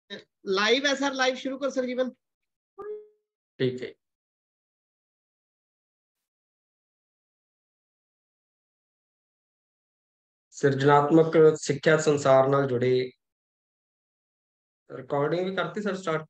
Live है sir, live शुरू कर सर जीवन। ठीक है। सिरजनात्मक सिक्ख्या संसार नाल जुड़े रिकॉर्डिंग भी करती सर स्टार्ट।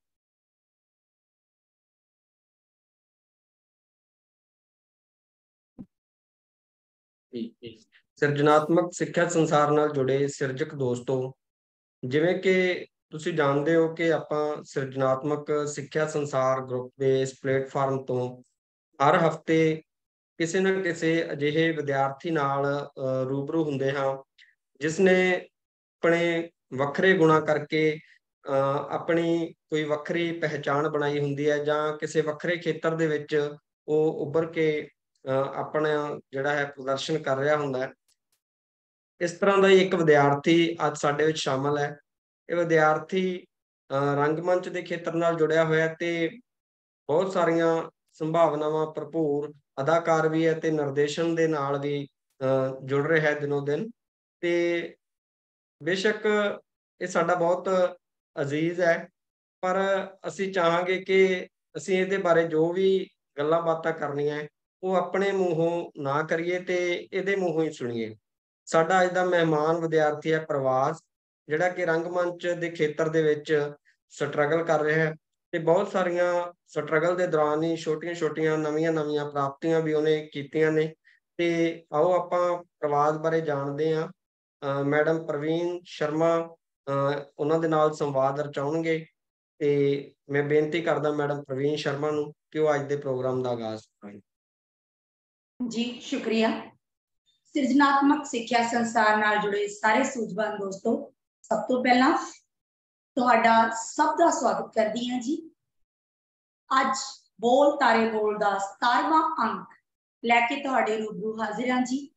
सिरजनात्मक सिक्ख्या संसार नाल जुड़े सिरजक दोस्तों, जिवें कि तुसीं जानते हो कि आपां सिरजनात्मक सिक्ख्या संसार ग्रुप के इस प्लेटफार्म तो हर हफ्ते किसी न किसी अजिहे विद्यार्थी नाल रूबरू हुंदे हां जिसने अपने वखरे गुणा करके अपनी कोई वखरी पहचान बनाई हुंदी है जां किसी वखरे खेतर दे विच ਉਹ ਉੱਭਰ ਕੇ ਆਪਣਾ ਜਿਹੜਾ ਹੈ ਪ੍ਰਦਰਸ਼ਨ ਕਰ ਰਿਹਾ ਹੁੰਦਾ ਹੈ। ਇਸ ਤਰ੍ਹਾਂ ਦਾ ਹੀ ਇੱਕ ਵਿਦਿਆਰਥੀ ਅੱਜ ਸਾਡੇ ਵਿੱਚ ਸ਼ਾਮਲ ਹੈ। ਇਹ ਵਿਦਿਆਰਥੀ ਰੰਗਮੰਚ ਦੇ ਖੇਤਰ ਨਾਲ ਜੁੜਿਆ ਹੋਇਆ ਤੇ ਬਹੁਤ ਸਾਰੀਆਂ ਸੰਭਾਵਨਾਵਾਂ ਭਰਪੂਰ ਅਦਾਕਾਰ ਵੀ ਹੈ ਤੇ ਨਿਰਦੇਸ਼ਨ ਦੇ ਨਾਲ ਵੀ ਜੁੜ ਰਿਹਾ ਹੈ ਦਿਨੋਂ ਦਿਨ। ਤੇ ਬੇਸ਼ੱਕ ਇਹ ਸਾਡਾ ਬਹੁਤ ਅਜ਼ੀਜ਼ ਹੈ, ਪਰ ਅਸੀਂ ਚਾਹਾਂਗੇ ਕਿ ਅਸੀਂ ਇਹਦੇ ਬਾਰੇ ਜੋ ਵੀ ਗੱਲਾਂ ਬਾਤਾਂ ਕਰਨੀਆਂ ਉਹ ਆਪਣੇ ਮੂੰਹੋਂ ਨਾ ਕਰੀਏ ਤੇ ਇਹਦੇ ਮੂੰਹੋਂ ਹੀ ਸੁਣੀਏ। ਸਾਡਾ ਅੱਜ ਦਾ ਮਹਿਮਾਨ ਵਿਦਿਆਰਥੀ ਹੈ ਪ੍ਰਵਾਸ, ਜਿਹੜਾ ਕਿ ਰੰਗਮੰਚ ਦੇ ਖੇਤਰ ਦੇ ਵਿੱਚ ਸਟਰਗਲ ਕਰ ਰਿਹਾ ਹੈ ਤੇ ਬਹੁਤ ਸਾਰੀਆਂ ਸਟਰਗਲ ਦੇ ਦੌਰਾਨ ਹੀ ਛੋਟੀਆਂ-ਛੋਟੀਆਂ ਨਵੀਆਂ-ਨਵੀਆਂ ਪ੍ਰਾਪਤੀਆਂ ਵੀ ਉਹਨੇ ਕੀਤੀਆਂ ਨੇ। ਤੇ ਆਓ ਆਪਾਂ ਪ੍ਰਵਾਸ ਬਾਰੇ ਜਾਣਦੇ ਹਾਂ। ਮੈਡਮ ਪ੍ਰਵੀਨ ਸ਼ਰਮਾ ਉਹਨਾਂ ਦੇ ਨਾਲ ਸੰਵਾਦ ਰਚਾਉਣਗੇ ਤੇ मैं बेनती करदा मैडम प्रवीण शर्मा नूं कि वो अज दे प्रोग्राम दा आगाज करें। जी शुक्रिया। सिरजनात्मक सिक्ख्या संसार नाल जुड़े सारे सूझवान दोस्तों, सब तो पहला तुहाडा सब दा स्वागत करदी हां जी। अज बोल तारे बोल दा 17वां अंक लैके तुहाडे रूबरू हाजिर हां जी।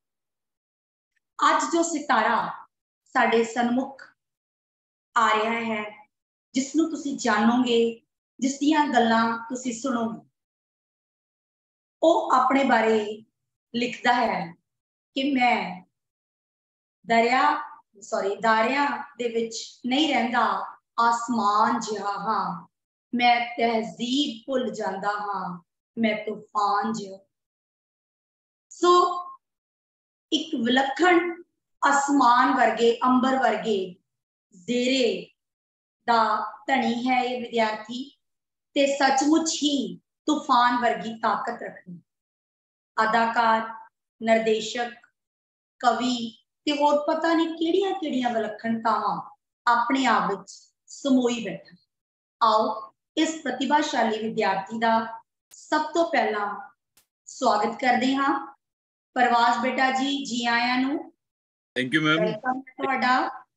अज जो सितारा साडे सन्मुख आ रहा है, जिसनूं तुसीं जानोगे, जिस दियां गल्लां तुसीं सुनोगे, वो अपने बारे लिखदा है कि मैं दारियां दे विच नहीं रहिंदा, आसमान जिहा हां, मैं तहजीब भुल जांदा हां, मैं तूफान जिहा। सो एक विलखण आसमान वर्गे, अंबर वर्गे जेरे दा धनी है ये विद्यार्थी ते सचमुच ही तूफान वर्गी ताकत रखनी। अदाकार, निर्देशक, कवि ते होर पता नहीं किहड़ियां विलखणतावां अपने आप विच समोई बैठा। आओ इस प्रतिभाशाली विद्यार्थी दा सब तो पहला स्वागत करदे हां। प्रवास बेटा जी, जी आयां नूं। Thank you ma'am. वेलकम तुहाडा।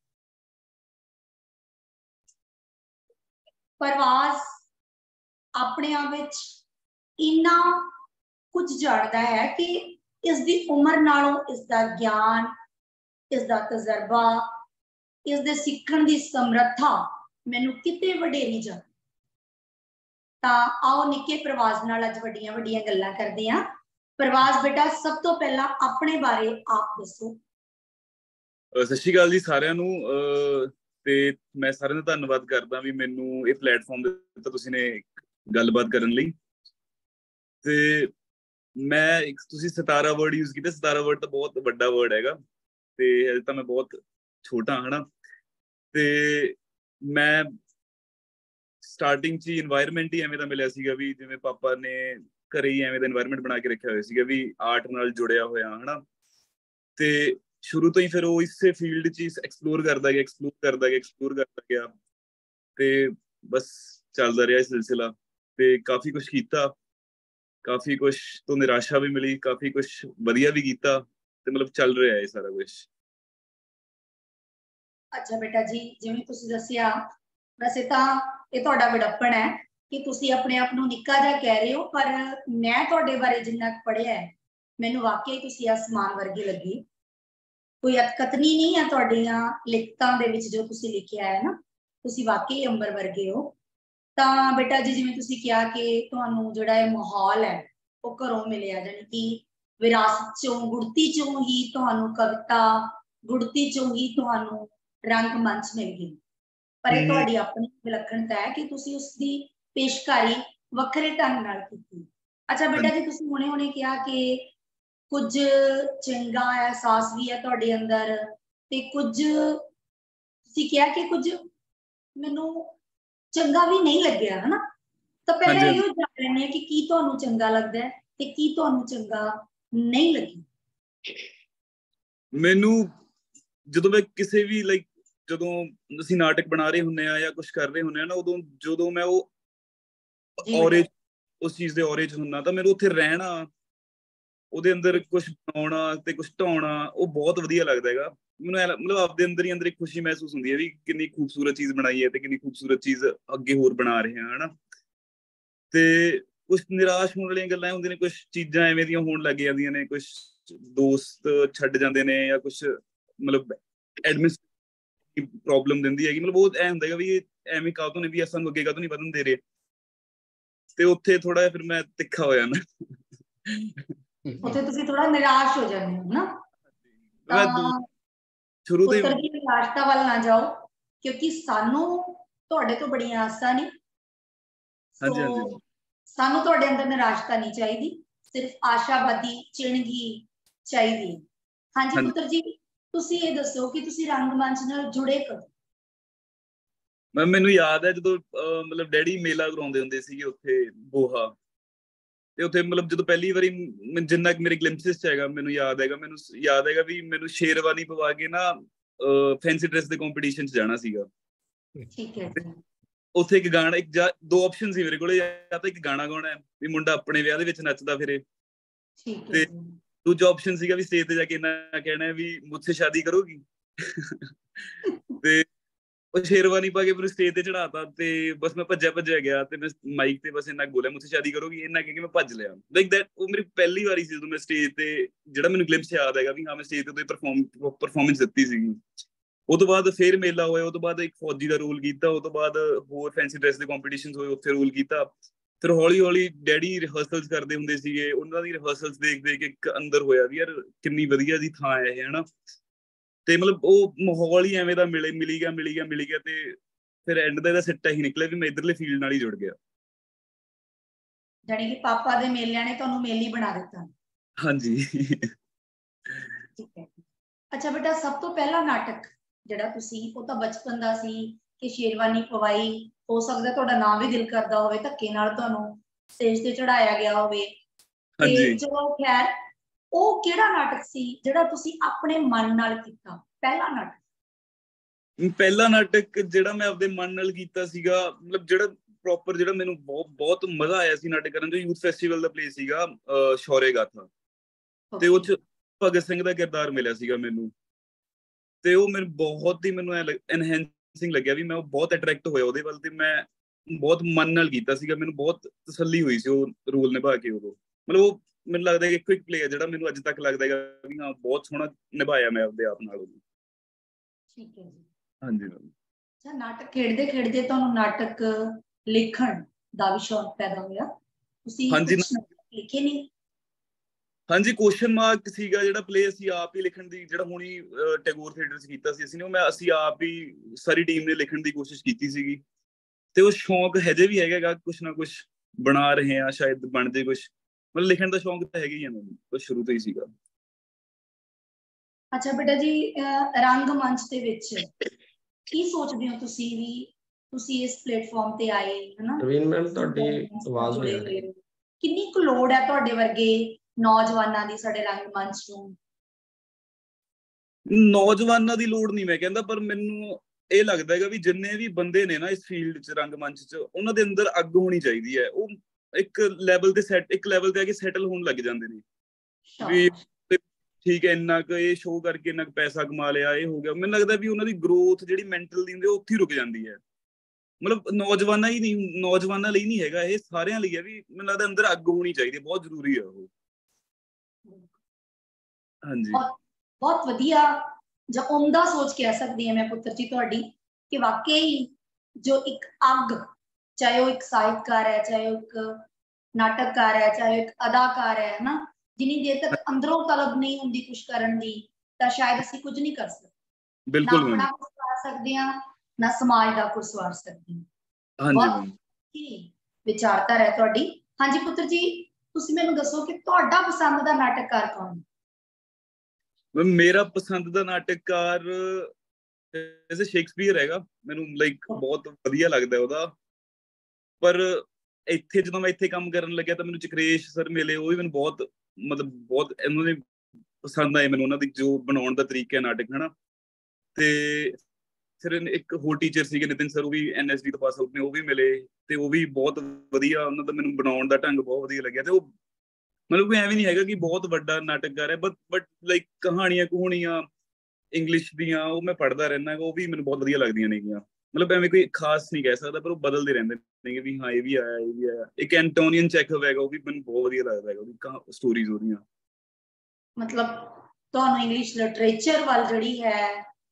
प्रवास अपने आप विच इन्ना कुछ जानता है कि इसकी उम्र नालों इसका ज्ञान, इसका तजर्बा, इसके सीखण की समर्था मैनू किते वडेरी जा। तां आओ निक्के प्रवास नाल अज वड्डियां वड्डियां गल्लां करदे हां। प्रवास बेटा सब तो पहला अपने बारे आप दसो। सत श्री अकाल जी सारिਆਂ ਨੂੰ। ਤੇ ਮੈਂ ਸਾਰਿਆਂ ਦਾ ਧੰਨਵਾਦ ਕਰਦਾ ਵੀ ਮੈਨੂੰ ਇਹ ਪਲੇਟਫਾਰਮ ਦਿੱਤਾ ਤੁਸੀਂ ਨੇ ਗੱਲਬਾਤ ਕਰਨ ਲਈ। ਤੇ ਮੈਂ ਇੱਕ ਤੁਸੀਂ ਸਤਾਰਾ ਵਰਡ ਯੂਜ਼ ਕੀਤਾ। ਸਤਾਰਾ ਵਰਡ ਤਾਂ ਬਹੁਤ ਵੱਡਾ ਵਰਡ ਹੈਗਾ ਤੇ ਹਜੇ ਤਾਂ ਮੈਂ ਬਹੁਤ ਛੋਟਾ ਹਨਾ। ਤੇ ਮੈਂ ਸਟਾਰਟਿੰਗ 'ਚ ਇਨਵਾਇਰਮੈਂਟ ਹੀ ਐਵੇਂ ਦਾ ਮਿਲਿਆ ਸੀਗਾ ਵੀ ਜਿਵੇਂ ਪਾਪਾ ਨੇ ਘਰੇ ਹੀ ਐਵੇਂ ਦਾ ਇਨਵਾਇਰਮੈਂਟ ਬਣਾ ਕੇ ਰੱਖਿਆ ਹੋਇਆ ਸੀਗਾ ਵੀ ਆਰਟ ਨਾਲ ਜੁੜਿਆ ਹੋਇਆ ਹਨਾ। ਤੇ ਸ਼ੁਰੂ ਤੋਂ ਹੀ ਫਿਰ ਉਹ ਇਸੇ ਫੀਲਡ 'ਚ ਐਕਸਪਲੋਰ ਕਰਦਾ ਗਿਆ ਤੇ ਬਸ ਚੱਲਦਾ ਰਿਹਾ ਸਿਲਸਿਲਾ। ਤੇ ਕਾਫੀ ਕੁਛ ਕੀਤਾ, ਕਾਫੀ ਕੁਛ ਤੋਂ ਨਿਰਾਸ਼ਾ ਵੀ ਮਿਲੀ, ਕਾਫੀ ਕੁਛ ਵਧੀਆ ਵੀ ਕੀਤਾ ਤੇ ਮਤਲਬ ਚੱਲ ਰਿਹਾ ਹੈ ਸਾਰਾ ਕੁਛ। अच्छा बेटा जी, जिवें तुसीं दस्सिया, वैसे तां ये तुहाडा विडप्पण है कि तुसीं अपने आप नूं निक्का जिहा कह रहे हो, पर मैं तुहाडे बारे जिन्ना पढ़िया है मैनूं वाकई तुसीं आसमान वर्गी लगी। कोई अतकथनी नहीं है तुहाडीआं लिखतां दे विच जो तुसीं लिखिया है ना, तुसीं वाकई अंबर वर्गे हो। तां बेटा जी जिवें तुसीं कहा कि तुहानूं जिहड़ा ये माहौल है वो घरों मिलिया, जानी कि विरासत चों गुड़ती चों ही तुहानूं कविता, गुड़ती चों ही तुहानूं रंगमंच मिल गई। ਪਰ ਇਹ ਤੁਹਾਡੀ ਆਪਣੀ ਵਿਲੱਖਣਤਾ ਹੈ ਕਿ ਤੁਸੀਂ ਉਸ ਦੀ ਪੇਸ਼ਕਾਰੀ ਵੱਖਰੇ ਢੰਗ ਨਾਲ ਕੀਤੀ। ਅੱਛਾ ਬੇਟਾ ਜੀ, ਤੁਸੀਂ ਹੁਣੇ ਕਿਹਾ ਕਿ ਕੁਝ ਚੰਗਾ ਅਹਿਸਾਸ ਵੀ ਹੈ ਤੁਹਾਡੇ ਅੰਦਰ ਤੇ ਕੁਝ ਤੁਸੀਂ ਕਿਹਾ ਕਿ ਕੁਝ ਮੈਨੂੰ ਚੰਗਾ ਵੀ ਨਹੀਂ ਲੱਗਿਆ, ਹਨਾ? ਤਾਂ ਪਹਿਲਾਂ ਇਹੋ ਜਾਣ ਲੈਂਦੇ ਹਾਂ ਕਿ ਕੀ ਤੁਹਾਨੂੰ ਚੰਗਾ ਲੱਗਦਾ ਹੈ ਤੇ ਕੀ ਤੁਹਾਨੂੰ ਚੰਗਾ ਨਹੀਂ ਲੱਗਿਆ। ਮੈਨੂੰ ਜਦੋਂ ਮੈਂ ਕਿਸੇ ਵੀ ਜਦੋਂ ਅਸੀਂ ਨਾਟਕ ਬਣਾ ਰਹੇ ਹੁੰਦੇ ਆ ਜਾਂ ਕੁਝ ਕਰ ਰਹੇ ਹੁੰਦੇ ਆ ਨਾ, ਉਦੋਂ ਜਦੋਂ ਮੈਂ ਉਹ ਔਰੇ ਉਸ ਚੀਜ਼ ਦੇ ਔਰੇ 'ਚ ਹੁੰਦਾ ਤਾਂ ਮੈਨੂੰ ਉੱਥੇ ਰਹਿਣਾ, ਉਹਦੇ ਅੰਦਰ ਕੁਝ ਬਣਾਉਣਾ ਤੇ ਕੁਝ ਢਾਉਣਾ, ਉਹ ਬਹੁਤ ਵਧੀਆ ਲੱਗਦਾ ਹੈਗਾ ਮੈਨੂੰ। ਮਤਲਬ ਆਪਦੇ ਅੰਦਰ ਹੀ ਅੰਦਰ ਇੱਕ ਖੁਸ਼ੀ ਮਹਿਸੂਸ ਹੁੰਦੀ ਹੈ ਵੀ ਕਿੰਨੀ ਖੂਬਸੂਰਤ ਚੀਜ਼ ਬਣਾਈ ਹੈ ਤੇ ਕਿੰਨੀ ਖੂਬਸੂਰਤ ਚੀਜ਼ ਅੱਗੇ ਹੋਰ ਬਣਾ ਰਹੇ ਹਾਂ, ਹਨਾ? ਤੇ ਕੁਝ ਨਿਰਾਸ਼ ਹੋਣ ਵਾਲੀਆਂ ਗੱਲਾਂ ਹੁੰਦੀਆਂ ਨੇ, ਕੁਝ ਚੀਜ਼ਾਂ ਐਵੇਂ ਦੀਆਂ ਹੋਣ ਲੱਗ ਜਾਂਦੀਆਂ ਨੇ, ਕੁਝ ਦੋਸਤ ਛੱਡ ਜਾਂਦੇ ਨੇ ਜਾਂ ਕੁਝ ਮਤਲਬ ਐਡਮਿਨਿਸਟ੍ਰੇਟਿਵ ਪ੍ਰੋਬਲਮ ਦਿੰਦੀ ਹੈਗੀ। ਮਤਲਬ ਉਹ ਐ ਹੁੰਦਾ ਹੈਗਾ ਵੀ ਐਵੇਂ ਕਾਹਤੋਂ ਨੇ, ਵੀ ਸਾਨੂੰ ਅੱਗੇ ਕਾਹਤੋਂ ਨਹੀਂ ਵਧਣ ਦੇ ਰਹੇ। ਤੇ ਉੱਥੇ ਥੋੜਾ ਜਿਹਾ ਫਿਰ ਮੈਂ ਤਿੱਖਾ ਹੋ ਜਾਂਦਾ, ਉੱਥੇ ਤੁਸੀਂ ਥੋੜਾ ਨਿਰਾਸ਼ ਹੋ ਜਾਂਦੇ ਹੋ ਨਾ। ਤਾਂ ਸ਼ੁਰੂ ਤੋਂ ਪੁੱਤਰ ਦੀ ਨਿਰਾਸ਼ਤਾ ਵੱਲ ਨਾ ਜਾਓ, ਕਿਉਂਕਿ ਸਾਨੂੰ ਤੁਹਾਡੇ ਤੋਂ ਬੜੀਆਂ ਆਸਾਂ ਨੇ। ਸਾਨੂੰ ਤੁਹਾਡੇ ਅੰਦਰ ਨਿਰਾਸ਼ਤਾ ਨਹੀਂ ਚਾਹੀਦੀ, ਸਿਰਫ ਆਸ਼ਾਵਾਦੀ ਚਿੰਨ੍ਹਗੀ ਚਾਹੀਦੀ ਹੈ। ਹਾਂਜੀ ਪੁੱਤਰ ਜੀ, ਤੁਸੀਂ ਇਹ ਦੱਸੋ ਕਿ ਤੁਸੀਂ ਰੰਗਮੰਚ ਨਾਲ ਜੁੜੇ ਕਦੋਂ? ਮੈਨੂੰ ਯਾਦ ਹੈ ਜਦੋਂ ਮਤਲਬ ਡੈਡੀ ਮੇਲਾ ਕਰਾਉਂਦੇ ਹੁੰਦੇ ਸੀਗੇ ਉੱਥੇ ਬੋਹਾ, ਤੇ ਉੱਥੇ ਮਤਲਬ ਜਦੋਂ ਪਹਿਲੀ ਵਾਰੀ ਜਿੰਨਾ ਮੇਰੇ ਗਲਿੰਪਸਿਸ 'ਚ ਹੈਗਾ ਮੈਨੂੰ ਯਾਦ ਹੈਗਾ ਵੀ ਮੈਨੂੰ ਸ਼ੇਰਵਾਨੀ ਪਵਾ ਕੇ ਨਾ ਫੈਂਸੀ ਡਰੈਸ ਦੇ ਕੰਪੀਟੀਸ਼ਨ 'ਚ ਜਾਣਾ ਸੀਗਾ। ਠੀਕ ਹੈ ਜੀ। ਉੱਥੇ ਇੱਕ ਗਾਣਾ, ਦੋ ਆਪਸ਼ਨ ਸੀ ਮੇਰੇ ਕੋਲੇ, ਜਾਂ ਤਾਂ ਇੱਕ ਗਾਣਾ ਗਾਉਣਾ ਵੀ ਮੁੰਡਾ ਆਪਣੇ ਵਿਆਹ ਦੇ ਵਿੱਚ ਨੱਚਦਾ ਫਿਰੇ, ਤੇ ਦੂਜਾ ਆਪਸ਼ਨ ਸੀਗਾ ਵੀ ਸਟੇਜ ਤੇ ਜਾ ਕੇ ਇੰਨਾ ਕਹਿਣਾ ਵੀ ਮੁਝਸੇ ਸ਼ਾਦੀ ਕਰੋਗੀ। ਤੇ ਉਹ ਸ਼ੇਰਵਾਨੀ ਪਾ ਕੇ ਮੈਨੂੰ ਸਟੇਜ ਤੇ ਚੜਾਤਾ ਤੇ ਬਸ ਮੈਂ ਭੱਜਿਆ ਗਿਆ ਤੇ ਮੈਂ ਮਾਈਕ ਤੇ ਬਸ ਇੰਨਾ ਬੋਲਿਆ ਮੁਝਸੇ ਸ਼ਾਦੀ ਕਰੋਗੀ, ਇੰਨਾ ਕਹਿ ਕੇ ਮੈਂ ਭੱਜ ਲਿਆ। ਲਾਈਕ ਦੈਟ ਉਹ ਮੇਰੀ ਪਹਿਲੀ ਵਾਰੀ ਸੀ ਜਦੋਂ ਮੈਂ ਸਟੇਜ ਤੇ, ਜਿਹੜਾ ਮੈਨੂੰ ਗਲਿੰਪਸ ਯਾਦ ਹੈਗਾ ਵੀ ਹਾਂ ਮੈਂ ਸਟੇਜ ਤੇ ਪਰਫਾਰਮੈਂਸ ਦਿੱਤੀ ਸੀਗੀ। ਉਹ ਤੋਂ ਬਾਅਦ ਫਿਰ ਮੇਲਾ ਹੋਇਆ, ਉਹ ਤੋਂ ਬਾਅਦ ਇੱਕ ਫੌਜੀ ਦਾ ਰੋਲ ਕੀਤਾ, ਉਹ ਤੋਂ ਬਾਅਦ ਹੋਰ ਫੈਂਸੀ ਡਰੈਸ ਦੇ ਕੰਪੀਟੀਸ਼ਨਸ ਹੋਏ, ਉੱਥੇ ਰੋਲ ਕੀਤਾ। ਫਿਰ ਹੌਲੀ ਡੈਡੀ ਰਿਹਰਸਲਸ ਕਰਦੇ ਹੁੰਦੇ ਸੀਗੇ, ਉਹਨਾਂ ਦੀ ਰਿਹਰਸਲਸ ਦੇਖ ਇੱਕ ਅੰਦਰ ਹੋਇਆ ਵੀ ਯਾਰ ਕਿੰਨੀ ਵਧੀਆ ਦੀ ਥਾਂ ਹੈ ਇਹ, ਹਨਾ? ਤੇ ਮਤਲਬ ਉਹ ਮਾਹੌਲ ਹੀ ਐਵੇਂ ਦਾ ਮਿਲੀ ਗਿਆ ਤੇ ਫਿਰ ਐਂਡ ਦਾ ਇਹਦਾ ਸਿੱਟਾ ਹੀ ਨਿਕਲਿਆ ਵੀ ਮੈਂ ਇਧਰਲੇ ਫੀਲਡ ਨਾਲ ਹੀ ਜੁੜ ਗਿਆ। ਜਾਨੀ ਕਿ ਪਾਪਾ ਦੇ ਮੇਲਿਆਂ ਨੇ ਤੁਹਾਨੂੰ ਮੇਲੀ ਬਣਾ ਦਿੱਤਾ। ਹਾਂਜੀ। ਠੀਕ ਹੈ। ਅੱਛਾ ਬੇਟਾ, ਸਭ ਤੋਂ ਪਹਿਲਾ ਨਾਟਕ ਜਿਹੜਾ ਤੁਸੀਂ, ਉਹ ਤਾਂ ਬਚਪਨ ਦਾ ਸੀ ਕਿ ਸ਼ੇਰਵਾਨੀ ਪਵਾਈ, ਹੋ ਸਕਦਾ ਤੁਹਾਡਾ ਨਾਂ ਵੀ ਦਿਲ ਕਰਦਾ ਹੋਵੇ, ਧੱਕੇ ਨਾਲ ਤੁਹਾਨੂੰ ਸਟੇਜ ਤੇ ਚੜਾਇਆ ਗਿਆ ਹੋਵੇ, ਤੇ ਚਲੋ ਖੈਰ, ਉਹ ਕਿਹੜਾ ਨਾਟਕ ਸੀ ਜਿਹੜਾ ਤੁਸੀਂ ਆਪਣੇ ਮਨ ਨਾਲ ਕੀਤਾ? ਪਹਿਲਾ ਨਾਟਕ ਜਿਹੜਾ ਮੈਂ ਆਪਦੇ ਮਨ ਨਾਲ ਕੀਤਾ ਸੀਗਾ, ਮਤਲਬ ਜਿਹੜਾ ਪ੍ਰੋਪਰ, ਜਿਹੜਾ ਮੈਨੂੰ ਬਹੁਤ ਮਜ਼ਾ ਆਇਆ ਸੀ ਨਾਟਕ ਕਰਨ 'ਚ, ਯੂਥ ਫੈਸਟੀਵਲ ਦਾ ਪਲੇ ਸੀਗਾ ਸ਼ੌਰਯ ਗਾਥਾ, ਤੇ ਉਹ 'ਚ ਭਗਤ ਸਿੰਘ ਦਾ ਕਿਰਦਾਰ ਮਿਲਿਆ ਸੀਗਾ ਮੈਨੂੰ, ਤੇ ਉਹ ਮੈਨੂੰ ਬਹੁਤ ਹੀ ਐਨਹੈਂਸਿੰਗ ਲੱਗਿਆ ਵੀ ਮੈਂ ਉਹ ਬਹੁਤ ਅਟਰੈਕਟ ਹੋਇਆ ਉਹਦੇ ਵੱਲ, ਤੇ ਮੈਂ ਬਹੁਤ ਮਨ ਨਾਲ ਕੀਤਾ ਸੀਗਾ। ਮੈਨੂੰ ਬਹੁਤ ਤਸੱਲੀ ਹੋਈ ਸੀ ਉਹ ਰੋਲ ਨਿਭਾ ਕੇ ਉਦੋਂ। ਮਤਲਬ ਉਹ ਮੈਨੂੰ ਲੱਗਦਾ ਕਿ ਇੱਕੋ ਇੱਕ ਪਲੇ ਹੈ ਜਿਹੜਾ ਮੈਨੂੰ ਅੱਜ ਤੱਕ ਲੱਗਦਾ ਹੈਗਾ ਵੀ ਹਾਂ ਬਹੁਤ ਸੋਹਣਾ ਨਿਭਾਇਆ ਮੈਂ ਆਪਦੇ ਆਪ ਨਾਲ ਉਹਨੂੰ। ਠੀਕ ਹੈ ਜੀ। ਹਾਂਜੀ। ਅੱਛਾ, ਨਾਟਕ ਖੇਡਦੇ ਤੁਹਾਨੂੰ ਨਾਟਕ ਲਿਖਣ ਦਾ ਵੀ ਸ਼ੌਕ ਪੈਦਾ ਹੋਇਆ? ਤੁਸੀਂ ਲਿਖੇ ਨਹੀਂ? ਹਾਂਜੀ, ਕੁਐਸਚਨ ਮਾਰਕ ਸੀਗਾ ਜਿਹੜਾ ਪਲੇ, ਅਸੀਂ ਆਪ ਹੀ ਲਿਖਣ ਦੀ, ਜਿਹੜਾ ਹੁਣੀ ਟੈਗੋਰ ਥੀਏਟਰ 'ਚ ਕੀਤਾ ਸੀ ਅਸੀਂ ਨੇ, ਅਸੀਂ ਆਪ ਹੀ ਸਾਰੀ ਟੀਮ ਨੇ ਲਿਖਣ ਦੀ ਕੋਸ਼ਿਸ਼ ਕੀਤੀ ਸੀਗੀ, ਤੇ ਉਹ ਸ਼ੌਂਕ ਹਜੇ ਵੀ ਹੈਗਾ, ਕੁਛ ਨਾ ਕੁਛ ਬਣਾ ਰਹੇ ਆ, ਸ਼ਾਇਦ ਬਣ ਜੇ ਕੁਛ। ਮਤਲਬ ਲਿਖਣ ਦਾ ਸ਼ੌਂਕ ਤਾਂ ਹੈਗਾ ਹੀ ਆ ਮੈਨੂੰ, ਕੁਛ ਸ਼ੁਰੂ ਤੋਂ ਹੀ ਸੀਗਾ। ਅੱਛਾ ਬੇਟਾ ਜੀ, ਰੰਗਮੰਚ ਦੇ ਵਿੱਚ ਕੀ ਸੋਚਦੇ ਹੋ ਤੁਸੀਂ ਵੀ ਤੁਸੀਂ ਇਸ ਪਲੇਟਫਾਰਮ ਤੇ ਆਏ, ਹਨਾ? ਰਵੀਨ ਮੈਮ, ਤੁਹਾਡੀ ਆਵਾਜ਼ ਨਹੀਂ ਆ ਰਹੀ। ਕਿੰਨੀ ਕੁ ਲੋੜ ਹੈ ਤੁਹਾਡੇ ਵਰਗੇ ਨੌਜਵਾਨਾਂ ਦੀ ਸਾਡੇ ਰੰਗਮੰਚ ਨੂੰ? ਨੌਜਵਾਨਾਂ ਦੀ ਲੋੜ ਨਹੀਂ ਮੈਂ ਕਹਿੰਦਾ, ਪਰ ਮੈਨੂੰ ਇਹ ਲੱਗਦਾ ਹੈਗਾ ਵੀ ਜਿੰਨੇ ਵੀ ਬੰਦੇ ਨੇ ਨਾ ਇਸ ਫੀਲਡ 'ਚ, ਰੰਗਮੰਚ 'ਚ, ਉਹਨਾਂ ਦੇ ਅੰਦਰ ਅੱਗ ਹੋਣੀ ਚਾਹੀਦੀ ਹੈ। ਉਹ ਇੱਕ ਲੈਵਲ ਤੇ ਆ ਕੇ ਸੈਟਲ ਹੋਣ ਲੱਗ ਜਾਂਦੇ ਨੇ ਵੀ ਠੀਕ ਹੈ, ਇੰਨਾ ਕੁ ਇਹ ਸ਼ੋਅ ਕਰਕੇ ਇੰਨਾ ਕੁ ਪੈਸਾ ਕਮਾ ਲਿਆ, ਇਹ ਹੋ ਗਿਆ। ਮੈਨੂੰ ਲੱਗਦਾ ਵੀ ਉਹਨਾਂ ਦੀ ਗਰੋਥ ਜਿਹੜੀ ਮੈਂਟਲ ਦੀ ਹੁੰਦੀ ਉਹ ਉੱਥੇ ਹੀ ਰੁਕ ਜਾਂਦੀ ਹੈ। ਮਤਲਬ ਨੌਜਵਾਨਾਂ ਲਈ ਨਹੀਂ ਹੈਗਾ, ਇਹ ਸਾਰਿਆਂ ਲਈ ਹੈ ਵੀ ਮੈਨੂੰ ਲੱਗਦਾ ਅੰਦਰ ਅੱਗ ਹੋਣੀ ਚਾਹੀਦੀ ਹੈ, ਬਹੁਤ ਜ਼ਰੂਰੀ ਹੈ ਉਹ। ਹਾਂਜੀ, ਬਹੁਤ ਵਧੀਆ ਜਾਂ ਉਮਦਾ ਸੋਚ ਕਹਿ ਸਕਦੀ ਹਾਂ ਮੈਂ ਪੁੱਤਰ ਜੀ ਤੁਹਾਡੀ, ਕਿ ਵਾਕਈ ਜੋ ਇੱਕ ਅੱਗ, ਚਾਹੇ ਉਹ ਇੱਕ ਸਾਹਿਤਕਾਰ ਹੈ, ਚਾਹੇ ਉਹ ਇੱਕ ਨਾਟਕਕਾਰ ਹੈ, ਚਾਹੇ ਉਹ ਇੱਕ ਅਦਾਕਾਰ ਹੈ, ਹਨਾ? ਜਿੰਨੀ ਦੇਰ ਤੱਕ ਅੰਦਰੋਂ ਤਲਬ ਨਹੀਂ ਹੁੰਦੀ ਕੁਝ ਕਰਨ ਦੀ, ਤਾਂ ਸ਼ਾਇਦ ਅਸੀਂ ਕੁਝ ਨਹੀਂ ਕਰ ਸਕਦੇ। ਬਿਲਕੁਲ ਨਾ ਆਪਣਾ ਕੁਝ ਕਰ ਸਕਦੇ ਹਾਂ, ਨਾ ਸਮਾਜ ਦਾ ਕੁਝ ਸਵਾਰ ਸਕਦੀ ਹਾਂ। ਹਾਂਜੀ ਬਹੁਤ ਮੈਮ। ਹੀ ਵਿਚਾਰਧਾਰਾ ਹੈ ਤੁਹਾਡੀ। ਹਾਂਜੀ ਪੁੱਤਰ ਜੀ, ਤੁਸੀਂ ਮੈਨੂੰ ਦੱਸੋ ਕਿ ਤੁਹਾਡਾ ਪਸੰਦ ਦਾ ਨਾਟਕਕਾਰ ਕੌਣ ਹੈ? ਮੈਮ ਮੇਰਾ ਪਸੰਦ ਦਾ ਨਾਟਕਕਾਰ ਵੈਸੇ ਸ਼ੇਕਸਪੀਅਰ ਹੈਗਾ, ਮੈਨੂੰ ਲਾਈਕ ਬਹੁਤ ਵਧੀਆ ਲੱਗਦਾ ਉਹਦਾ। ਪਰ ਇੱਥੇ ਜਦੋਂ ਮੈਂ ਇੱਥੇ ਕੰਮ ਕਰਨ ਲੱਗਿਆ ਤਾਂ ਮੈਨੂੰ ਚਕਰੇਸ਼ ਸਰ ਮਿਲੇ, ਉਹ ਵੀ ਮੈਨੂੰ ਬਹੁਤ ਮਤਲਬ ਬਹੁਤ ਉਹਨਾਂ ਨੇ ਪਸੰਦ ਆਏ ਮੈਨੂੰ, ਉਹਨਾਂ ਦੀ ਜੋ ਬਣਾਉਣ ਦਾ ਤਰੀਕਾ ਹੈ ਨਾਟਕ, ਹਨਾ। ਤੇ ਫਿਰ ਇੱਕ ਹੋਰ ਟੀਚਰ ਸੀਗੇ ਨਿਤਿਨ ਸਰ, ਉਹ ਵੀ NSD ਤੋਂ ਪਾਸ ਆਊਟ ਨੇ, ਉਹ ਵੀ ਮਿਲੇ ਤੇ ਉਹ ਵੀ ਬਹੁਤ ਵਧੀਆ, ਉਹਨਾਂ ਦਾ ਮੈਨੂੰ ਬਣਾਉਣ ਦਾ ਢੰਗ ਬਹੁਤ ਵਧੀਆ ਲੱਗਿਆ। ਤੇ ਉਹ ਮਤਲਬ ਕੋਈ ਐਵੇਂ ਨਹੀਂ ਹੈਗਾ ਕਿ ਬਹੁਤ ਵੱਡਾ ਨਾਟਕਕਾਰ ਹੈ, ਬਟ ਲਾਈਕ ਕਹਾਣੀਆਂ ਇੰਗਲਿਸ਼ ਦੀਆਂ ਉਹ ਮੈਂ ਪੜ੍ਹਦਾ ਰਹਿੰਦਾ, ਉਹ ਵੀ ਮੈਨੂੰ ਬਹੁਤ ਵਧੀਆ ਲੱਗਦੀਆਂ ਨੇਗੀਆਂ। ਮਤਲਬ ਐਵੇਂ ਕੋਈ ਖਾਸ ਨਹੀਂ ਕਹਿ ਸਕਦਾ, ਪਰ ਉਹ ਬਦਲਦੇ ਰਹਿੰਦੇ ਨੇ ਵੀ ਹਾਂ ਇਹ ਵੀ ਆਇਆ ਇਹ ਵੀ ਆਇਆ। ਇੱਕ ਐਂਟੋਨੀਅਨ ਚੈਖਵ ਹੈਗਾ, ਉਹ ਵੀ ਮੈਨੂੰ ਬਹੁਤ ਵਧੀਆ ਲੱਗਦਾ ਹੈਗਾ, ਉਹਦੀ ਸਟੋਰੀਜ਼ ਉਹਦੀਆਂ। ਮਤਲਬ ਤੁਹਾਨੂੰ ਇੰਗਲਿਸ਼ ਲਿਟਰੇਚਰ ਵੱਲ ਜਿਹੜੀ ਹੈ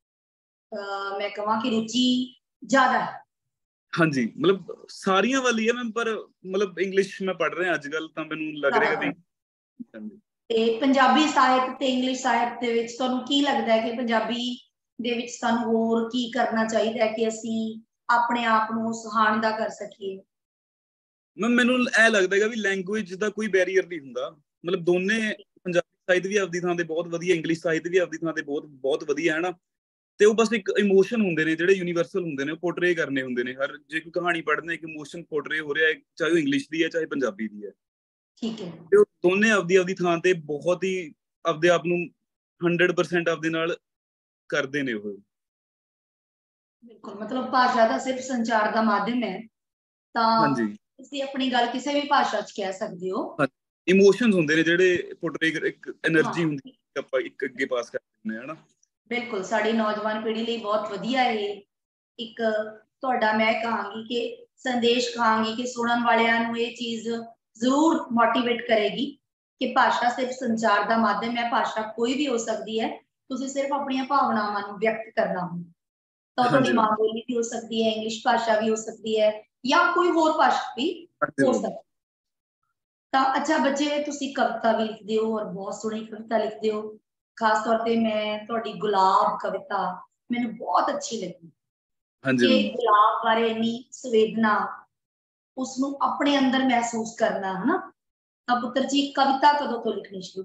ਮੈਂ ਕਹਾਂ ਕਿ ਰੁਚੀ ਜ਼ਿਆਦਾ ਹੈ? ਹਾਂਜੀ, ਮਤਲਬ ਸਾਰੀਆਂ ਵੱਲ ਹੀ ਹੈ ਮੈਮ, ਪਰ ਮਤਲਬ ਇੰਗਲਿਸ਼ ਮੈਂ ਪੜ੍ਹ ਰਿਹਾ ਅੱਜ ਕੱਲ੍ਹ, ਤਾਂ ਮੈਨੂੰ ਲੱਗ ਰਿਹਾ ਵੀ ਹਾਂਜੀ। ਤੇ ਪੰਜਾਬੀ ਸਾਹਿਤ ਤੇ ਇੰਗਲਿਸ਼ ਸਾਹਿਤ ਦੇ ਵਿੱਚ ਤੁਹਾਨੂੰ ਕੀ ਲੱਗਦਾ ਹੈ ਕਿ ਪੰਜਾਬੀ ਦੇ ਵਿੱਚ ਸਾਨੂੰ ਹੋਰ ਕੀ ਕਰਨਾ ਚਾਹੀਦਾ ਹੈ ਕਿ ਅਸੀਂ ਆਪਣੇ ਆਪ ਨੂੰ ਸੁਹਾਣਦਾ ਕਰ ਸਕੀਏ? ਮੈਮ ਮੈਨੂੰ ਇਹ ਲੱਗਦਾ ਹੈਗਾ ਵੀ ਲੈਂਗੁਏਜ ਦਾ ਕੋਈ ਬੈਰੀਅਰ ਨਹੀਂ ਹੁੰਦਾ, ਮਤਲਬ ਦੋਨੇ, ਪੰਜਾਬੀ ਸਾਹਿਤ ਵੀ ਆਪਦੀ ਥਾਂ ਤੇ ਬਹੁਤ ਵਧੀਆ, ਇੰਗਲਿਸ਼ ਸਾਹਿਤ ਵੀ ਆਪਦੀ ਥਾਂ ਤੇ ਬਹੁਤ ਵਧੀਆ ਹੈ ਨਾ। ਤੇ ਉਹ ਬਸ ਇੱਕ ਇਮੋਸ਼ਨ ਹੁੰਦੇ ਨੇ ਜਿਹੜੇ ਯੂਨੀਵਰਸਲ ਹੁੰਦੇ ਨੇ, ਉਹ ਪੋਰਟਰੇ ਕਰਨੇ ਹੁੰਦੇ ਨੇ। ਹਰ ਜੇ ਕੋਈ ਕਹਾਣੀ ਪੜ੍ਹਦੇ ਇੱਕ ਇਮੋਸ਼ਨ ਪੋਰਟਰੇ ਹੋ ਰਿਹਾ ਹੈ, ਚਾਹੇ ਉਹ ਇੰਗਲਿਸ਼ ਦੀ ਹੈ ਚਾਹੇ ਪੰਜਾਬੀ ਦੀ ਹੈ। ਠੀਕ ਹੈ। ਤੇ ਉਹ ਦੋਨੇ ਆਪਦੀ ਥਾਂ ਤੇ ਬਹੁਤ ਹੀ ਆਪਦੇ ਆਪ ਨੂੰ 100% ਆਪਦੇ ਨਾਲ ਕਰਦੇ ਨੇ ਉਹ। ਬਿਲਕੁਲ, ਮਤਲਬ ਭਾਸ਼ਾ ਦਾ ਸਿਰਫ ਸੰਚਾਰ ਦਾ ਮਾਧਿਅਮ ਹੈ, ਤਾਂ ਹਾਂਜੀ, ਤੁਸੀਂ ਆਪਣੀ ਗੱਲ ਕਿਸੇ ਵੀ ਭਾਸ਼ਾ 'ਚ ਕਹਿ ਸਕਦੇ ਹੋ। ਇਮੋਸ਼ਨਸ ਹੁੰਦੇ ਨੇ ਜਿਹੜੇ ਪੋਰਟਰੇ, ਇੱਕ એનર્ਜੀ ਹਾਂ, ਹੁੰਦੀ ਆਪਾਂ ਇੱਕ ਅੱਗੇ ਪਾਸ ਕਰਦੇ ਨੇ, ਹਨਾ। ਬਿਲਕੁਲ, ਸਾਡੀ ਨੌਜਵਾਨ ਪੀੜ੍ਹੀ ਲਈ ਬਹੁਤ ਵਧੀਆ ਇਹ ਇੱਕ ਤੁਹਾਡਾ ਮੈਂ ਕਹਾਂਗੀ ਕਿ ਸੰਦੇਸ਼ ਕਹਾਂਗੀ ਕਿ ਸੁਣਨ ਵਾਲਿਆਂ ਨੂੰ ਇਹ ਚੀਜ਼ ਜ਼ਰੂਰ ਮੋਟੀਵੇਟ ਕਰੇਗੀ ਕਿ ਭਾਸ਼ਾ ਸਿਰਫ ਸੰਚਾਰ ਦਾ ਮਾਧਿਅਮ ਹੈ। ਭਾਸ਼ਾ ਕੋਈ ਵੀ ਹੋ ਸਕਦੀ ਹੈ, ਤੁਸੀਂ ਸਿਰਫ ਆਪਣੀਆਂ ਭਾਵਨਾਵਾਂ ਨੂੰ ਵਿਅਕਤ ਕਰਨਾ ਹੋ ਤਾਂ ਤੁਹਾਡੀ ਮਾਂ ਬੋਲੀ ਵੀ ਹੋ ਸਕਦੀ ਹੈ, ਇੰਗਲਿਸ਼ ਭਾਸ਼ਾ ਵੀ ਹੋ ਸਕਦੀ ਹੈ, ਜਾਂ ਕੋਈ ਹੋਰ ਭਾਸ਼ਾ ਵੀ ਹੋ ਸਕਦੀ ਹੈ। ਤਾਂ ਅੱਛਾ ਬੱਚੇ, ਤੁਸੀਂ ਕਵਿਤਾ ਵੀ ਲਿਖਦੇ ਹੋ ਔਰ ਬਹੁਤ ਸੋਹਣੀ ਕਵਿਤਾ ਲਿਖਦੇ ਹੋ। ਖਾਸ ਤੌਰ ਤੇ ਮੈਂ ਤੁਹਾਡੀ ਗੁਲਾਬ ਕਵਿਤਾ ਮੈਨੂੰ ਬਹੁਤ ਅੱਛੀ ਲੱਗੀ ਕਿ ਗੁਲਾਬ ਬਾਰੇ ਇੰਨੀ ਸੰਵੇਦਨਾ, ਉਸਨੂੰ ਆਪਣੇ ਅੰਦਰ ਮਹਿਸੂਸ ਕਰਨਾ, ਹਨਾ। ਤਾਂ ਪੁੱਤਰ ਜੀ, ਕਵਿਤਾ ਕਦੋਂ ਤੋਂ ਲਿਖਣੀ ਸ਼ੁਰੂ?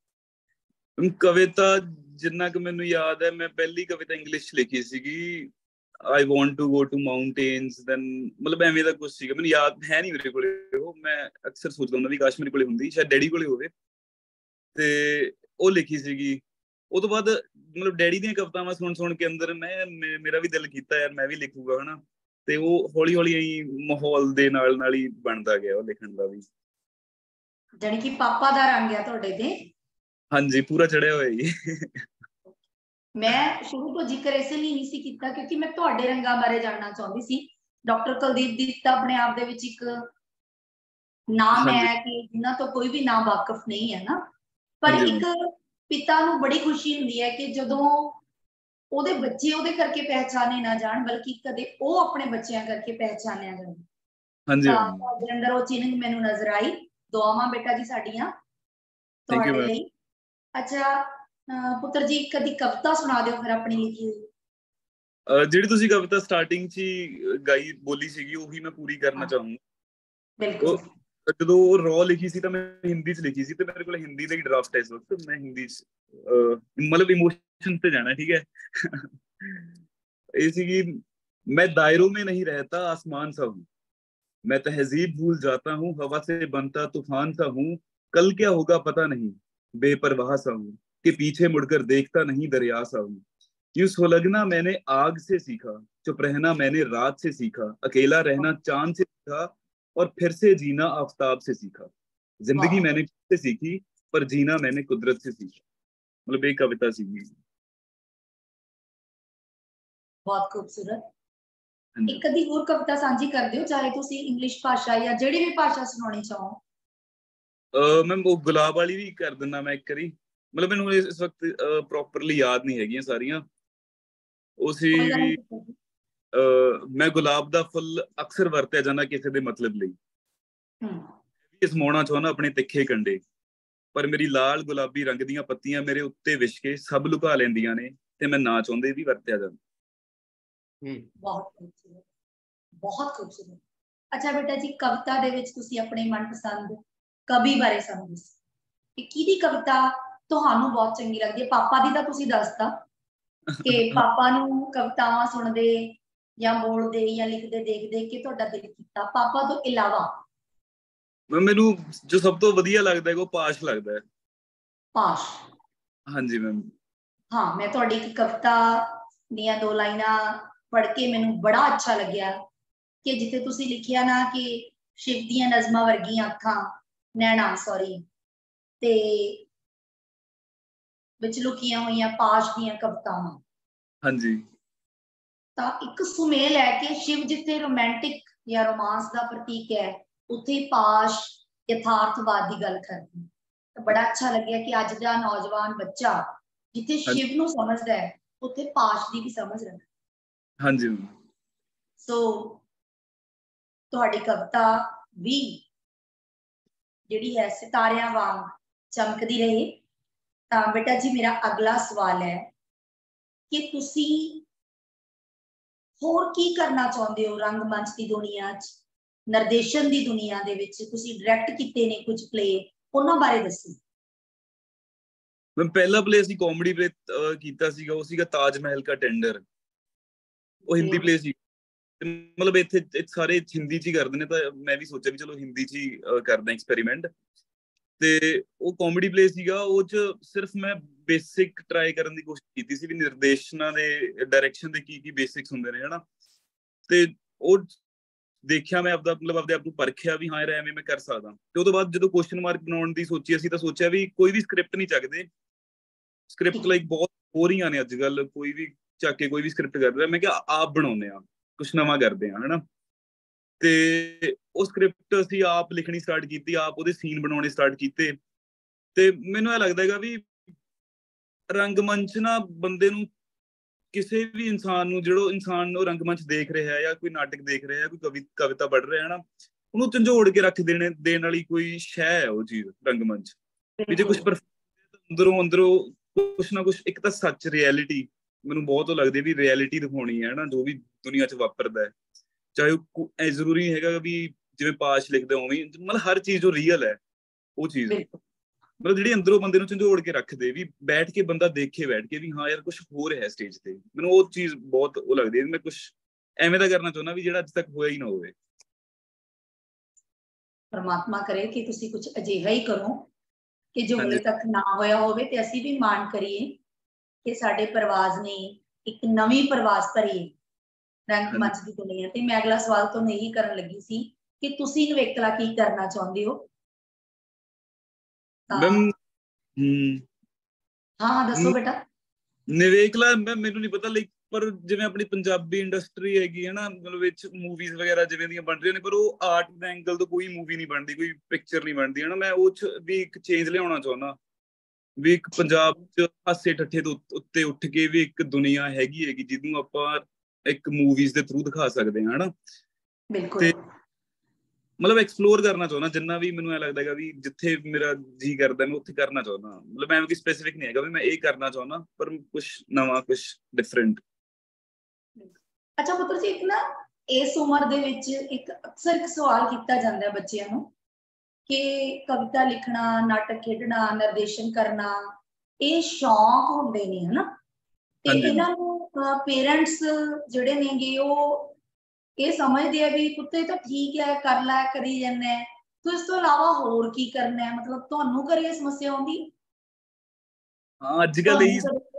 ਕਵਿਤਾ ਜਿੰਨਾ ਕਿ ਮੈਨੂੰ ਯਾਦ ਹੈ, ਮੈਂ ਪਹਿਲੀ ਕਵਿਤਾ ਇੰਗਲਿਸ਼ 'ਚ ਲਿਖੀ ਸੀਗੀ, I want to go to mountains, then ਮਤਲਬ ਐਵੇਂ ਦਾ ਕੁਛ ਸੀਗਾ, ਮੈਨੂੰ ਯਾਦ ਹੈ ਨਹੀਂ ਮੇਰੇ ਕੋਲੇ ਉਹ। ਮੈਂ ਅਕਸਰ ਸੋਚਦਾ ਹੁੰਦਾ ਵੀ ਕਾਸ਼ ਮੇਰੇ ਕੋਲੇ ਹੁੰਦੀ, ਸ਼ਾਇਦ ਡੈਡੀ ਕੋਲੇ ਹੋਵੇ। ਤੇ ਉਹ ਲਿਖੀ ਸੀਗੀ। ਉਹ ਤੋਂ ਬਾਅਦ ਮਤਲਬ ਡੈਡੀ ਦੀਆਂ ਕਵਿਤਾਵਾਂ ਸੁਣ ਕੇ ਅੰਦਰ ਮੇਰਾ ਵੀ ਦਿਲ ਕੀਤਾ ਯਾਰ ਮੈਂ ਵੀ ਲਿਖੂਗਾ, ਹਨਾ। ਤੇ ਉਹ ਹੌਲੀ ਹੌਲੀ ਮਾਹੌਲ ਦੇ ਨਾਲ ਹੀ ਬਣਦਾ ਗਿਆ ਉਹ ਲਿਖਣ ਦਾ ਵੀ। ਜਾਣੀ ਕਿ ਪਾਪਾ ਦਾ ਰੰਗ ਆ ਤੁਹਾਡੇ ਤੇ? ਹਾਂਜੀ, ਪੂਰਾ ਚੜਿਆ ਹੋਇਆ ਜੀ। ਮੈਂ ਸ਼ੁਰੂ ਤੋਂ ਜ਼ਿਕਰ ਇਸੇ ਲਈ ਨਹੀਂ ਸੀ ਕੀਤਾ ਕਿਉਂਕਿ ਮੈਂ ਤੁਹਾਡੇ ਰੰਗਾਂ ਬਾਰੇ ਜਾਣਨਾ ਚਾਹੁੰਦੀ ਸੀ। ਡਾਕਟਰ ਕੁਲਦੀਪ ਦੀ ਤਾਂ ਆਪਣੇ ਆਪ ਦੇ ਵਿੱਚ ਇੱਕ ਨਾਮ ਹੈ ਕਿ ਜਿਨ੍ਹਾਂ ਤੋਂ ਕੋਈ ਵੀ ਨਾਮ ਵਾਕਿਫ ਨਹੀਂ ਹੈ ਨਾ। ਪਰ ਇੱਕ ਪਿਤਾ ਨੂੰ ਬੜੀ ਖੁਸ਼ੀ ਹੁੰਦੀ ਹੈ ਕਿ ਜਦੋਂ ਉਹਦੇ ਬੱਚੇ ਉਹਦੇ ਕਰਕੇ ਪਹਿਚਾਨੇ ਨਾ ਜਾਣ, ਬਲਕਿ ਕਦੇ ਉਹ ਆਪਣੇ ਬੱਚਿਆਂ ਕਰਕੇ ਪਹਿਚਾਨਿਆ ਜਾਣ। ਤਾਂ ਤੁਹਾਡੇ ਅੰਦਰ ਉਹ ਚੀਜ਼ ਮੈਨੂੰ ਨਜ਼ਰ ਆਈ। ਦੁਆਵਾਂ ਬੇਟਾ ਜੀ ਸਾਡੀਆਂ ਤੁਹਾਡੇ ਲਈ। ਅੱਛਾ ਪੁੱਤਰ ਜੀ, ਕਦੀ ਕਵਿਤਾ ਸੁਣਾ ਦਿਓ ਫਿਰ ਆਪਣੀ ਲਿਖੀ ਹੋਈ। ਜਿਹੜੀ ਤੁਸੀਂ ਕਵਿਤਾ ਸਟਾਰਟਿੰਗ 'ਚ ਗਾਈ ਬੋਲੀ ਸੀਗੀ ਉਹੀ ਮੈਂ ਪੂਰੀ ਕਰਨਾ ਚਾਹੂੰਗਾ। ਬਿਲਕੁਲ। ਜਦੋਂ ਉਹ ਰॉ ਲਿਖੀ ਸੀ ਤਾਂ ਮੈਂ ਹਿੰਦੀ 'ਚ ਲਿਖੀ ਸੀ ਤੇ ਮੇਰੇ ਕੋਲ ਹਿੰਦੀ ਦਾ ਹੀ ਡਰਾਫਟ ਹੈ ਇਸ ਵਕਤ। ਮੈਂ ਹਿੰਦੀ 'ਚ मतलब इमोशन पे जाना, ठीक है। इसी मैं दायरों में नहीं रहता, आसमान सा हूँ, मैं तहजीब भूल जाता हूँ, हवा से बनता तूफान सा हूँ, कल क्या होगा पता नहीं, बेपरवाह सा हूँ कि पीछे मुड़कर देखता नहीं, दरिया सा हूँ। यूं सुलगना मैंने आग से सीखा, चुप रहना मैंने रात से सीखा, अकेला रहना चांद से सीखा और फिर से जीना आफताब से सीखा। जिंदगी मैंने खुद से सीखी पर जीना मैंने कुदरत से सीखा। मतलब एक कविता सी। बहुत खूबसूरत। एक कदी और कविता सांझी कर दियो, चाहे तुसी इंग्लिश भाषा या जेड़ी भी भाषा सुनानी चाहो। मैं वो गुलाब वाली भी कर दिना मैं एक करी। मतलब मैनू इस वक्त प्रॉपरली याद नहीं हैगियां सारियां। उसी मैं गुलाब दा फुल अक्सर वरत्या जाना किसी दे मतलब लई। समाउणा चाहुंदा अपने तिखे कंडे, पर मेरी लाल गुलाबी रंग दीयां पत्तियां मेरे उत्ते विछ के सब लुका लैंदियां ने ते मैं ना चाहुंदे भी वरत्या जांदा। ਬਹੁਤ ਖੂਬਸੂਰਤ, ਬਹੁਤ ਖੂਬਸੂਰਤ। ਅੱਛਾ ਬੇਟਾ ਜੀ, ਕਵਿਤਾ ਦੇ ਵਿੱਚ ਤੁਸੀਂ ਆਪਣੇ ਮਨਪਸੰਦ ਕਵੀ ਬਾਰੇ ਸਾਨੂੰ ਦੱਸੋ ਕਿ ਕਿਹਦੀ ਕਵਿਤਾ ਤੁਹਾਨੂੰ ਬਹੁਤ ਚੰਗੀ ਲੱਗਦੀ ਹੈ? ਪਾਪਾ ਦੀ ਤਾਂ ਤੁਸੀਂ ਦੱਸਤਾ ਕਿ ਪਾਪਾ ਨੂੰ ਕਵਿਤਾਵਾਂ ਸੁਣਦੇ ਜਾਂ ਬੋਲਦੇ ਜਾਂ ਲਿਖਦੇ ਦੇਖ ਕੇ ਤੁਹਾਡਾ ਦਿਲ ਕੀਤਾ। ਪਾਪਾ ਤੋਂ ਇਲਾਵਾ ਮੈਨੂੰ ਜੋ ਸਭ ਤੋਂ ਵਧੀਆ ਲੱਗਦਾ ਹੈ ਉਹ ਪਾਸ਼ ਲੱਗਦਾ ਹੈ। ਪਾਸ਼? ਹਾਂਜੀ ਮੈਮ। ਹਾਂ, ਮੈਂ ਤੁਹਾਡੀ ਇੱਕ ਕਵਿਤਾ ਦੀਆਂ 2 ਲਾਈਨਾਂ ਪੜ੍ਹ ਕੇ ਮੈਨੂੰ ਬੜਾ ਅੱਛਾ ਲੱਗਿਆ ਕਿ ਜਿੱਥੇ ਤੁਸੀਂ ਲਿਖਿਆ ਨਾ ਕਿ ਸ਼ਿਵ ਦੀਆਂ ਨਜ਼ਮਾਂ ਵਰਗੀਆਂ ਅੱਖਾਂ, ਨੈਣਾ ਸੌਰੀ, ਤੇ ਵਿੱਚ ਲੁਕੀਆਂ ਹੋਈਆਂ ਪਾਸ਼ ਦੀਆਂ ਕਵਿਤਾਵਾਂ। ਹਾਂਜੀ। ਤਾਂ ਇੱਕ ਸੁਮੇਲ ਹੈ ਕਿ ਸ਼ਿਵ ਜਿੱਥੇ ਰੋਮਾਂਟਿਕ ਜਾਂ ਰੋਮਾਂਸ ਦਾ ਪ੍ਰਤੀਕ ਹੈ, ਉੱਥੇ ਪਾਸ਼ ਯਥਾਰਥਵਾਦ ਦੀ ਗੱਲ ਕਰਦੀ। ਤਾਂ ਬੜਾ ਅੱਛਾ ਲੱਗਿਆ ਕਿ ਅੱਜ ਦਾ ਨੌਜਵਾਨ ਬੱਚਾ ਜਿੱਥੇ ਸ਼ਿਵ ਨੂੰ ਸਮਝਦਾ ਹੈ, ਉੱਥੇ ਪਾਸ਼ ਦੀ ਵੀ ਸਮਝ ਰੱਖਦਾ। ਹਾਂਜੀ। ਸੋ ਤੁਹਾਡੀ ਕਵਿਤਾ ਵੀ ਜਿਹੜੀ ਹੈ ਸਿਤਾਰਿਆਂ ਵਾਂਗ ਚਮਕਦੀ ਰਹੇ। ਤਾਂ ਬੇਟਾ ਜੀ, ਮੇਰਾ ਅਗਲਾ ਸਵਾਲ ਹੈ ਕਿ ਤੁਸੀਂ ਹੋਰ ਕੀ ਕਰਨਾ ਚਾਹੁੰਦੇ ਹੋ ਰੰਗਮੰਚ ਦੀ ਦੁਨੀਆ 'ਚ, ਨਿਰਦੇਸ਼ਨ ਦੀ ਦੁਨੀਆ ਦੇ ਵਿੱਚ? ਤੁਸੀਂ ਡਾਇਰੈਕਟ ਕੀਤੇ ਨੇ ਕੁਝ ਪਲੇ, ਉਹਨਾਂ ਬਾਰੇ ਦੱਸੋ। ਮੈਂ ਪਹਿਲਾ ਪਲੇ ਅਸੀਂ ਕਾਮੇਡੀ ਪਲੇ ਕੀਤਾ ਸੀਗਾ, ਉਹ ਸੀਗਾ ਤਾਜ ਮਹਿਲ ਕਾ ਟੈਂਡਰ। ਉਹ ਹਿੰਦੀ ਪਲੇ ਸੀ। ਮਤਲਬ ਇੱਥੇ ਸਾਰੇ ਹਿੰਦੀ 'ਚ ਹੀ ਕਰਦੇ ਨੇ, ਤਾਂ ਮੈਂ ਵੀ ਸੋਚਿਆ ਵੀ ਚਲੋ ਹਿੰਦੀ 'ਚ ਹੀ ਕਰਦਾ ਐਕਸਪੈਰੀਮੈਂਟ। ਤੇ ਉਹ ਕਾਮੇਡੀ ਪਲੇ ਸੀਗਾ। ਉਹ 'ਚ ਸਿਰਫ ਮੈਂ ਬੇਸਿਕ ਟਰਾਈ ਕਰਨ ਦੀ ਕੋਸ਼ਿਸ਼ ਕੀਤੀ ਸੀ ਵੀ ਨਿਰਦੇਸ਼ਨਾਂ ਦੇ, ਡਾਇਰੈਕਸ਼ਨ ਦੇ ਕੀ ਬੇਸਿਕਸ ਹੁੰਦੇ ਨੇ, ਹਨਾ। ਤੇ ਉਹ ਦੇਖਿਆ ਮੈਂ, ਆਪਦੇ ਆਪ ਨੂੰ ਪਰਖਿਆ ਵੀ ਹਾਂ ਯਾਰ ਐਵੇਂ ਮੈਂ ਕਰ ਸਕਦਾ। ਤੇ ਉਹ ਤੋਂ ਬਾਅਦ ਜਦੋਂ ਕੁਐਸਚਨ ਮਾਰਕ ਬਣਾਉਣ ਦੀ ਸੋਚੀ ਅਸੀਂ, ਤਾਂ ਸੋਚਿਆ ਵੀ ਕੋਈ ਵੀ ਸਕ੍ਰਿਪਟ ਨਹੀਂ ਚੱਕਦੇ। ਸਕ੍ਰਿਪਟ ਲਾਈਕ ਬਹੁਤ ਬੋਰਿੰਗ ਨੇ ਅੱਜ ਕੱਲ, ਕੋਈ ਵੀ ਚੱਕ ਕੇ ਕੋਈ ਵੀ ਸਕ੍ਰਿਪਟ ਕਰ ਰਿਹਾ। ਮੈਂ ਕਿਹਾ ਆਪ ਬਣਾਉਂਦੇ ਆ, ਕੁਛ ਨਵਾਂ ਕਰਦੇ ਆ, ਹਨਾ। ਤੇ ਉਹ ਸਕ੍ਰਿਪਟ ਅਸੀਂ ਆਪ ਲਿਖਣੀ ਸਟਾਰਟ ਕੀਤੀ, ਆਪ ਉਹਦੇ ਸੀਨ ਬਣਾਉਣੇ ਸਟਾਰਟ ਕੀਤੇ। ਤੇ ਮੈਨੂੰ ਇਹ ਲੱਗਦਾ ਹੈਗਾ ਵੀ ਰੰਗਮੰਚ ਨਾ ਬੰਦੇ ਨੂੰ, ਕਿਸੇ ਵੀ ਇਨਸਾਨ ਨੂੰ, ਜਿਹੜਾ ਇਨਸਾਨ ਨੂੰ ਰੰਗਮੰਚ ਦੇਖ ਰਿਹਾ ਜਾਂ ਕੋਈ ਨਾਟਕ ਦੇਖ ਰਿਹਾ, ਕੋਈ ਕਵਿਤਾ ਪੜ੍ਹ ਰਿਹਾ, ਹਨਾ, ਉਹਨੂੰ ਝੰਜੋੜ ਕੇ ਰੱਖ ਦੇਣ ਵਾਲੀ ਕੋਈ ਸ਼ੈ ਹੈ ਉਹ ਚੀਜ਼ ਰੰਗਮੰਚ। ਵੀ ਜੇ ਕੁਛ ਅੰਦਰੋਂ ਕੁਛ ਨਾ ਕੁਛ, ਇੱਕ ਤਾਂ ਸੱਚ, ਰਿਐਲਿਟੀ ਮੈਨੂੰ ਬਹੁਤ ਲੱਗਦੀ ਵੀ ਰਿਐਲਿਟੀ ਦਿਖਾਉਣੀ ਹੈ, ਹਨਾ, ਜੋ ਵੀ ਦੁਨੀਆ 'ਚ ਵਾਪਰਦਾ ਹੈ। ਚਾਹੇ ਉਹ ਇਹ ਜ਼ਰੂਰੀ ਹੈਗਾ ਵੀ ਜਿਵੇਂ ਪਾਸ਼ ਲਿਖਦਾ ਉਵੇਂ, ਮਤਲਬ ਹਰ ਚੀਜ਼ ਜੋ ਰੀਅਲ ਹੈ ਉਹ ਚੀਜ਼, ਮਤਲਬ ਜਿਹੜੀ ਅੰਦਰੋਂ ਬੰਦੇ ਨੂੰ ਝੰਜੋੜ ਕੇ ਰੱਖਦੇ, ਵੀ ਬੈਠ ਕੇ ਬੰਦਾ ਦੇਖੇ ਬੈਠ ਕੇ ਵੀ ਹਾਂ ਯਾਰ ਕੁਛ ਹੋ ਰਿਹਾ ਸਟੇਜ ਤੇ। ਮੈਨੂੰ ਉਹ ਚੀਜ਼ ਬਹੁਤ ਉਹ ਲੱਗਦੀ ਹੈ। ਮੈਂ ਕੁਛ ਐਵੇਂ ਦਾ ਕਰਨਾ ਚਾਹੁੰਦਾ ਵੀ ਜਿਹੜਾ ਅੱਜ ਤੱਕ ਹੋਇਆ ਹੀ ਨਾ ਹੋਵੇ। ਪਰਮਾਤਮਾ ਕਰੇ ਕਿ ਤੁਸੀਂ ਕੁਝ ਅਜਿਹਾ ਹੀ ਕਰੋ ਕਿ ਜੋ ਹਲੇ ਤੱਕ ਨਾ ਹੋਇਆ ਹੋਵੇ, ਤੇ ਅਸੀਂ ਵੀ ਮਾਣ ਕਰੀਏ ਕਿ ਸਾਡੇ ਪਰਵਾਜ਼ ਨੇ ਇੱਕ ਨਵੀਂ ਪਰਵਾਜ਼ ਭਰੀ ਰੰਗਮੰਚ ਦੀ ਦੁਨੀਆ ਤੇ। ਮੈਂ ਅਗਲਾ ਸਵਾਲ ਤੁਹਾਨੂੰ ਇਹੀ ਕਰਨ ਲੱਗੀ ਸੀ ਕਿ ਤੁਸੀਂ ਨਿਵੇਕਲਾ ਕੀ ਕਰਨਾ ਚਾਹੁੰਦੇ ਹੋ? ਹਾਂ ਦੱਸੋ ਬੇਟਾ। ਨਿਵੇਕਲਾ ਮੈਨੂੰ ਨਹੀਂ ਪਤਾ, ਲਾਈਕ ਪਰ ਜਿਵੇਂ ਆਪਣੀ ਪੰਜਾਬੀ ਇੰਡਸਟਰੀ ਹੈਗੀ ਹੈ ਨਾ, ਮਤਲਬ ਵਿੱਚ ਮੂਵੀਜ਼ ਵਗੈਰਾ ਜਿਵੇਂ ਦੀਆਂ ਬਣ ਰਹੀਆਂ ਨੇ, ਪਰ ਉਹ ਆਰਟ ਦੇ ਐਂਗਲ ਤੋਂ ਕੋਈ ਮੂਵੀ ਨਹੀਂ ਬਣਦੀ, ਕੋਈ ਪਿਕਚਰ ਨਹੀਂ ਬਣਦੀ, ਹਨਾ। ਮੈਂ ਉਹ 'ਚ ਵੀ ਇੱਕ ਚੇਂਜ ਲਿਆਉਣਾ ਚਾਹੁੰਦਾ ਵੀ ਇੱਕ ਪੰਜਾਬ 'ਚ ਹਾਸੇ ਠੱਠੇ ਤੋਂ ਉੱਤੇ ਉੱਠ ਕੇ ਵੀ ਇੱਕ ਦੁਨੀਆ ਹੈਗੀ ਜਿਹਨੂੰ ਆਪਾਂ ਇੱਕ ਮੂਵੀਜ਼ ਦੇ ਥਰੂ ਦਿਖਾ ਸਕਦੇ ਹਾਂ, ਹਨਾ। ਬਿਲਕੁਲ। ਮਤਲਬ ਐਕਸਪਲੋਰ ਕਰਨਾ ਚਾਹੁੰਦਾ ਜਿੰਨਾ ਵੀ ਮੈਨੂੰ ਇਹ ਲੱਗਦਾ ਹੈਗਾ ਵੀ ਜਿੱਥੇ ਮੇਰਾ ਜੀ ਕਰਦਾ ਮੈਂ ਉੱਥੇ ਕਰਨਾ ਚਾਹੁੰਦਾ। ਮਤਲਬ ਮੈਂ ਕੋਈ ਸਪੈਸੀਫਿਕ ਨਹੀਂ ਹੈਗਾ ਵੀ ਮੈਂ ਇਹ ਕਰਨਾ ਚਾਹੁੰਦਾ, ਪਰ ਕੁਛ ਨਵਾਂ, ਕੁਛ ਡਿਫਰੈਂਟ। ਅੱਛਾ ਪੁੱਤਰ ਜੀ, ਇੱਕ ਨਾ ਇਸ ਉਮਰ ਦੇ ਵਿੱਚ ਅਕਸਰ ਇੱਕ ਸਵਾਲ ਕੀਤਾ ਜਾਂਦਾ ਬੱਚਿਆਂ ਨੂੰ ਕਿ ਕਵਿਤਾ ਲਿਖਣਾ, ਨਾਟਕ ਖੇਡਣਾ, ਨਿਰਦੇਸ਼ਨ ਕਰਨਾ, ਇਹ ਸ਼ੌਂਕ ਹੁੰਦੇ ਨੇ, ਹਨਾ। ਤੇ ਇਹਨਾਂ ਨੂੰ ਪੇਰੈਂਟਸ ਜਿਹੜੇ ਨੇਗੇ ਉਹ ਇਹ ਸਮਝਦੇ ਆ ਵੀ ਪੁੱਤ ਇਹ ਤਾਂ ਠੀਕ ਹੈ, ਕਰ ਲੈ, ਕਰੀ ਜਾਂਦਾ, ਤੂੰ ਇਸ ਤੋਂ ਇਲਾਵਾ ਹੋਰ ਕੀ ਕਰਨਾ ਹੈ? ਮਤਲਬ ਤੁਹਾਨੂੰ ਘਰੇ ਇਹ ਸਮੱਸਿਆ ਆਉਂਦੀ? ਹਾਂ ਅੱਜ ਕੱਲ ਇਹੀ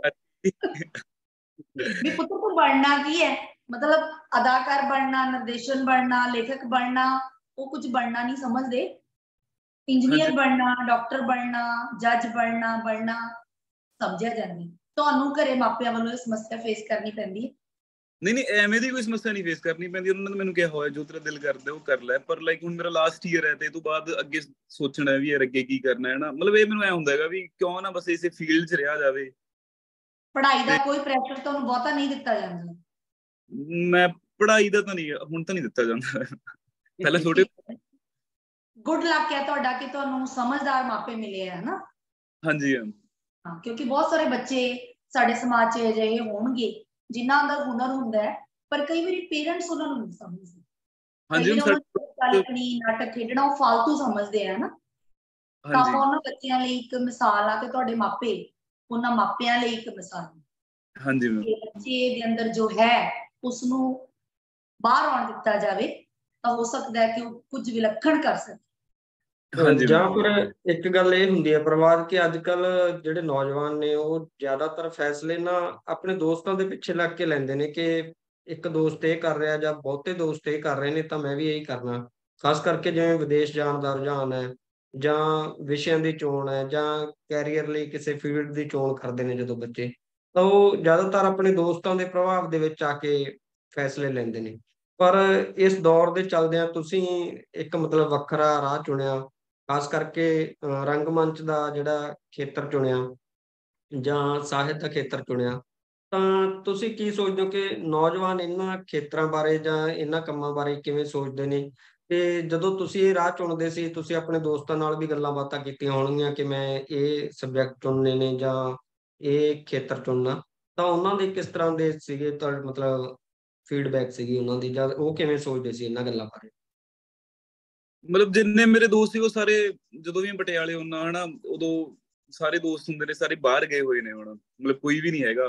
ਵੀ ਪੁੱਤ ਤੂੰ ਬਣਨਾ ਕੀ ਹੈ? ਮਤਲਬ ਅਦਾਕਾਰ ਬਣਨਾ, ਨਿਰਦੇਸ਼ਨ ਬਣਨਾ, ਲੇਖਕ ਬਣਨਾ, ਉਹ ਕੁਝ ਬਣਨਾ ਨਹੀਂ ਸਮਝਦੇ। ਇੰਜੀਨੀਅਰ ਬਣਨਾ, ਡਾਕਟਰ ਬਣਨਾ, ਜੱਜ ਬਣਨਾ ਸਮਝਿਆ ਜਾਂਦਾ। ਤੁਹਾਨੂੰ ਘਰੇ ਮਾਪਿਆਂ ਵੱਲੋਂ ਇਹ ਸਮੱਸਿਆ ਫੇਸ ਕਰਨੀ ਪੈਂਦੀ ਹੈ? ਨਹੀਂ ਐਵੇਂ ਦੀ ਕੋਈ ਸਮੱਸਿਆ ਨਹੀਂ ਫੇਸ ਕਰਨੀ ਪੈਂਦੀ। ਉਹਨਾਂ ਨੇ ਮੈਨੂੰ ਕਿਹਾ ਹੋਇਆ ਜੋ ਤੇਰਾ ਦਿਲ ਕਰਦਾ ਉਹ ਕਰ ਲੈ, ਪਰ ਲਾਈਕ ਹੁਣ ਮੇਰਾ ਲਾਸਟ ਈਅਰ ਹੈ ਤੇ ਇਹ ਤੋਂ ਬਾਅਦ ਅੱਗੇ ਸੋਚਣਾ ਵੀ ਯਾਰ ਅੱਗੇ ਕੀ ਕਰਨਾ ਹੈ ਨਾ। ਮਤਲਬ ਇਹ ਮੈਨੂੰ ਐ ਹੁੰਦਾ ਹੈਗਾ ਵੀ ਕਿਉਂ ਨਾ ਬਸ ਇਸੇ ਫੀਲਡ 'ਚ ਰਿਹਾ ਜਾਵੇ। ਪੜ੍ਹਾਈ ਦਾ ਕੋਈ ਪ੍ਰੈਸ਼ਰ ਤੁਹਾਨੂੰ ਬਹੁਤਾ ਨਹੀਂ ਦਿੱਤਾ ਜਾਂਦਾ? ਮੈਂ ਪੜ੍ਹਾਈ ਦਾ ਤਾਂ ਨਹੀਂ, ਹੁਣ ਤਾਂ ਨਹੀਂ ਦਿੱਤਾ ਜਾਂਦਾ। ਪਹਿਲਾਂ ਛੋਟੇ ਗੁੱਡ ਲੱਕ ਹੈ ਤੁਹਾਡਾ ਕਿ ਤੁਹਾਨੂੰ ਸਮਝਦਾਰ ਮਾਪੇ ਮਿਲੇ ਹੈ, ਹਨਾ। ਹਾਂਜੀ ਹਾਂ, ਕਿਉਂਕਿ ਬਹੁਤ ਸਾਰੇ ਬੱਚੇ ਸਾਡੇ ਸਮਾਜ 'ਚ ਅਜਿਹੇ ਹੋਣਗੇ ਜਿਨ੍ਹਾਂ ਅੰਦਰ ਹੁਨਰ ਹੁੰਦਾ ਹੈ ਪਰ ਕਈ ਵਾਰੀ ਪੇਰੈਂਟਸ ਉਹਨਾਂ ਨੂੰ ਨਹੀਂ ਸਮਝਦੇ। ਹਾਂਜੀ ਕਈ ਵਾਰੀ ਕਲਪਨੀ ਨਾਟਕ ਖੇਡਣਾ ਉਹ ਫालतू ਸਮਝਦੇ ਆ ਨਾ। ਤਾਂ ਆਪਾਂ ਉਹਨਾਂ ਬੱਚਿਆਂ ਲਈ ਇੱਕ ਮਿਸਾਲ ਆ ਕਿ ਤੁਹਾਡੇ ਮਾਪੇ ਉਹਨਾਂ ਮਾਪਿਆਂ ਲਈ ਇੱਕ ਮਿਸਾਲ। ਹਾਂਜੀ ਬੱਚੇ ਦੇ ਅੰਦਰ ਜੋ ਹੈ ਉਸ ਨੂੰ ਬਾਹਰ ਆਉਣ ਦਿੱਤਾ ਜਾਵੇ ਤਾਂ ਹੋ ਸਕਦਾ ਹੈ ਕਿ ਉਹ ਕੁਝ ਵਿਲੱਖਣ ਕਰ ਸਕੇ। ਜਾਂ ਫਿਰ ਇੱਕ ਗੱਲ ਇਹ ਹੁੰਦੀ ਹੈ ਪ੍ਰਵਾਦ ਕਿ ਅੱਜ ਕੱਲ ਜਿਹੜੇ ਨੌਜਵਾਨ ਨੇ ਉਹ ਜ਼ਿਆਦਾਤਰ ਫੈਸਲੇ ਨਾ ਆਪਣੇ ਦੋਸਤਾਂ ਦੇ ਪਿੱਛੇ ਲੱਗ ਕੇ ਲੈਂਦੇ ਨੇ ਕਿ ਇੱਕ ਦੋਸਤ ਇਹ ਕਰ ਰਿਹਾ ਜਾਂ ਬਹੁਤੇ ਦੋਸਤ ਇਹ ਕਰ ਰਹੇ ਨੇ ਤਾਂ ਮੈਂ ਵੀ ਇਹੀ ਕਰਨਾ। ਖਾਸ ਕਰਕੇ ਜਿਵੇਂ ਵਿਦੇਸ਼ ਜਾਣ ਦਾ ਰੁਝਾਨ ਹੈ ਜਾਂ ਵਿਸ਼ਿਆਂ ਦੀ ਚੋਣ ਹੈ ਜਾਂ ਕੈਰੀਅਰ ਲਈ ਕਿਸੇ ਫੀਲਡ ਦੀ ਚੋਣ ਕਰਦੇ ਨੇ ਜਦੋਂ ਬੱਚੇ, ਤਾਂ ਉਹ ਜ਼ਿਆਦਾਤਰ ਆਪਣੇ ਦੋਸਤਾਂ ਦੇ ਪ੍ਰਭਾਵ ਦੇ ਵਿੱਚ ਆ ਕੇ ਫੈਸਲੇ ਲੈਂਦੇ ਨੇ। ਪਰ ਇਸ ਦੌਰ ਦੇ ਚੱਲਦਿਆਂ ਤੁਸੀਂ ਇੱਕ ਮਤਲਬ ਵੱਖਰਾ ਰਾਹ ਚੁਣਿਆ, ਖਾਸ ਕਰਕੇ ਰੰਗਮੰਚ ਦਾ ਜਿਹੜਾ ਖੇਤਰ ਚੁਣਿਆ ਜਾਂ ਸਾਹਿਤ ਦਾ ਖੇਤਰ ਚੁਣਿਆ, ਤਾਂ ਤੁਸੀਂ ਕੀ ਸੋਚਦੇ ਹੋ ਕਿ ਨੌਜਵਾਨ ਇਹਨਾਂ ਖੇਤਰਾਂ ਬਾਰੇ ਜਾਂ ਇਹਨਾਂ ਕੰਮਾਂ ਬਾਰੇ ਕਿਵੇਂ ਸੋਚਦੇ ਨੇ? ਤੇ ਜਦੋਂ ਤੁਸੀਂ ਇਹ ਰਾਹ ਚੁਣਦੇ ਸੀ ਤੁਸੀਂ ਆਪਣੇ ਦੋਸਤਾਂ ਨਾਲ ਵੀ ਗੱਲਾਂ ਬਾਤਾਂ ਕੀਤੀਆਂ ਹੋਣਗੀਆਂ ਕਿ ਮੈਂ ਇਹ ਸਬਜੈਕਟ ਚੁਣਨੇ ਨੇ ਜਾਂ ਇਹ ਖੇਤਰ ਚੁਣਨਾ, ਤਾਂ ਉਹਨਾਂ ਦੇ ਕਿਸ ਤਰ੍ਹਾਂ ਦੇ ਸੀਗੇ ਤੁਹਾਡੇ ਮਤਲਬ ਫੀਡਬੈਕ ਸੀਗੀ ਉਹਨਾਂ ਦੀ, ਜਾਂ ਉਹ ਕਿਵੇਂ ਸੋਚਦੇ ਸੀ ਇਹਨਾਂ ਗੱਲਾਂ ਬਾਰੇ? ਮਤਲਬ ਜਿੰਨੇ ਮੇਰੇ ਦੋਸਤ ਸੀ ਉਹ ਸਾਰੇ ਜਦੋਂ ਵੀ ਪਟਿਆਲੇ ਹੁੰਨਾ ਹਨਾ ਉਦੋਂ ਸਾਰੇ ਦੋਸਤ ਹੁੰਦੇ ਨੇ ਸਾਰੇ ਬਾਹਰ ਗਏ ਹੋਏ ਨੇ ਹੁਣ, ਮਤਲਬ ਕੋਈ ਵੀ ਨਹੀਂ ਹੈਗਾ।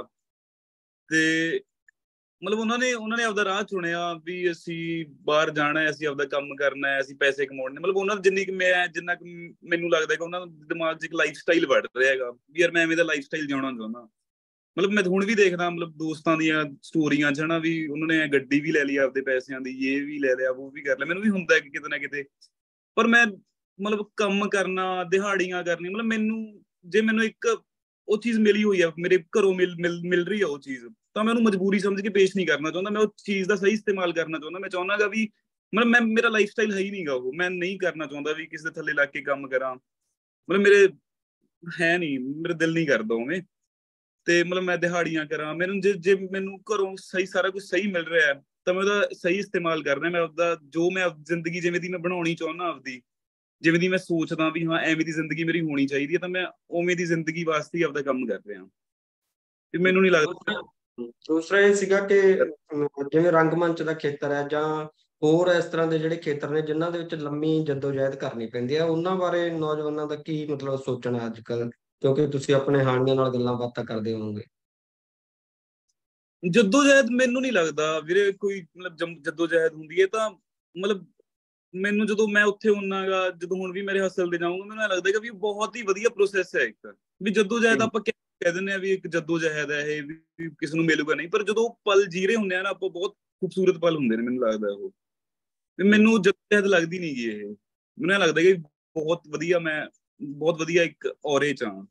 ਤੇ ਮਤਲਬ ਉਹਨਾਂ ਨੇ ਆਪਦਾ ਰਾਹ ਚੁਣਿਆ ਵੀ ਅਸੀਂ ਬਾਹਰ ਜਾਣਾ ਹੈ, ਅਸੀਂ ਆਪਦਾ ਕੰਮ ਕਰਨਾ ਹੈ, ਅਸੀਂ ਪੈਸੇ ਕਮਾਉਣੇ। ਮਤਲਬ ਉਹਨਾਂ ਜਿੰਨਾ ਕੁ ਮੈਨੂੰ ਲੱਗਦਾ ਕਿ ਉਹਨਾਂ ਦੇ ਦਿਮਾਗ 'ਚ ਇੱਕ ਲਾਈਫ ਸਟਾਈਲ ਵੜ ਰਿਹਾ ਹੈਗਾ ਵੀ ਯਾਰ ਮੈਂ ਐਵੇਂ ਦਾ ਲਾਈਫ ਸਟਾਈਲ ਜਿਉਣਾ ਚਾਹੁੰਦਾ। ਮਤਲਬ ਮੈਂ ਹੁਣ ਵੀ ਦੇਖਦਾ ਮਤਲਬ ਦੋਸਤਾਂ ਦੀਆਂ ਸਟੋਰੀਆਂ 'ਚ ਹਨਾ ਵੀ ਉਹਨਾਂ ਨੇ ਗੱਡੀ ਵੀ ਲੈ ਲਈ ਆਪਦੇ ਪੈਸਿਆਂ ਦੀ, ਇਹ ਵੀ ਲੈ ਲਿਆ ਉਹ ਵੀ ਕਰ ਲਿਆ। ਮੈਨੂੰ ਵੀ ਹੁੰਦਾ ਕਿ ਕਿਤੇ ਨਾ ਕਿਤੇ, ਪਰ ਮੈਂ ਮਤਲਬ ਕੰਮ ਕਰਨਾ, ਦਿਹਾੜੀਆਂ ਕਰਨੀ, ਮਤਲਬ ਮੈਨੂੰ ਇੱਕ ਉਹ ਚੀਜ਼ ਮਿਲੀ ਹੋਈ ਆ, ਮੇਰੇ ਘਰੋਂ ਮਿਲ ਰਹੀ ਆ ਉਹ ਚੀਜ਼, ਤਾਂ ਮੈਂ ਉਹਨੂੰ ਮਜਬੂਰੀ ਸਮਝ ਕੇ ਪੇਸ਼ ਨਹੀਂ ਕਰਨਾ ਚਾਹੁੰਦਾ। ਮੈਂ ਉਹ ਚੀਜ਼ ਦਾ ਸਹੀ ਇਸਤੇਮਾਲ ਕਰਨਾ ਚਾਹੁੰਦਾ। ਮੈਂ ਚਾਹੁੰਦਾ ਵੀ ਮਤਲਬ ਮੇਰਾ ਲਾਈਫ ਸਟਾਈਲ ਹੈ ਹੀ ਨਹੀਂਗਾ ਉਹ, ਮੈਂ ਨਹੀਂ ਕਰਨਾ ਚਾਹੁੰਦਾ ਵੀ ਕਿਸੇ ਦੇ ਥੱਲੇ ਲੱਗ ਕੇ ਕੰਮ ਕਰਾਂ। ਮਤਲਬ ਮੇਰਾ ਦਿਲ ਨਹੀਂ ਕਰਦਾ ਉਵੇਂ। ਤੇ ਮਤਲਬ ਮੈਂ ਦਿਹਾੜੀਆਂ ਕਰਾਂ, ਮੈਨੂੰ ਜੇ ਮੈਨੂੰ ਘਰੋਂ ਸਾਰਾ ਕੁਝ ਸਹੀ ਮਿਲ ਰਿਹਾ ਤਾਂ ਮੈਂ ਉਹਦਾ ਸਹੀ ਇਸਤੇਮਾਲ ਕਰਨਾ। ਮੈਂ ਆਪਦਾ ਜੋ ਮੈਂ ਜ਼ਿੰਦਗੀ ਜਿਵੇਂ ਦੀ ਮੈਂ ਬਣਾਉਣੀ ਚਾਹੁੰਦਾ, ਆਪਦੀ ਜਿਵੇਂ ਦੀ ਮੈਂ ਸੋਚਦਾ ਵੀ ਹਾਂ ਐਵੇਂ ਦੀ ਜ਼ਿੰਦਗੀ ਮੇਰੀ ਹੋਣੀ ਚਾਹੀਦੀ ਹੈ, ਤਾਂ ਮੈਂ ਉਵੇਂ ਦੀ ਜ਼ਿੰਦਗੀ ਵਾਸਤੇ ਹੀ ਆਪਦਾ ਕੰਮ ਕਰ ਰਿਹਾ। ਤੇ ਮੈਨੂੰ ਨਹੀਂ ਲੱਗਦਾ। ਦੂਸਰਾ ਇਹ ਸੀਗਾ ਕਿ ਜਿਵੇਂ ਰੰਗਮੰਚ ਦਾ ਖੇਤਰ ਹੈ ਜਾਂ ਹੋਰ ਇਸ ਤਰ੍ਹਾਂ ਦੇ ਜਿਹੜੇ ਖੇਤਰ ਨੇ ਜਿਨ੍ਹਾਂ ਦੇ ਵਿੱਚ ਲੰਮੀ ਜੱਦੋਜਹਿਦ ਕਰਨੀ ਪੈਂਦੀ ਹੈ, ਉਹਨਾਂ ਬਾਰੇ ਨੌਜਵਾਨਾਂ ਦਾ ਕੀ ਮਤਲਬ ਸੋਚਣਾ ਅੱਜ ਕੱਲ੍ਹ, ਕਿਉਂਕਿ ਤੁਸੀਂ ਆਪਣੇ ਹਾਣੀਆਂ ਨਾਲ ਗੱਲਾਂ ਬਾਤਾਂ ਕਰਦੇ ਹੋਵੋਗੇ। ਜੱਦੋਜਹਿਦ ਮੈਨੂੰ ਨਹੀਂ ਲੱਗਦਾ ਵੀਰੇ ਕੋਈ ਮਤਲਬ ਜੱਦੋਜਹਿਦ ਹੁੰਦੀ ਹੈ ਤਾਂ ਮਤਲਬ ਮੈਨੂੰ ਜਦੋਂ ਮੈਂ ਉੱਥੇ ਹੁੰਨਾਗਾ, ਜਦੋਂ ਹੁਣ ਵੀ ਮੇਰੇ ਹਸਲ ਤੇ ਜਾਊਂਗਾ, ਮੈਨੂੰ ਲੱਗਦਾ ਕਿ ਵੀ ਬਹੁਤ ਹੀ ਵਧੀਆ ਪ੍ਰੋਸੈਸ ਹੈ ਇੱਕ। ਵੀ ਜੱਦੋਜਹਿਦ ਆਪਾਂ ਕਹਿ ਦਿੰਦੇ ਆ ਵੀ ਇੱਕ ਜੱਦੋਜਹਿਦ ਹੈ ਇਹ, ਵੀ ਕਿਸੇ ਨੂੰ ਮਿਲੂਗਾ ਨਹੀਂ, ਪਰ ਜਦੋਂ ਪਲ ਜੀ ਰਹੇ ਹੁੰਦੇ ਆ ਨਾ ਆਪਾਂ, ਬਹੁਤ ਖੂਬਸੂਰਤ ਪਲ ਹੁੰਦੇ ਨੇ ਮੈਨੂੰ ਲੱਗਦਾ ਉਹ। ਮੈਨੂੰ ਜੱਦੋਜਹਿਦ ਲੱਗਦੀ ਨਹੀਂ ਗੀ ਇਹ, ਮੈਨੂੰ ਇਹ ਲੱਗਦਾ ਕਿ ਬਹੁਤ ਵਧੀਆ ਇੱਕ ਔਰੇ ਚ ਆ।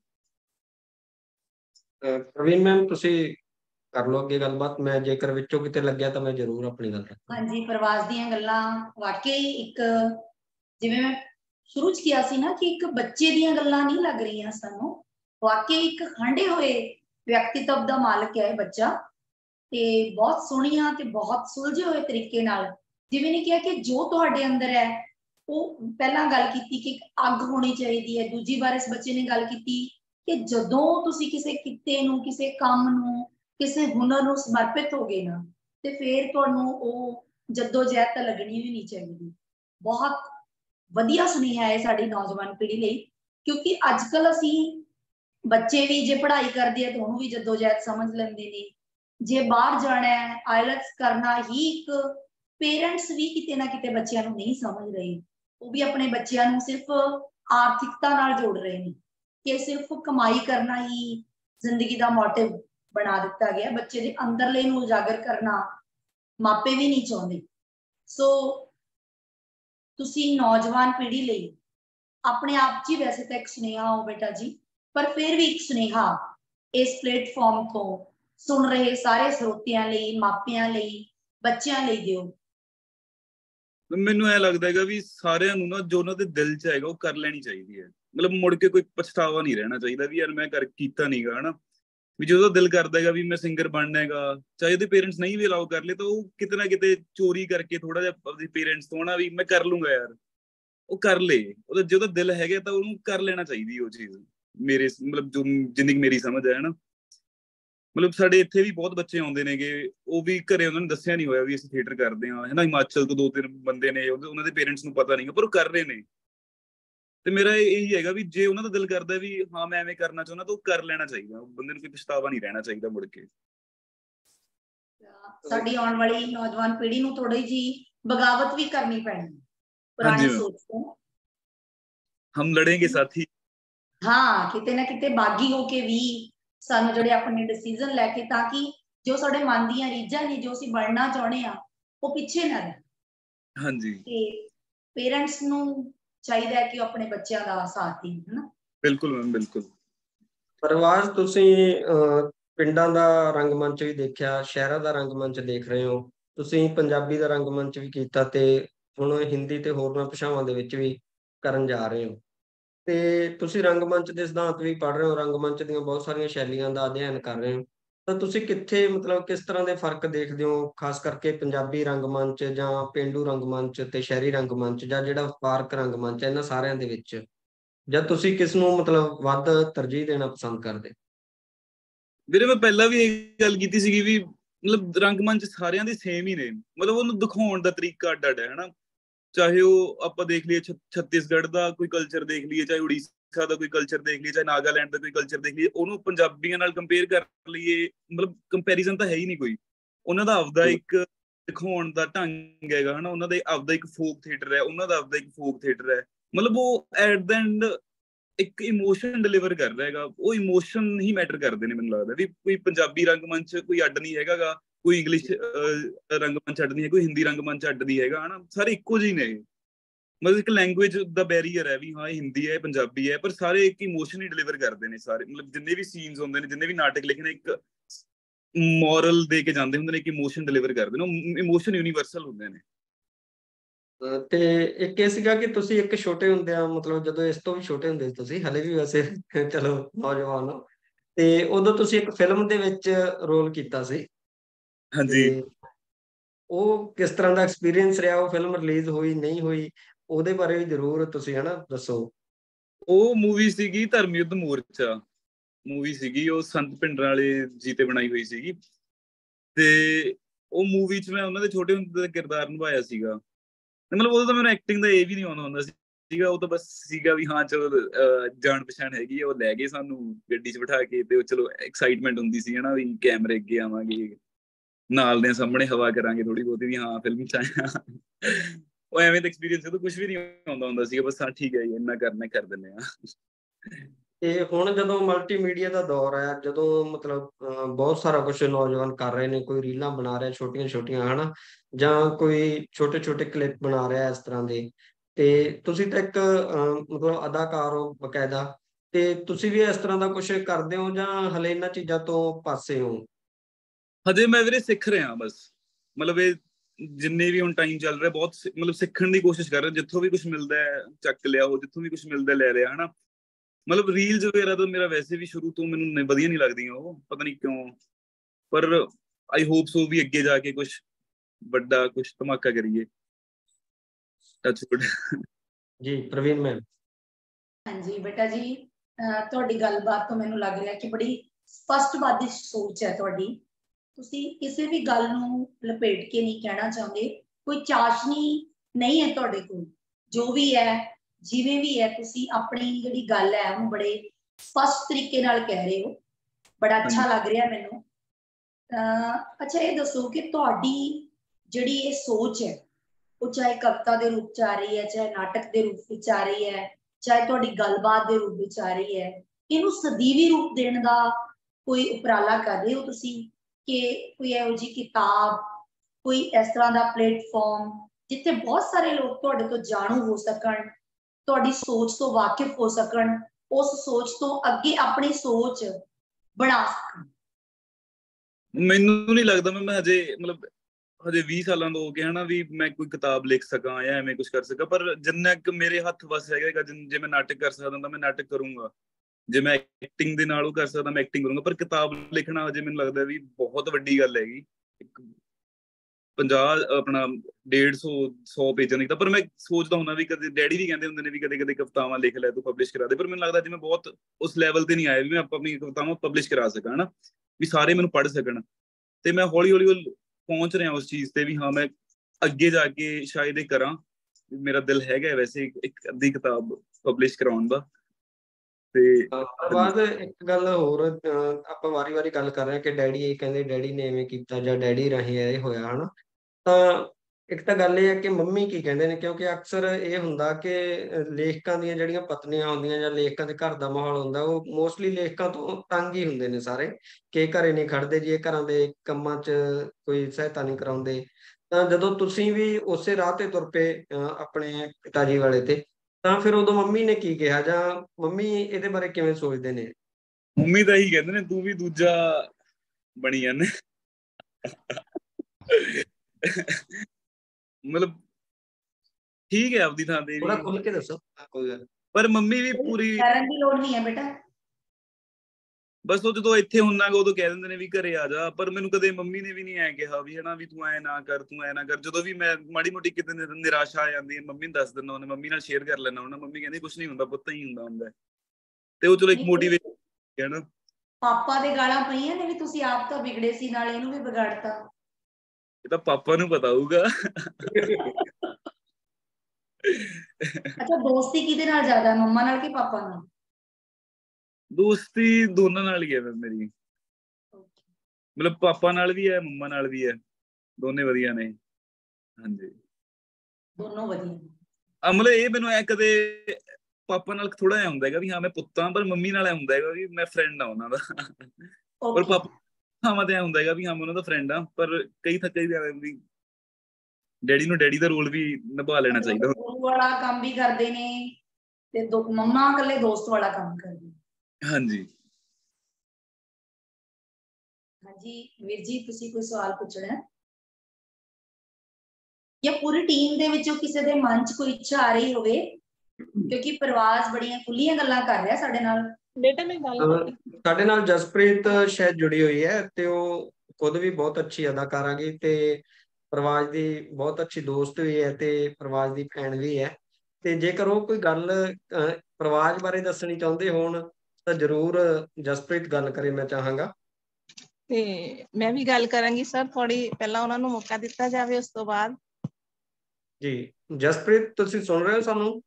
ਪ੍ਰਵੀਨ ਮੈਮ ਤੁਸੀਂ ਕਰ ਲਓ ਅੱਗੇ ਗੱਲਬਾਤ, ਮੈਂ ਜੇਕਰ ਵਿੱਚੋਂ ਕਿਤੇ ਲੱਗਿਆ ਤਾਂ ਮੈਂ ਜ਼ਰੂਰ ਆਪਣੀ ਗੱਲ ਰੱਖਾਂ। ਹਾਂਜੀ, ਪ੍ਰਵਾਸ ਦੀਆਂ ਗੱਲਾਂ ਵਾਕਈ ਇੱਕ, ਜਿਵੇਂ ਮੈਂ ਸ਼ੁਰੂ ਚ ਕਿਹਾ ਸੀ ਨਾ ਕਿ ਇੱਕ ਬੱਚੇ ਦੀਆਂ ਗੱਲਾਂ ਨਹੀਂ ਲੱਗ ਰਹੀਆਂ ਸਾਨੂੰ, ਵਾਕਈ ਇੱਕ ਖੰਡੇ ਹੋਏ ਵਿਅਕਤੀਤਵ ਦਾ ਮਾਲਕ ਹੈ ਇਹ ਬੱਚਾ। ਤੇ ਬਹੁਤ ਸੋਹਣੀਆਂ ਤੇ ਬਹੁਤ ਸੁਲਝੇ ਹੋਏ ਤਰੀਕੇ ਨਾਲ, ਜਿਵੇਂ ਨੇ ਕਿਹਾ ਕਿ ਜੋ ਤੁਹਾਡੇ ਅੰਦਰ ਹੈ, ਉਹ ਪਹਿਲਾਂ ਗੱਲ ਕੀਤੀ ਕਿ ਇੱਕ ਅੱਗ ਹੋਣੀ ਚਾਹੀਦੀ ਹੈ। ਦੂਜੀ ਵਾਰ ਇਸ ਬੱਚੇ ਨੇ ਗੱਲ ਕੀਤੀ ਕਿ ਜਦੋਂ ਤੁਸੀਂ ਕਿਸੇ ਕਿੱਤੇ ਨੂੰ, ਕਿਸੇ ਕੰਮ ਨੂੰ, ਕਿਸੇ ਹੁਨਰ ਨੂੰ ਸਮਰਪਿਤ ਹੋ ਗਏ ਨਾ, ਤੇ ਫਿਰ ਤੁਹਾਨੂੰ ਉਹ ਜੱਦੋਜਹਿਦ ਤਾਂ ਲੱਗਣੀ ਵੀ ਨਹੀਂ ਚਾਹੀਦੀ। ਬਹੁਤ ਵਧੀਆ ਸੁਨੇਹਾ ਹੈ ਸਾਡੀ ਨੌਜਵਾਨ ਪੀੜ੍ਹੀ ਲਈ, ਕਿਉਂਕਿ ਅੱਜ ਕੱਲ ਅਸੀਂ ਬੱਚੇ ਵੀ ਜੇ ਪੜ੍ਹਾਈ ਕਰਦੇ ਆ ਤਾਂ ਉਹਨੂੰ ਵੀ ਜੱਦੋਜਹਿਦ ਸਮਝ ਲੈਂਦੇ ਨੇ। ਜੇ ਬਾਹਰ ਜਾਣਾ ਹੈ, ਆਇਲਟਸ ਕਰਨਾ ਹੀ ਇੱਕ, ਪੇਰੈਂਟਸ ਵੀ ਕਿਤੇ ਨਾ ਕਿਤੇ ਬੱਚਿਆਂ ਨੂੰ ਨਹੀਂ ਸਮਝ ਰਹੇ। ਉਹ ਵੀ ਆਪਣੇ ਬੱਚਿਆਂ ਨੂੰ ਸਿਰਫ ਆਰਥਿਕਤਾ ਨਾਲ ਜੋੜ ਰਹੇ ਨੇ ਕਿ ਸਿਰਫ ਕਮਾਈ ਕਰਨਾ ਹੀ ਜ਼ਿੰਦਗੀ ਦਾ ਮੋਟਿਵ ਬਣਾ ਦਿੱਤਾ ਗਿਆ। ਬੱਚੇ ਦੇ ਅੰਦਰਲੇ ਨੂੰ ਉਜਾਗਰ ਕਰਨਾ ਮਾਪੇ ਵੀ ਨਹੀਂ ਚਾਹੁੰਦੇ। ਸੋ ਤੁਸੀਂ ਨੌਜਵਾਨ ਪੀੜ੍ਹੀ ਲਈ ਆਪਣੇ ਆਪ 'ਚ ਹੀ ਵੈਸੇ ਤਾਂ ਇੱਕ ਸੁਨੇਹਾ ਹੋ ਬੇਟਾ ਜੀ, ਪਰ ਫਿਰ ਵੀ ਇੱਕ ਸੁਨੇਹਾ ਇਸ ਪਲੇਟਫਾਰਮ ਤੋਂ ਸੁਣ ਰਹੇ ਸਾਰੇ ਸਰੋਤਿਆਂ ਲਈ, ਮਾਪਿਆਂ ਲਈ, ਬੱਚਿਆਂ ਲਈ ਦਿਓ। ਮੈਨੂੰ ਇਹ ਲੱਗਦਾ ਹੈਗਾ ਵੀ ਸਾਰਿਆਂ ਨੂੰ ਨਾ ਜੋ ਉਹਨਾਂ ਦੇ ਦਿਲ 'ਚ ਹੈਗਾ ਉਹ ਕਰ ਲੈਣੀ ਚਾਹੀਦੀ ਹੈ। ਮਤਲਬ ਮੁੜ ਕੇ ਕੋਈ ਪਛਤਾਵਾ ਨਹੀਂ ਰਹਿਣਾ ਚਾਹੀਦਾ ਵੀ ਯਾਰ ਮੈਂ ਕੀਤਾ ਨਹੀਂਗਾ, ਹਨਾ। ਵੀ ਜਦੋਂ ਦਿਲ ਕਰਦਾ ਹੈਗਾ ਵੀ ਮੈਂ ਸਿੰਗਰ ਬਣਨਾ ਹੈਗਾ, ਚਾਹੇ ਉਹਦੇ ਪੇਰੈਂਟਸ ਨਹੀਂ ਵੀ ਅਲਾਓ ਕਰ ਲਏ, ਤਾਂ ਉਹ ਕਿਤੇ ਨਾ ਕਿਤੇ ਚੋਰੀ ਕਰਕੇ ਥੋੜਾ ਜਿਹਾ ਆਪਦੇ ਪੇਰੈਂਟਸ ਤੋਂ ਨਾ ਵੀ ਮੈਂ ਕਰ ਲੂੰਗਾ ਯਾਰ, ਉਹ ਕਰ ਲੇ। ਉਹਦਾ ਜਦੋਂ ਦਿਲ ਹੈਗਾ ਤਾਂ ਉਹਨੂੰ ਕਰ ਲੈਣਾ ਚਾਹੀਦੀ ਉਹ ਚੀਜ਼। ਮੇਰੇ ਮਤਲਬ ਜੋ ਜਿੰਨੀ ਮੇਰੀ ਸਮਝ ਹੈ ਨਾ, ਮਤਲਬ ਸਾਡੇ ਇੱਥੇ ਵੀ ਬਹੁਤ ਬੱਚੇ ਆਉਂਦੇ ਨੇਗੇ, ਉਹ ਵੀ ਘਰੇ ਉਹਨਾਂ ਨੂੰ ਦੱਸਿਆ ਨਹੀਂ ਹੋਇਆ ਵੀ ਅਸੀਂ ਥੀਏਟਰ ਕਰਦੇ ਹਾਂ, ਹੈ ਨਾ। ਹਿਮਾਚਲ ਤੋਂ 2-3 ਬੰਦੇ ਨੇ, ਉਹਨਾਂ ਦੇ ਪੇਰੈਂਟਸ ਨੂੰ ਪਤਾ ਨਹੀਂ, ਪਰ ਉਹ ਕਰ ਰਹੇ ਨੇ। ਤੇ ਮੇਰਾ ਇਹੀ ਹੈਗਾ ਵੀ ਜੇ ਉਹਨਾਂ ਦਾ ਦਿਲ ਕਰਦਾ ਵੀ ਹਾਂ ਮੈਂ ਐਵੇਂ ਕਰਨਾ ਚਾਹੁੰਦਾ ਤਾਂ ਉਹ ਕਰ ਲੈਣਾ ਚਾਹੀਦਾ, ਬੰਦੇ ਨੂੰ ਕੋਈ ਪਛਤਾਵਾ ਨਹੀਂ ਰਹਿਣਾ ਚਾਹੀਦਾ ਮੁੜ ਕੇ। ਸਾਡੀ ਆਉਣ ਵਾਲੀ ਨੌਜਵਾਨ ਪੀੜ੍ਹੀ ਨੂੰ ਥੋੜੀ ਜੀ ਬਗਾਵਤ ਵੀ ਕਰਨੀ ਪੈਣੀ ਪੁਰਾਣੀ ਸੋਚ ਤੋਂ। ਹਮ ਲੜेंगे ਸਾਥੀ। ਹਾਂ, ਕਿਤੇ ਨਾ ਕਿਤੇ ਬਾਗੀ ਹੋ ਕੇ ਵੀ ਸਾਨੂੰ ਜਿਹੜੇ ਆਪਣੇ ਡਿਸੀਜਨ ਲੈ ਕੇ, ਤਾਂ ਕਿ ਜੋ ਸਾਡੇ ਮਨ ਦੀਆਂ ਰੀਝਾਂ ਨੇ, ਜੋ ਅਸੀਂ ਬਣਨਾ ਚਾਹੁੰਦੇ ਆ, ਉਹ ਪਿੱਛੇ ਨਾ ਰਹੇ। ਹਾਂਜੀ, ਤੇ ਪੇਰੈਂਟਸ ਨੂੰ ਚਾਹੀਦਾ ਹੈ ਕਿ ਉਹ ਆਪਣੇ ਬੱਚਿਆਂ ਦਾ ਸਾਥ ਦੇਣ, ਹਨਾ। ਬਿਲਕੁਲ ਮੈਮ, ਬਿਲਕੁਲ। ਪਰਵਾਜ਼, ਤੁਸੀਂ ਪਿੰਡਾਂ ਦਾ ਰੰਗਮੰਚ ਵੀ ਦੇਖਿਆ, ਸ਼ਹਿਰਾਂ ਦਾ ਰੰਗਮੰਚ ਦੇਖ ਰਹੇ ਹੋ, ਤੁਸੀਂ ਪੰਜਾਬੀ ਦਾ ਰੰਗਮੰਚ ਵੀ ਕੀਤਾ ਤੇ ਹੁਣ ਹਿੰਦੀ ਤੇ ਹੋਰਨਾਂ ਭਾਸ਼ਾਵਾਂ ਦੇ ਵਿੱਚ ਵੀ ਕਰਨ ਜਾ ਰਹੇ ਹੋ। ਤੇ ਤੁਸੀਂ ਰੰਗਮੰਚ ਦੇ ਸਿਧਾਂਤ ਵੀ ਪੜ੍ਹ ਰਹੇ ਹੋ, ਰੰਗਮੰਚ ਦੀਆਂ ਬਹੁਤ ਸਾਰੀਆਂ ਸ਼ੈਲੀਆਂ ਦਾ ਅਧਿਐਨ ਕਰ ਰਹੇ ਹੋ, ਤਾਂ ਤੁਸੀਂ ਕਿੱਥੇ ਮਤਲਬ ਕਿਸ ਤਰ੍ਹਾਂ ਦੇ ਫਰਕ ਦੇਖਦੇ ਹੋ, ਖਾਸ ਕਰਕੇ ਪੰਜਾਬੀ ਰੰਗਮੰਚ ਜਾਂ ਪੇਂਡੂ ਰੰਗਮੰਚ ਤੇ ਸ਼ਹਿਰੀ ਰੰਗਮੰਚ, ਜਾਂ ਜਿਹੜਾ ਵਪਾਰਕ ਰੰਗਮੰਚ, ਇਹਨਾਂ ਸਾਰਿਆਂ ਦੇ ਵਿੱਚ, ਜਾਂ ਤੁਸੀਂ ਕਿਸ ਨੂੰ ਮਤਲਬ ਵੱਧ ਤਰਜੀਹ ਦੇਣਾ ਪਸੰਦ ਕਰਦੇ? ਵੀਰੇ ਮੈਂ ਪਹਿਲਾਂ ਵੀ ਇਹ ਗੱਲ ਕੀਤੀ ਸੀਗੀ ਵੀ ਮਤਲਬ ਰੰਗਮੰਚ ਸਾਰਿਆਂ ਦੇ ਸੇਮ ਹੀ ਨੇ, ਮਤਲਬ ਉਹਨੂੰ ਦਿਖਾਉਣ ਦਾ ਤਰੀਕਾ ਅੱਡ-ਅੱਡ ਹੈ, ਹਨਾ। ਚਾਹੇ ਉਹ ਆਪਾਂ ਦੇਖ ਲਈਏ ਛੱਤੀਸਗੜ੍ਹ ਦਾ ਕੋਈ ਕਲਚਰ ਦੇਖ ਲਈਏ, ਚਾਹੇ ਉੜੀਸਾ ਦਾ ਕੋਈ ਕਲਚਰ ਦੇਖ ਲਈਏ, ਚਾਹੇ ਨਾਗਾਲੈਂਡ ਦਾ ਕੋਈ ਕਲਚਰ ਦੇਖ ਲਈਏ, ਉਹਨੂੰ ਪੰਜਾਬੀਆਂ ਨਾਲ ਕੰਪੇਅਰ ਕਰ ਲਈਏ, ਮਤਲਬ ਕੰਪੈਰੀਜ਼ਨ ਤਾਂ ਹੈ ਹੀ ਨਹੀਂ ਕੋਈ। ਉਹਨਾਂ ਦਾ ਆਪਦਾ ਇੱਕ ਦਿਖਾਉਣ ਦਾ ਢੰਗ ਹੈਗਾ, ਹਨਾ। ਉਹਨਾਂ ਦਾ ਆਪਦਾ ਇੱਕ ਫੋਕ ਥੀਏਟਰ ਹੈ, ਉਹਨਾਂ ਦਾ ਆਪਦਾ ਇੱਕ ਫੋਕ ਥੀਏਟਰ ਹੈ। ਮਤਲਬ ਉਹ ਐਟ ਦ ਐਂਡ ਇੱਕ ਇਮੋਸ਼ਨ ਡਿਲੀਵਰ ਕਰ ਰਿਹਾ ਹੈਗਾ, ਉਹ ਇਮੋਸ਼ਨ ਹੀ ਮੈਟਰ ਕਰਦੇ ਨੇ। ਮੈਨੂੰ ਲੱਗਦਾ ਵੀ ਕੋਈ ਪੰਜਾਬੀ ਰੰਗਮੰਚ ਕੋਈ ਅੱਡ ਨਹੀਂ ਹੈਗਾ, ਕੋਈ ਇੰਗਲਿਸ਼ ਰੰਗਮੰਚ ਅੱਡ ਨਹੀਂ ਹੈ, ਕੋਈ ਹਿੰਦੀ ਰੰਗਮੰਚ ਅੱਡ ਨਹੀਂ ਹੈਗਾ, ਹਨਾ। ਸਾਰੇ ਇੱਕੋ ਜਿਹੇ ਨੇ। ਮਤਲਬ ਇੱਕ ਲੈਂਗੁਏਜ ਦਾ ਬੈਰੀਅਰ ਹੈ ਵੀ ਹਾਂ ਇਹ ਹਿੰਦੀ ਹੈ, ਪੰਜਾਬੀ ਹੈ, ਪਰ ਸਾਰੇ ਇੱਕ ਇਮੋਸ਼ਨ ਹੀ ਡਿਲੀਵਰ ਕਰਦੇ ਨੇ ਸਾਰੇ। ਮਤਲਬ ਜਿੰਨੇ ਵੀ ਸੀਨਸ ਹੁੰਦੇ ਨੇ, ਜਿੰਨੇ ਵੀ ਨਾਟਕ ਲਿਖੇ ਨੇ, ਇੱਕ ਮੋਰਲ ਦੇ ਕੇ ਜਾਂਦੇ ਹੁੰਦੇ ਨੇ, ਇੱਕ ਇਮੋਸ਼ਨ ਡਿਲੀਵਰ ਕਰਦੇ ਨੇ, ਇਮੋਸ਼ਨ ਯੂਨੀਵਰਸਲ ਹੁੰਦੇ ਨੇ। ਤੇ ਇੱਕ ਇਹ ਸੀਗਾ ਕਿ ਤੁਸੀਂ ਇੱਕ ਛੋਟੇ ਹੁੰਦਿਆਂ, ਮਤਲਬ ਜਦੋਂ ਇਸ ਤੋਂ ਵੀ ਛੋਟੇ ਹੁੰਦੇ ਸੀ ਤੁਸੀਂ, ਹਲੇ ਵੀ ਵੈਸੇ ਚਲੋ ਨੌਜਵਾਨ ਹੋ, ਤੇ ਉਦੋਂ ਤੁਸੀਂ ਇੱਕ ਫਿਲਮ ਦੇ ਵਿੱਚ ਰੋਲ ਕੀਤਾ ਸੀ। ਹਾਂਜੀ, ਤੇ ਉਹ ਕਿਸ ਤਰ੍ਹਾਂ ਦਾ ਐਕਸਪੀਰੀਅੰਸ ਰਿਹਾ? ਉਹ ਫਿਲਮ ਰਿਲੀਜ਼ ਹੋਈ ਨਹੀਂ ਹੋਈ, ਉਹਦੇ ਬਾਰੇ ਵੀ ਜ਼ਰੂਰ ਤੁਸੀਂ ਹਨਾ ਦੱਸੋ। ਉਹ ਮੂਵੀ ਸੀਗੀ ਧਰਮ ਯੁੱਧ ਮੋਰਚਾ ਮੂਵੀ ਸੀਗੀ, ਉਹ ਸੰਤ ਭਿੰਡਰਾਂ ਜੀ ਤੇ ਬਣਾਈ ਹੋਈ ਸੀਗੀ। ਤੇ ਉਹ ਮੂਵੀ 'ਚ ਮੈਂ ਉਹਨਾਂ ਦੇ ਛੋਟੇ ਹੁੰਦੇ ਦਾ ਕਿਰਦਾਰ ਨਿਭਾਇਆ ਸੀਗਾ। ਮਤਲਬ ਉਦੋਂ ਤਾਂ ਮੈਨੂੰ ਐਕਟਿੰਗ ਦਾ ਇਹ ਵੀ ਨਹੀਂ ਆਉਂਦਾ ਹੁੰਦਾ ਸੀਗਾ, ਉਹ ਤਾਂ ਬਸ ਸੀਗਾ ਵੀ ਹਾਂ ਚਲੋ ਜਾਣ ਪਛਾਣ ਹੈਗੀ, ਉਹ ਲੈ ਗਏ ਸਾਨੂੰ ਗੱਡੀ 'ਚ ਬਿਠਾ ਕੇ, ਤੇ ਉਹ ਚਲੋ ਐਕਸਾਈਟਮੈਂਟ ਹੁੰਦੀ ਸੀ, ਹਨਾ, ਵੀ ਕੈਮਰੇ ਅੱਗੇ ਆਵਾਂਗੇ, ਨਾਲ ਦੇ ਸਾਹਮਣੇ ਹਵਾ ਕਰਾਂਗੇ ਥੋੜੀ ਬਹੁਤੀ, ਵੀ ਹਾਂ ਫਿਲਮ 'ਚ ਆਇਆ। ਉਹ ਐਵੇਂ ਦਾ ਐਕਸਪੀਰੀਅੰਸ ਤਾਂ ਕੁਝ ਵੀ ਨਹੀਂ ਆਉਂਦਾ ਹੁੰਦਾ ਸੀਗਾ, ਬਸ ਹਾਂ ਠੀਕ ਹੈ ਜੀ ਇੰਨਾ ਕਰਨਾ ਕਰ ਦਿੰਦੇ ਆ। ਤੇ ਹੁਣ ਜਦੋਂ ਮਲਟੀਮੀਡੀਆ ਦਾ ਦੌਰ ਹੈ, ਜਦੋਂ ਮਤਲਬ ਬਹੁਤ ਸਾਰਾ ਕੁਝ ਨੌਜਵਾਨ ਕਰ ਰਹੇ ਨੇ, ਕੋਈ ਰੀਲਾਂ ਬਣਾ ਰਿਹਾ ਛੋਟੀਆਂ ਛੋਟੀਆਂ, ਹਨਾ, ਜਾਂ ਕੋਈ ਛੋਟੇ ਛੋਟੇ ਕਲਿੱਪ ਬਣਾ ਰਿਹਾ ਇਸ ਤਰ੍ਹਾਂ ਦੇ, ਤੇ ਤੁਸੀਂ ਤਾਂ ਇੱਕ ਮਤਲਬ ਅਦਾਕਾਰ ਹੋ ਬਕਾਇਦਾ, ਤੇ ਤੁਸੀਂ ਵੀ ਇਸ ਤਰ੍ਹਾਂ ਦਾ ਕੁਝ ਕਰਦੇ ਹੋ ਜਾਂ ਹਲੇ ਇਹਨਾਂ ਚੀਜ਼ਾਂ ਤੋਂ ਪਾਸੇ ਹੋ? ਹਜੇ ਮੈਂ ਵੀਰੇ ਸਿੱਖ ਰਿਹਾ ਬਸ। ਮਤਲਬ ਇਹ ਜਿੰਨੇ ਵੀ ਹੁਣ ਟਾਈਮ ਚੱਲ ਰਿਹਾ, ਬਹੁਤ ਮਤਲਬ ਸਿੱਖਣ ਦੀ ਕੋਸ਼ਿਸ਼ ਕਰ ਰਿਹਾ, ਜਿੱਥੋਂ ਵੀ ਕੁਝ ਮਿਲਦਾ ਹੈ ਚੱਕ ਲਿਆ, ਉਹ ਜਿੱਥੋਂ ਵੀ ਕੁਝ ਮਿਲਦਾ ਲੈ ਲਿਆ, ਹਨਾ। ਮਤਲਬ ਰੀਲਸ ਵਗੈਰਾ ਤਾਂ ਮੇਰਾ ਵੈਸੇ ਵੀ ਸ਼ੁਰੂ ਤੋਂ ਮੈਨੂੰ ਵਧੀਆ ਨਹੀਂ ਲੱਗਦੀਆਂ, ਉਹ ਪਤਾ ਨਹੀਂ ਕਿਉਂ, ਪਰ ਆਈ ਹੋਪ ਸੋ ਵੀ ਅੱਗੇ ਜਾ ਕੇ ਕੁਝ ਵੱਡਾ ਕੁਝ ਧਮਾਕਾ ਕਰੀਏ। ਟੱਚਵੁੱਡ। ਜੀ ਪ੍ਰਵੀਨ ਮੈਮ। ਹਾਂਜੀ ਬੇਟਾ ਜੀ, ਤੁਹਾਡੀ ਗੱਲਬਾਤ ਤੋਂ ਮੈਨੂੰ ਲੱਗ ਰਿਹਾ ਕਿ ਬੜੀ ਸਪਸ਼ਟਵਾਦੀ ਸੋਚ ਹੈ ਤੁਹਾਡੀ। ਤੁਸੀਂ ਕਿਸੇ ਵੀ ਗੱਲ ਨੂੰ ਲਪੇਟ ਕੇ ਨਹੀਂ ਕਹਿਣਾ ਚਾਹੁੰਦੇ, ਕੋਈ ਚਾਸ਼ਨੀ ਨਹੀਂ ਹੈ ਤੁਹਾਡੇ ਕੋਲ। ਜੋ ਵੀ ਹੈ, ਜਿਵੇਂ ਵੀ ਹੈ, ਤੁਸੀਂ ਆਪਣੀ ਜਿਹੜੀ ਗੱਲ ਹੈ ਉਹਨੂੰ ਬੜੇ ਸਪਸ਼ਟ ਤਰੀਕੇ ਨਾਲ ਕਹਿ ਰਹੇ ਹੋ। ਬੜਾ ਅੱਛਾ ਲੱਗ ਰਿਹਾ ਮੈਨੂੰ। ਅੱਛਾ ਇਹ ਦੱਸੋ ਕਿ ਤੁਹਾਡੀ ਜਿਹੜੀ ਇਹ ਸੋਚ ਹੈ, ਉਹ ਚਾਹੇ ਕਵਿਤਾ ਦੇ ਰੂਪ 'ਚ ਆ ਰਹੀ ਹੈ, ਚਾਹੇ ਨਾਟਕ ਦੇ ਰੂਪ ਵਿੱਚ ਆ ਰਹੀ ਹੈ, ਚਾਹੇ ਤੁਹਾਡੀ ਗੱਲਬਾਤ ਦੇ ਰੂਪ ਵਿੱਚ ਆ ਰਹੀ ਹੈ, ਇਹਨੂੰ ਸਦੀਵੀ ਰੂਪ ਦੇਣ ਦਾ ਕੋਈ ਉਪਰਾਲਾ ਕਰ ਰਹੇ ਹੋ ਤੁਸੀਂ? ਕਿ ਕੋਈ ਇਹੋ ਜਿਹੀ ਕਿਤਾਬ, ਕੋਈ ਇਸ ਤਰ੍ਹਾਂ ਦਾ ਪਲੇਟਫਾਰਮ ਜਿੱਥੇ ਬਹੁਤ ਸਾਰੇ ਲੋਕ ਤੁਹਾਡੇ ਤੋਂ ਜਾਣੂ ਹੋ ਸਕਣ, ਤੁਹਾਡੀ ਸੋਚ ਤੋਂ ਵਾਕਿਫ ਹੋ ਸਕਣ, ਉਸ ਸੋਚ ਤੋਂ ਅੱਗੇ ਆਪਣੀ ਸੋਚ ਬਣਾ ਸਕਣ? ਮੈਨੂੰ ਨਹੀਂ ਲੱਗਦਾ ਮੈਂ ਹਜੇ ਮਤਲਬ ਹਜੇ 20 ਸਾਲਾਂ ਦਾ ਹੋ ਗਿਆ, ਹਨਾ, ਵੀ ਮੈਂ ਕੋਈ ਕਿਤਾਬ ਲਿਖ ਸਕਾਂ ਜਾਂ ਐਵੇਂ ਕੁਝ ਕਰ ਸਕਾਂ। ਪਰ ਜਿੰਨਾ ਕੁ ਮੇਰੇ ਹੱਥ ਵਸ ਹੈਗਾ, ਜੇ ਮੈਂ ਨਾਟਕ ਕਰ ਸਕਦਾ ਤਾਂ ਮੈਂ ਨਾਟਕ ਕਰੂੰਗਾ, ਜੇ ਮੈਂ ਐਕਟਿੰਗ ਦੇ ਨਾਲ ਉਹ ਕਰ ਸਕਦਾ ਮੈਂ ਐਕਟਿੰਗ ਕਰੂੰਗਾ। ਪਰ ਕਿਤਾਬ ਲਿਖਣਾ ਹਜੇ ਮੈਨੂੰ ਲੱਗਦਾ ਵੀ ਬਹੁਤ ਵੱਡੀ ਗੱਲ ਹੈਗੀ। 50 ਆਪਣਾ 150 ਪੇਜਾਂ ਦੀ। ਤਾਂ ਪਰ ਮੈਂ ਸੋਚਦਾ ਹੁੰਦਾ ਵੀ ਕਦੇ ਡੈਡੀ ਵੀ ਕਹਿੰਦੇ ਹੁੰਦੇ ਨੇ ਵੀ ਕਦੇ ਕਦੇ ਕਵਿਤਾਵਾਂ ਲਿਖ ਲੈ, ਤੂੰ ਪਬਲਿਸ਼ ਕਰਾ ਦੇ, ਪਰ ਮੈਨੂੰ ਲੱਗਦਾ ਜਿਵੇਂ ਬਹੁਤ ਉਸ ਲੈਵਲ ਤੇ ਨਹੀਂ ਆਇਆ ਵੀ ਮੈਂ ਆਪਣੀ ਕਵਿਤਾਵਾਂ ਪਬਲਿਸ਼ ਕਰਾ ਸਕਾਂ, ਹਨਾ। ਵੀ ਸਾਰੇ ਮੈਨੂੰ ਪੜ੍ਹ ਸਕਣ। ਤੇ ਮੈਂ ਹੌਲੀ ਹੌਲੀ ਪਹੁੰਚ ਰਿਹਾ ਉਸ ਚੀਜ਼ ਤੇ ਵੀ ਹਾਂ ਮੈਂ ਅੱਗੇ ਜਾ ਕੇ ਸ਼ਾਇਦ ਇਹ ਕਰਾਂ। ਮੇਰਾ ਦਿਲ ਹੈਗਾ ਵੈਸੇ ਇੱਕ ਅੱਧੀ ਕਿਤਾਬ ਪਬਲਿਸ਼ ਕਰਾਉਣ ਦਾ। ਤੇ ਬਾਅਦ ਇੱਕ ਗੱਲ ਹੋਰ, ਆਪਾਂ ਵਾਰੀ-ਵਾਰੀ ਗੱਲ ਕਰ ਰਹੇ ਹਾਂ ਕਿ ਡੈਡੀ ਇਹ ਕਹਿੰਦੇ ਡੈਡੀ ਨੇ ਐਵੇਂ ਕੀਤਾ ਜਾਂ ਡੈਡੀ ਰਾਹੀਂ ਇਹ ਹੋਇਆ, ਹਨਾ। ਤਾਂ ਇੱਕ ਤਾਂ ਗੱਲ ਇਹ ਹੈ ਕਿ ਮੰਮੀ ਕੀ ਕਹਿੰਦੇ ਨੇ, ਕਿਉਂਕਿ ਅਕਸਰ ਇਹ ਹੁੰਦਾ ਕਿ ਲੇਖਕਾਂ ਦੀਆਂ ਜਿਹੜੀਆਂ ਪਤਨੀਆਂ ਹੁੰਦੀਆਂ ਜਾਂ ਲੇਖਕਾਂ ਦੇ ਘਰ ਦਾ ਮਾਹੌਲ ਹੁੰਦਾ, ਉਹ ਮੋਸਟਲੀ ਲੇਖਕਾਂ ਤੋਂ ਤੰਗ ਹੀ ਹੁੰਦੇ ਨੇ ਸਾਰੇ, ਕਿ ਘਰੇ ਨਹੀਂ ਖੜਦੇ ਜੀ, ਇਹ ਘਰਾਂ ਦੇ ਕੰਮਾਂ 'ਚ ਕੋਈ ਸਹਾਇਤਾ ਨਹੀਂ ਕਰਾਉਂਦੇ। ਤਾਂ ਜਦੋਂ ਤੁਸੀਂ ਵੀ ਉਸੇ ਰਾਹ ਤੇ ਤੁਰ ਪਏ ਆਪਣੇ ਪਿਤਾ ਜੀ ਵਾਲੇ ਤੇ, ਤਾਂ ਫਿਰ ਉਦੋਂ ਮੰਮੀ ਨੇ ਕੀ ਕਿਹਾ ਜਾਂ ਮੰਮੀ ਇਹਦੇ ਬਾਰੇ ਕਿਵੇਂ ਸੋਚਦੇ ਨੇ? ਮੰਮੀ ਤਾਂ ਇਹੀ ਕਹਿੰਦੇ ਨੇ ਤੂੰ ਵੀ ਦੂਜਾ ਬਣੀ ਜਾਂਦਾ। ਮਤਲਬ ਠੀਕ ਹੈ ਆਪਦੀ ਥਾਂ ਤੇ ਥੋੜਾ ਖੁੱਲ ਕੇ ਦੱਸੋ, ਕੋਈ ਗੱਲ। ਪਰ ਮੰਮੀ ਵੀ ਪੂਰੀ ਕਰਨ ਦੀ ਲੋੜ ਨਹੀਂ ਹੈ ਬੇਟਾ। ਬਸ ਉਹ ਜਦੋਂ ਇੱਥੇ ਹੁੰਨਾਗਾ ਉਦੋਂ ਕਹਿ ਦਿੰਦੇ ਨੇ ਵੀ ਘਰੇ ਆ ਜਾ। ਪਰ ਮੈਨੂੰ ਕਦੇ ਮੰਮੀ ਨੇ ਵੀ ਨਹੀਂ ਐ ਕਿਹਾ ਵੀ ਹਨਾ ਵੀ ਤੂੰ ਐ ਨਾ ਕਰ, ਤੂੰ ਐ ਨਾ ਕਰ। ਜਦੋਂ ਵੀ ਮੈਂ ਮਾੜੀ ਮੋਟੀ ਕਿਤੇ ਨਿਰਾਸ਼ਾ ਆ ਜਾਂਦੀ ਹੈ ਮੰਮੀ ਨੂੰ ਦੱਸ ਦਿੰਦਾ ਹੁੰਦਾ, ਮੰਮੀ ਨਾਲ ਸ਼ੇਅਰ ਕਰ ਲੈਣਾ ਹੁੰਦਾ। ਮੰਮੀ ਕਹਿੰਦੀ ਕੁਛ ਨਹੀਂ ਹੁੰਦਾ ਪੁੱਤ, ਹੀ ਹੁੰਦਾ। ਤੇ ਉਹ ਚਲੋ ਇੱਕ ਮੋਟੀਵੇਸ਼ਨ ਹੈ ਨਾ। ਪਾਪਾ ਦੇ ਗਾਲਾਂ ਪਈਆਂ ਨੇ ਵੀ ਤੁਸੀਂ ਆਪ ਤਾਂ ਵਿਗੜੇ ਸੀ, ਨਾਲ ਇਹਨੂੰ ਵੀ ਵਿਗਾੜਤਾ। ਇਹ ਤਾਂ ਪਾਪਾ ਨੂੰ ਪਤਾ ਹੋਊਗਾ। ਅੱਛਾ, ਦੋਸਤੀ ਕਿਹਦੇ ਨਾਲ ਜ਼ਿਆਦਾ, ਮੰਮਾ ਨਾਲ ਕਿ ਪਾਪਾ ਨਾਲ? ਦੋਸਤੀ ਦੋਨਾਂ ਨਾਲ ਹੀ ਹੈ ਮੇਰੀ। ਮਤਲਬ ਪਾਪਾ ਨਾਲ ਵੀ ਹੈ, ਮੰਮਾ ਨਾਲ ਵੀ ਹੈ, ਦੋਨੇ ਵਧੀਆ ਨੇ। ਹਾਂਜੀ, ਦੋਨੋਂ ਵਧੀਆ। ਮਤਲਬ ਇਹ ਮੈਨੂੰ ਐ ਕਦੇ ਪਾਪਾ ਨਾਲ ਥੋੜਾ ਜਿਹਾ ਹੁੰਦਾ ਹੈਗਾ ਵੀ ਹਾਂ ਮੈਂ ਪੁੱਤਾਂ, ਪਰ ਮੰਮੀ ਨਾਲ ਐ ਹੁੰਦਾ ਹੈਗਾ ਵੀ ਮੈਂ ਫਰੈਂਡ ਆ ਉਹਨਾਂ ਦਾ। ਪਰ ਪਾਪਾ ਥਾਵਾਂ ਤੇ ਐ ਹੁੰਦਾ ਹੈਗਾ ਵੀ ਹਾਂ ਮੈਂ ਉਹਨਾਂ ਦਾ ਫਰੈਂਡ ਆ। ਪਰ ਕਈ ਥੱਕੇ ਵੀ ਡੈਡੀ ਨੂੰ ਡੈਡੀ ਦਾ ਰੋਲ ਵੀ ਨਿਭਾ ਲੈਣਾ ਚਾਹੀਦਾ। ਦੋਸਤ ਵਾਲਾ ਕੰਮ ਵੀ ਕਰਦੇ ਨੇ ਤੇ ਮੰਮਾ ਇਕੱਲੇ ਦੋਸਤ ਵਾਲਾ ਕੰਮ ਕਰਦੇ। ਹਾਂਜੀ ਹਾਂਜੀ ਵੀਰ ਜੀ, ਤੁਸੀਂ ਕੋਈ ਸਵਾਲ ਪੁੱਛਣਾ ਜਾਂ ਪੂਰੀ ਟੀਮ ਦੇ ਵਿੱਚੋਂ ਕਿਸੇ ਦੇ ਮਨ 'ਚ ਕੋਈ ਇੱਛਾ ਆ ਰਹੀ ਹੋਵੇ? ਕਿਉਂਕਿ ਪ੍ਰਵਾਸ ਬੜੀਆਂ ਖੁੱਲੀਆਂ ਗੱਲਾਂ ਕਰ ਰਿਹਾ ਸਾਡੇ ਨਾਲ। ਬੇਟਾ ਮੈਂ ਗੱਲ ਸਾਡੇ ਨਾਲ ਜਸਪ੍ਰੀਤ ਸ਼ਾਇਦ ਜੁੜੀ ਹੋਈ ਹੈ ਤੇ ਉਹ ਖੁਦ ਵੀ ਬਹੁਤ ਅੱਛੀ ਅਦਾਕਾਰਾ ਗੀ ਤੇ ਪ੍ਰਵਾਸ ਦੀ ਬਹੁਤ ਅੱਛੀ ਦੋਸਤ ਵੀ ਹੈ ਤੇ ਪ੍ਰਵਾਸ ਦੀ ਭੈਣ ਵੀ ਹੈ। ਤੇ ਜੇਕਰ ਉਹ ਕੋਈ ਗੱਲ ਪ੍ਰਵਾਸ ਬਾਰੇ ਦੱਸਣੀ ਚਾਹੁੰਦੇ ਹੋਣ ਤਾਂ ਜ਼ਰੂਰ ਜਸਪ੍ਰੀਤ ਗੱਲ ਕਰੇ, ਮੈਂ ਚਾਹਾਂਗਾ। ਤੇ ਮੈਂ ਵੀ ਗੱਲ ਕਰਾਂਗੀ ਸਰ, ਥੋੜੀ ਪਹਿਲਾਂ ਉਹਨਾਂ ਨੂੰ ਮੌਕਾ ਦਿੱਤਾ ਜਾਵੇ ਉਸ ਤੋਂ ਬਾਅਦ। ਜੀ ਜਸਪ੍ਰੀਤ, ਤੁਸੀਂ ਸੁਣ ਰਹੇ ਹੋ ਸਾਨੂੰ?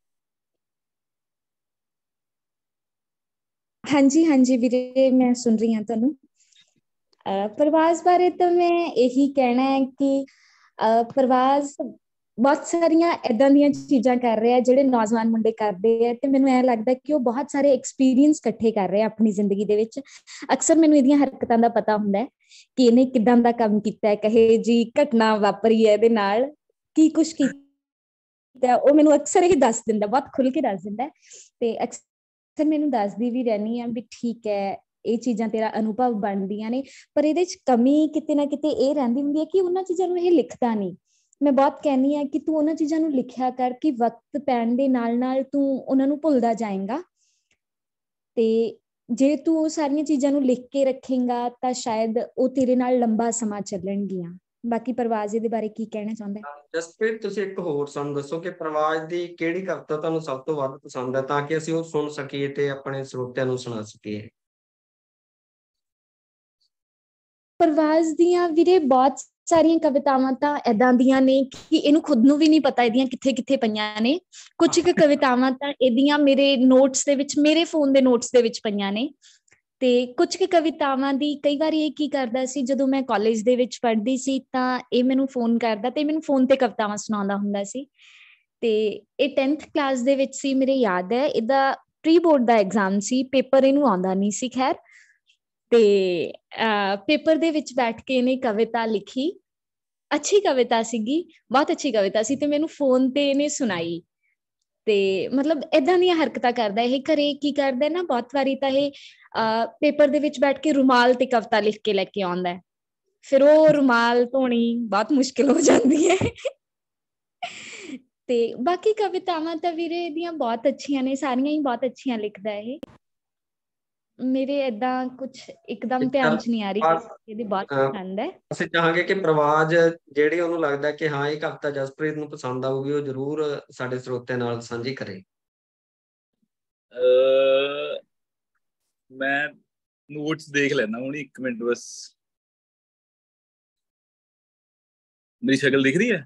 ਹਾਂਜੀ ਹਾਂਜੀ ਵੀਰੇ, ਮੈਂ ਸੁਣ ਰਹੀ ਹਾਂ ਤੁਹਾਨੂੰ। ਪ੍ਰਵਾਸ ਬਾਰੇ ਤਾਂ ਮੈਂ ਇਹੀ ਕਹਿਣਾ ਹੈ ਕਿ ਪ੍ਰਵਾਸ ਬਹੁਤ ਸਾਰੀਆਂ ਏਦਾਂ ਦੀਆਂ ਚੀਜ਼ਾਂ ਕਰ ਰਿਹਾ ਜਿਹੜੇ ਨੌਜਵਾਨ ਮੁੰਡੇ ਕਰਦੇ ਆ, ਤੇ ਮੈਨੂੰ ਐਂ ਲੱਗਦਾ ਕਿ ਉਹ ਬਹੁਤ ਸਾਰੇ ਐਕਸਪੀਰੀਅੰਸ ਇਕੱਠੇ ਕਰ ਰਹੇ ਆ ਆਪਣੀ ਜ਼ਿੰਦਗੀ ਦੇ ਵਿੱਚ। ਅਕਸਰ ਮੈਨੂੰ ਇਹਦੀਆਂ ਹਰਕਤਾਂ ਦਾ ਪਤਾ ਹੁੰਦਾ ਹੈ ਕਿ ਇਹਨੇ ਕਿੱਦਾਂ ਦਾ ਕੰਮ ਕੀਤਾ, ਕਹੇ ਜੀ ਘਟਨਾ ਵਾਪਰੀ ਹੈ ਇਹਦੇ ਨਾਲ, ਕੀ ਕੁਛ ਕੀਤਾ, ਉਹ ਮੈਨੂੰ ਅਕਸਰ ਇਹ ਦੱਸ ਦਿੰਦਾ, ਬਹੁਤ ਖੁੱਲ ਕੇ ਦੱਸ ਦਿੰਦਾ। ਤੇ ਅਕਸਰ ਮੈਨੂੰ ਦੱਸਦੀ ਵੀ ਰਹਿੰਦੀ ਹਾਂ ਵੀ ਠੀਕ ਹੈ, ਇਹ ਚੀਜ਼ਾਂ ਤੇਰਾ ਅਨੁਭਵ ਬਣਦੀਆਂ ਨੇ। ਪਰ ਇਹਦੇ 'ਚ ਕਮੀ ਕਿਤੇ ਨਾ ਕਿਤੇ ਇਹ ਰਹਿੰਦੀ ਹੁੰਦੀ ਹੈ ਕਿ ਉਹਨਾਂ ਚੀਜ਼ਾਂ ਨੂੰ ਇਹ ਲਿਖਦਾ ਨਹੀਂ। ਮੈਂ ਬਹੁਤ ਕਹਿੰਦੀ ਹਾਂ ਕਿ ਤੂੰ ਉਹਨਾਂ ਚੀਜ਼ਾਂ ਨੂੰ ਲਿਖਿਆ ਕਰ ਕਿ ਵਕਤ ਪੈਣ ਦੇ ਨਾਲ ਨਾਲ ਤੂੰ ਉਹਨਾਂ ਨੂੰ ਭੁੱਲਦਾ ਜਾਏਗਾ। ਤੇ ਜੇ ਤੂੰ ਉਹ ਸਾਰੀਆਂ ਚੀਜ਼ਾਂ ਨੂੰ ਲਿਖ ਕੇ ਰੱਖੇਗਾ ਤਾਂ ਸ਼ਾਇਦ ਉਹ ਤੇਰੇ ਨਾਲ ਲੰਬਾ ਸਮਾਂ ਚੱਲਣਗੀਆਂ। ਬਾਕੀ ਪ੍ਰਵਾਸ ਦੇ ਬਾਰੇ ਕੀ ਕਹਿਣਾ ਚਾਹੁੰਦਾ? ਜਸਪ੍ਰੀਤ, ਤੁਸੀਂ ਇੱਕ ਹੋਰ ਸਾਨੂੰ ਦੱਸੋ ਕਿ ਪ੍ਰਵਾਸ ਦੀ ਕਿਹੜੀ ਕਵਿਤਾ ਤੁਹਾਨੂੰ ਸਭ ਤੋਂ ਵੱਧ ਪਸੰਦ ਹੈ, ਤਾਂ ਕਿ ਅਸੀਂ ਉਹ ਸੁਣ ਸਕੀਏ ਤੇ ਆਪਣੇ ਸਰੋਤਿਆਂ ਨੂੰ ਸੁਣਾ ਸਕੀਏ। ਪ੍ਰਵਾਸ ਦੀਆਂ ਵੀਰੇ ਬਹੁਤ ਸਾਰੀਆਂ ਕਵਿਤਾਵਾਂ ਤਾਂ ਏਦਾਂ ਦੀਆਂ ਨੇ ਕਿ ਇਹਨੂੰ ਖੁਦ ਨੂੰ ਵੀ ਨਹੀਂ ਪਤਾ ਇਹਦੀਆਂ ਕਿੱਥੇ ਕਿੱਥੇ ਪਈਆਂ ਨੇ। ਕੁਝ ਕੁ ਕਵਿਤਾਵਾਂ ਤਾਂ ਇਹਦੀਆਂ ਮੇਰੇ ਨੋਟਸ ਦੇ ਵਿੱਚ, ਮੇਰੇ ਫੋਨ ਦੇ ਨੋਟਸ ਦੇ ਵਿੱਚ ਪਈਆਂ ਨੇ। ਤੇ ਕੁਝ ਕੁ ਕਵਿਤਾਵਾਂ ਦੀ ਕਈ ਵਾਰੀ ਇਹ ਕੀ ਕਰਦਾ ਸੀ, ਜਦੋਂ ਮੈਂ ਕਾਲਜ ਦੇ ਵਿੱਚ ਪੜ੍ਹਦੀ ਸੀ ਤਾਂ ਇਹ ਮੈਨੂੰ ਫੋਨ ਕਰਦਾ ਤੇ ਮੈਨੂੰ ਫੋਨ ਤੇ ਕਵਿਤਾਵਾਂ ਸੁਣਾਉਂਦਾ ਹੁੰਦਾ ਸੀ। ਤੇ ਇਹ 10th ਕਲਾਸ ਦੇ ਵਿੱਚ ਸੀ, ਮੇਰੇ ਯਾਦ ਹੈ। ਇਹਦਾ ਪ੍ਰੀ ਬੋਰਡ ਦਾ ਐਗਜ਼ਾਮ ਸੀ, ਪੇਪਰ ਇਹਨੂੰ ਆਉਂਦਾ ਨਹੀਂ ਸੀ ਖੈਰ। ਤੇ ਪੇਪਰ ਦੇ ਵਿੱਚ ਬੈਠ ਕੇ ਇਹਨੇ ਕਵਿਤਾ ਲਿਖੀ, ਅੱਛੀ ਕਵਿਤਾ ਸੀਗੀ, ਬਹੁਤ ਅੱਛੀ ਕਵਿਤਾ ਸੀ, ਤੇ ਮੈਨੂੰ ਫੋਨ ਤੇ ਇਹਨੇ ਸੁਣਾਈ। ਤੇ ਮਤਲਬ ਏਦਾਂ ਦੀਆਂ ਹਰਕਤਾਂ ਕਰਦਾ ਇਹ। ਘਰੇ ਕੀ ਕਰਦਾ ਨਾ, ਬਹੁਤ ਵਾਰੀ ਤਾਂ ਇਹ ਪੇਪਰ ਦੇ ਵਿੱਚ ਬੈਠ ਕੇ ਰੁਮਾਲ ਤੇ ਕਵਿਤਾ ਲਿਖ ਕੇ ਲੈ ਕੇ ਆਉਂਦਾ, ਫਿਰ ਉਹ ਰੁਮਾਲ ਧੋਣੀ ਬਹੁਤ ਮੁਸ਼ਕਿਲ ਹੋ ਜਾਂਦੀ ਹੈ। ਤੇ ਬਾਕੀ ਕਵਿਤਾਵਾਂ ਤਾਂ ਵੀਰੇ ਇਹਦੀਆਂ ਬਹੁਤ ਅੱਛੀਆਂ ਨੇ, ਸਾਰੀਆਂ ਹੀ ਬਹੁਤ ਅੱਛੀਆਂ ਲਿਖਦਾ ਇਹ। ਮੇਰੇ ਏਦਾਂ ਕੁਛ ਇੱਕਦਮ ਧਿਆਨ 'ਚ ਨਹੀਂ ਆ ਰਹੀ, ਇਹਦੀ ਬਹੁਤ ਪਸੰਦ ਹੈ। ਅਸੀਂ ਚਾਹਾਂਗੇ ਕਿ ਪ੍ਰਵਾਸ ਜਿਹੜੀ ਉਹਨੂੰ ਲੱਗਦਾ ਕਿ ਹਾਂ ਇਹ ਕਵਿਤਾ ਜਸਪ੍ਰੀਤ ਨੂੰ ਪਸੰਦ ਆਊਗੀ, ਉਹ ਜ਼ਰੂਰ ਸਾਡੇ ਸਰੋਤਿਆਂ ਨਾਲ ਸਾਂਝੀ ਕਰੇ। ਮੈਂ ਨੋਟਸ ਦੇਖ ਲੈਣਾ ਹੁਣ, 1 ਮਿੰਟ ਬਸ। ਮੇਰੀ ਸ਼ਕਲ ਦਿਖ ਰਹੀ ਹੈ?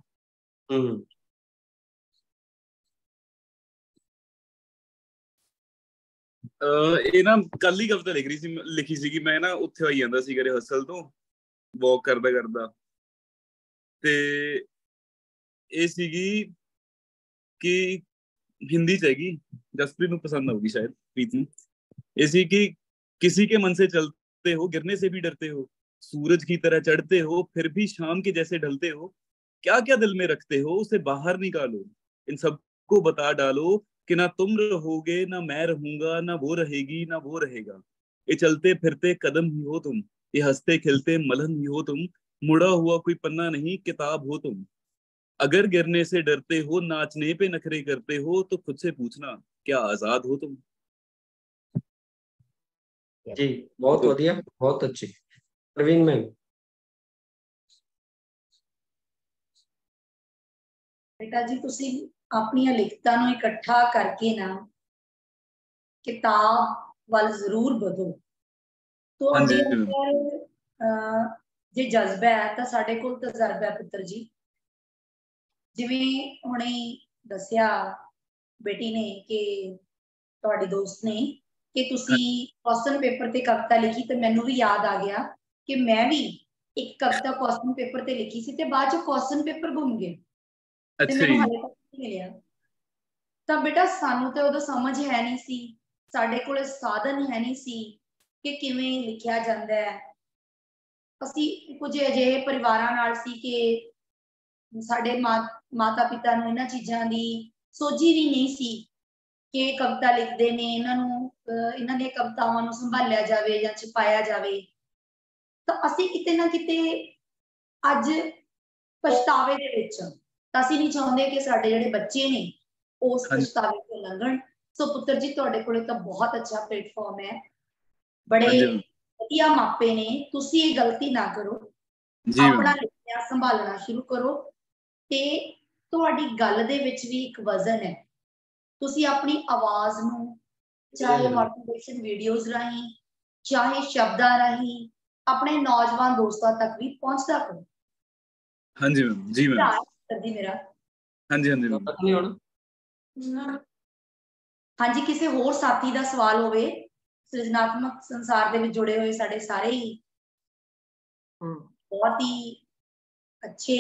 ਇਹ ਨਾ ਕੱਲ ਹੀ ਕਵਿਤਾ ਲਿਖੀ ਸੀਗੀ ਮੈਂ ਨਾ, ਉੱਥੇ ਆਈ ਜਾਂਦਾ ਸੀਗਾ ਰਿਹਰਸਲ ਤੋਂ ਵਾਕ ਕਰਦਾ ਕਰਦਾ, ਤੇ ਇਹ ਸੀਗੀ ਕਿ ਹਿੰਦੀ ਚ ਹੈਗੀ, ਜਸਪ੍ਰੀਤ ਨੂੰ ਪਸੰਦ ਆਊਗੀ ਸ਼ਾयद, ਪ੍ਰੀਤ ਨੂੰ। ਇਹ ਸੀ कि किसी के मन से चलते हो, गिरने से भी डरते हो, सूरज की तरह चढ़ते हो, फिर भी शाम के जैसे ढलते हो, क्या क्या दिल में रखते हो, उसे बाहर निकालो, इन सबको बता डालो कि ना तुम रहोगे ना मैं रहूंगा, ना वो रहेगी ना वो रहेगा, ये चलते फिरते कदम ही हो तुम, ये हंसते खिलते मलहम ही हो तुम, मुड़ा हुआ कोई पन्ना नहीं किताब हो तुम, अगर गिरने से डरते हो, नाचने पे नखरे करते हो, तो खुद से पूछना क्या आजाद हो तुम। जी बहुत बढ़िया, बहुत अच्छी। प्रवीण मैम। बेटा जी तुसी अपनी लिखतां नूं इकट्ठा करके ना किताब वाल जरूर बधो। तो जे जज्बा है तो साडे कोल तजर्बा है पुत्र जी। जिवें हुणे दस्सिया बेटी ने कि तुहाडी दोस्त ने कि तुसी क्वेश्चन पेपर ते कविता लिखी, तो मैनू भी याद आ गया कि मैं भी एक कविता क्वेश्चन पेपर ते लिखी सी ते बाद च क्वेश्चन पेपर गुम गए ते मैनू हाले तक नहीं मिलिया। तो बेटा सानू ते उदों समझ है नहीं सी, साडे कोल साधन है नहीं सी कि किवें लिखिया जांदा है। असीं कुछ अजिहे परिवारां नाल सी कि साडे माता पिता नूं इन्हां चीज़ां दी सोझी भी नहीं सी कि कविता लिखते ने, इन्हां दी कवितावां नूं संभालिया जावे जां छपाया जावे। तो असीं किते ना किते अज पछतावे दे विच, असीं नहीं चाहुंदे कि साडे जिहड़े बच्चे ने उस पछतावे तो लंघण। सो पुत्र जी तुहाडे कोले तां बहुत अच्छा प्लेटफॉर्म है, बड़े वधिया मापे ने, तुसीं ये गलती ना करो, अपना लिखिया संभालना शुरू करो। ते तुहाडी गल दे विच भी एक वजन है, तुसी अपनी आवाज नूं चाहे मोटिवेशन वीडियोज राही चाहे शब्दां राही अपने नौजवान दोस्तों तक भी पहुंचदा करो। हाँ जी मैम, जी मैम, कर दी मेरा। हाँ जी, हाँ जी मैम। हाँ जी, किसी होर साथी दा सवाल होवे, सृजनात्मक संसार दे विच जुड़े हुए साडे सारे ही बहुत ही अच्छे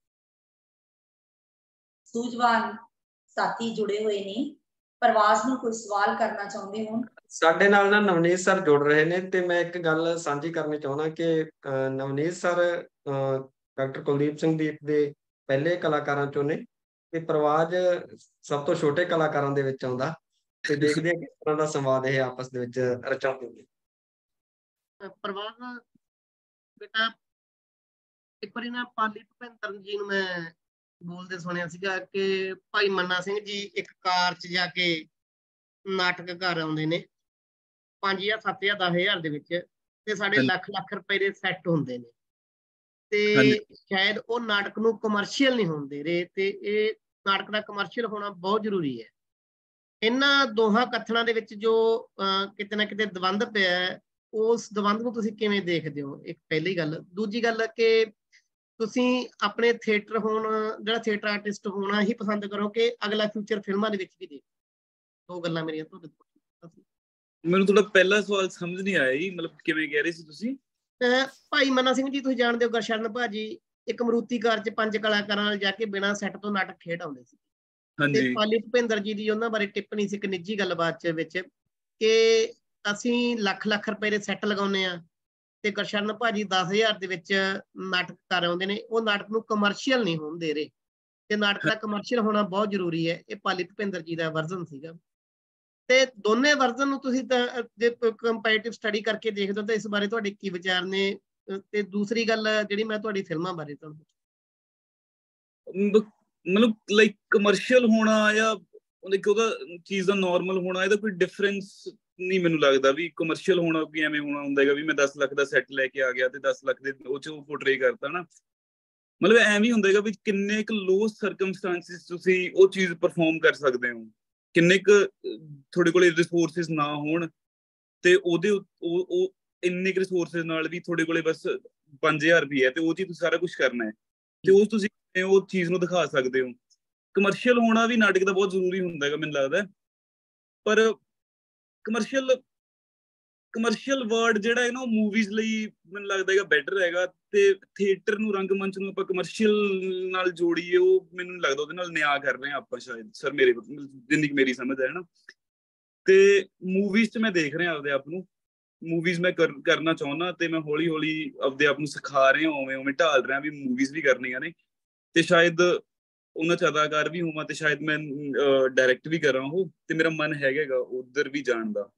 सूझवान साथी जुड़े हुए ने। प्रवास ਨੂੰ ਕੋਈ ਸਵਾਲ ਕਰਨਾ ਚਾਹੁੰਦੇ ਹੋ? ਸਾਡੇ ਨਾਲ ਨਾ ਨਵਨੀਤ ਸਰ ਜੁੜ ਰਹੇ ਨੇ ਤੇ ਮੈਂ ਇੱਕ ਗੱਲ ਸਾਂਝੀ ਕਰਨੀ ਚਾਹੁੰਦਾ ਕਿ ਨਵਨੀਤ ਸਰ ਡਾਕਟਰ ਕੁਲਦੀਪ ਸਿੰਘ ਦੀਪ ਦੇ ਪਹਿਲੇ ਕਲਾਕਾਰਾਂ ਚੋਂ ਨੇ ਤੇ ਪ੍ਰਵਾਜ ਸਭ ਤੋਂ ਛੋਟੇ ਕਲਾਕਾਰਾਂ ਦੇ ਵਿੱਚ ਆਉਂਦਾ ਤੇ ਦੇਖਦੇ ਆ ਕਿਸ ਤਰ੍ਹਾਂ ਦਾ ਸੰਵਾਦ ਇਹ ਆਪਸ ਦੇ ਵਿੱਚ ਰਚਾਉਂਦੇ। ਪ੍ਰਵਾਜ ਬੇਟਾ ਇੱਕ ਵਾਰੀ ਨਾ ਪਾਲੀ ਭੁਪਿੰਦਰ ਜੀ ਨੂੰ ਮੈਂ ਬੋਲਦੇ ਸੁਣਿਆ ਸੀਗਾ ਕਿ ਭਾਈ ਮੰਨਾ ਸਿੰਘ ਜੀ ਇੱਕ ਕਾਰ 'ਚ ਜਾ ਕੇ ਨਾਟਕ ਘਰ ਆਉਂਦੇ ਨੇ 5 ਜਾਂ 7 ਜਾਂ 10,000 ਦੇ ਵਿੱਚ ਤੇ ਸਾਡੇ ਲੱਖ ਰੁਪਏ ਦੇ ਸੈੱਟ ਹੁੰਦੇ ਨੇ ਤੇ ਸ਼ਾਇਦ ਉਹ ਨਾਟਕ ਨੂੰ ਕਮਰਸ਼ੀਅਲ ਨਹੀਂ ਹੋਣ ਦੇ ਰਹੇ ਤੇ ਇਹ ਨਾਟਕ ਦਾ ਕਮਰਸ਼ੀਅਲ ਹੋਣਾ ਬਹੁਤ ਜ਼ਰੂਰੀ ਹੈ। ਇਹਨਾਂ ਦੋਹਾਂ ਕਥਨਾਂ ਦੇ ਵਿੱਚ ਜੋ ਕਿਤੇ ਨਾ ਕਿਤੇ ਦਵੰਦ ਪਿਆ, ਉਸ ਦਵੰਦ ਨੂੰ ਤੁਸੀਂ ਕਿਵੇਂ ਦੇਖਦੇ ਹੋ? ਇੱਕ ਪਹਿਲੀ ਗੱਲ। ਦੂਜੀ ਗੱਲ ਕਿ ਤੁਸੀਂ ਆਪਣੇ ਥੀਏਟਰ ਹੋਣ, ਜਿਹੜਾ ਥੀਏਟਰ ਆਰਟਿਸਟ ਹੋਣਾ ਹੀ ਪਸੰਦ ਕਰੋ ਕਿ ਅਗਲਾ ਫਿਊਚਰ ਫਿਲਮਾਂ ਦੇ ਵਿੱਚ ਵੀ ਦੇਖ? ਦੋ ਗੱਲਾਂ ਮੇਰੀਆਂ ਤੁਹਾਡੇ ਤੋਂ। ਮੈਨੂੰ ਤੁਹਾਡਾ ਪਹਿਲਾ ਸਵਾਲ ਸਮਝ ਨਹੀਂ ਆਇਆ ਜੀ, ਮਤਲਬ ਕਿਵੇਂ ਕਹਿ ਰਹੇ ਸੀ ਤੁਸੀਂ? ਭਾਈ ਮੰਨਾ ਸਿੰਘ ਜੀ ਤੁਸੀਂ ਜਾਣਦੇ ਹੋ, ਗੁਰਸ਼ਰਨ ਭਾਜੀ ਇੱਕ ਮਰੂਤੀ ਕਾਰ 'ਚ 5 ਕਲਾਕਾਰਾਂ ਨਾਲ ਜਾ ਕੇ ਬਿਨਾਂ ਸੈੱਟ ਤੋਂ ਨਾਟਕ ਖੇਡ ਆਉਂਦੇ ਸੀ। ਤੇ ਪਾਲੀ ਭੁਪਿੰਦਰ ਜੀ ਦੀ ਉਹਨਾਂ ਬਾਰੇ ਟਿੱਪਣੀ ਸੀ ਇੱਕ ਨਿੱਜੀ ਗੱਲਬਾਤ ਵਿੱਚ ਕਿ ਅਸੀਂ ਲੱਖ ਰੁਪਏ ਦੇ ਸੈੱਟ ਲਗਾਉਂਦੇ ਆ ਤੇ ਗੁਰਸ਼ਰਨ ਭਾਜੀ 10,000 ਦੇ ਵਿੱਚ ਨਾਟਕ ਕਰ ਆਉਂਦੇ ਨੇ। ਉਹ ਨਾਟਕ ਨੂੰ ਕਮਰਸ਼ੀਅਲ ਨਹੀਂ ਹੋਣ ਦੇ ਰਹੇ ਤੇ ਨਾਟਕ ਦਾ ਕਮਰਸ਼ੀਅਲ ਹੋਣਾ ਬਹੁਤ ਜ਼ਰੂਰੀ ਹੈ। ਇਹ ਪਾਲੀ ਭੁਪਿੰਦਰ ਜੀ ਦਾ ਵਰਜ਼ਨ ਸੀਗਾ ਤੇ ਦੋਨੇ ਵਰਜ਼ਨ ਨੂੰ ਤੁਸੀਂ ਜੇ ਕੰਪੈਰੀਟਿਵ ਸਟੱਡੀ ਕਰਕੇ ਦੇਖਦੇ ਹੋ ਤਾਂ ਇਸ ਬਾਰੇ ਤੁਹਾਡੇ ਕੀ ਵਿਚਾਰ ਨੇ? ਤੇ ਦੂਸਰੀ ਗੱਲ ਜਿਹੜੀ ਮੈਂ ਤੁਹਾਡੀ ਫਿਲਮਾਂ ਬਾਰੇ ਤੁਹਾਨੂੰ ਮਤਲਬ ਲਾਈਕ ਕਮਰਸ਼ੀਅਲ ਹੋਣਾ ਜਾਂ ਉਹਦਾ ਚੀਜ਼ ਦਾ ਨਾਰਮਲ ਹੋਣਾ, ਇਹਦਾ ਕੋਈ ਡਿਫਰੈਂਸ ਨਹੀਂ ਮੈਨੂੰ ਲੱਗਦਾ ਵੀ ਕਮਰਸ਼ੀਅਲ ਹੋਣਾ ਵੀ ਐਵੇਂ ਹੋਣਾ ਹੁੰਦਾ ਹੈਗਾ ਵੀ ਮੈਂ 10 ਲੱਖ ਦਾ ਸੈੱਟ ਲੈ ਕੇ ਆ ਗਿਆ ਤੇ 10 ਲੱਖ ਦੇ ਉਹ 'ਚ ਉਹ ਪੋਰਟਰੇ ਕਰਤਾ ਨਾ। ਮਤਲਬ ਐਵੇਂ ਹੁੰਦਾ ਹੈਗਾ ਵੀ ਕਿੰਨੇ ਕੁ ਲੋ ਸਰਕਮਸਟੈਂਸਿਸ ਤੁਸੀਂ ਉਹ ਚੀਜ਼ ਪਰਫਾਰਮ ਕਰ ਸਕਦੇ ਹੋ, ਕਿੰਨੇ ਕੁ ਤੁਹਾਡੇ ਕੋਲ ਰਿਸੋਰਸਿਸ ਨਾ ਹੋਣ ਤੇ ਉਹਦੇ ਇੰਨੇ ਕੁ ਰਿਸੋਰਸਿਸ ਨਾਲ ਵੀ ਤੁਹਾਡੇ ਕੋਲੇ ਬਸ 5000 ਰੁਪਏ ਹੈ ਤੇ ਉਹ ਚੀਜ਼ ਤੁਸੀਂ ਸਾਰਾ ਕੁਝ ਕਰਨਾ ਹੈ ਤੇ ਉਹ ਤੁਸੀਂ ਉਹ ਚੀਜ਼ ਨੂੰ ਦਿਖਾ ਸਕਦੇ ਹੋ। ਕਮਰਸ਼ੀਅਲ ਹੋਣਾ ਵੀ ਨਾਟਕ ਦਾ ਬਹੁਤ ਜ਼ਰੂਰੀ ਹੁੰਦਾ ਹੈਗਾ ਮੈਨੂੰ ਲੱਗਦਾ, ਪਰ ਕਮਰਸ਼ੀਅਲ ਵਰਡ ਜਿਹੜਾ ਹੈ ਨਾ ਉਹ ਮੂਵੀਜ਼ ਲਈ ਮੈਨੂੰ ਲੱਗਦਾ ਹੈਗਾ ਬੈਟਰ ਹੈਗਾ, ਤੇ ਥੀਏਟਰ ਨੂੰ ਰੰਗਮੰਚ ਨੂੰ ਆਪਾਂ ਕਮਰਸ਼ੀਅਲ ਨਾਲ ਜੋੜੀਏ ਉਹ ਮੈਨੂੰ ਨਹੀਂ ਲੱਗਦਾ ਉਹਦੇ ਨਾਲ ਨਿਆਂ ਕਰ ਰਹੇ ਆਪਾਂ ਸ਼ਾਇਦ ਸਰ, ਮੇਰੇ ਜਿੰਨੀ ਕਿ ਮੇਰੀ ਸਮਝ ਹੈ ਨਾ। ਤੇ ਮੂਵੀਜ਼ 'ਚ ਮੈਂ ਦੇਖ ਰਿਹਾ ਆਪਦੇ ਆਪ ਨੂੰ, ਮੂਵੀਜ਼ ਮੈਂ ਕਰਨਾ ਚਾਹੁੰਦਾ ਤੇ ਮੈਂ ਹੌਲੀ ਹੌਲੀ ਆਪਦੇ ਆਪ ਨੂੰ ਸਿਖਾ ਰਿਹਾ, ਉਵੇਂ ਢਾਲ ਰਿਹਾ ਵੀ ਮੂਵੀਜ਼ ਵੀ ਕਰਨੀਆਂ ਨੇ ਤੇ ਸ਼ਾਇਦ ਉਹਨਾਂ 'ਚ ਅਦਾਕਾਰ ਵੀ ਹੋਵਾਂ ਤੇ ਸ਼ਾਇਦ ਮੈਂ ਡਾਇਰੈਕਟ ਵੀ ਕਰਾਂ ਉਹ, ਤੇ ਮੇਰਾ ਮਨ ਹੈਗਾ ਉਧਰ ਵੀ ਜਾਣ ਦਾ।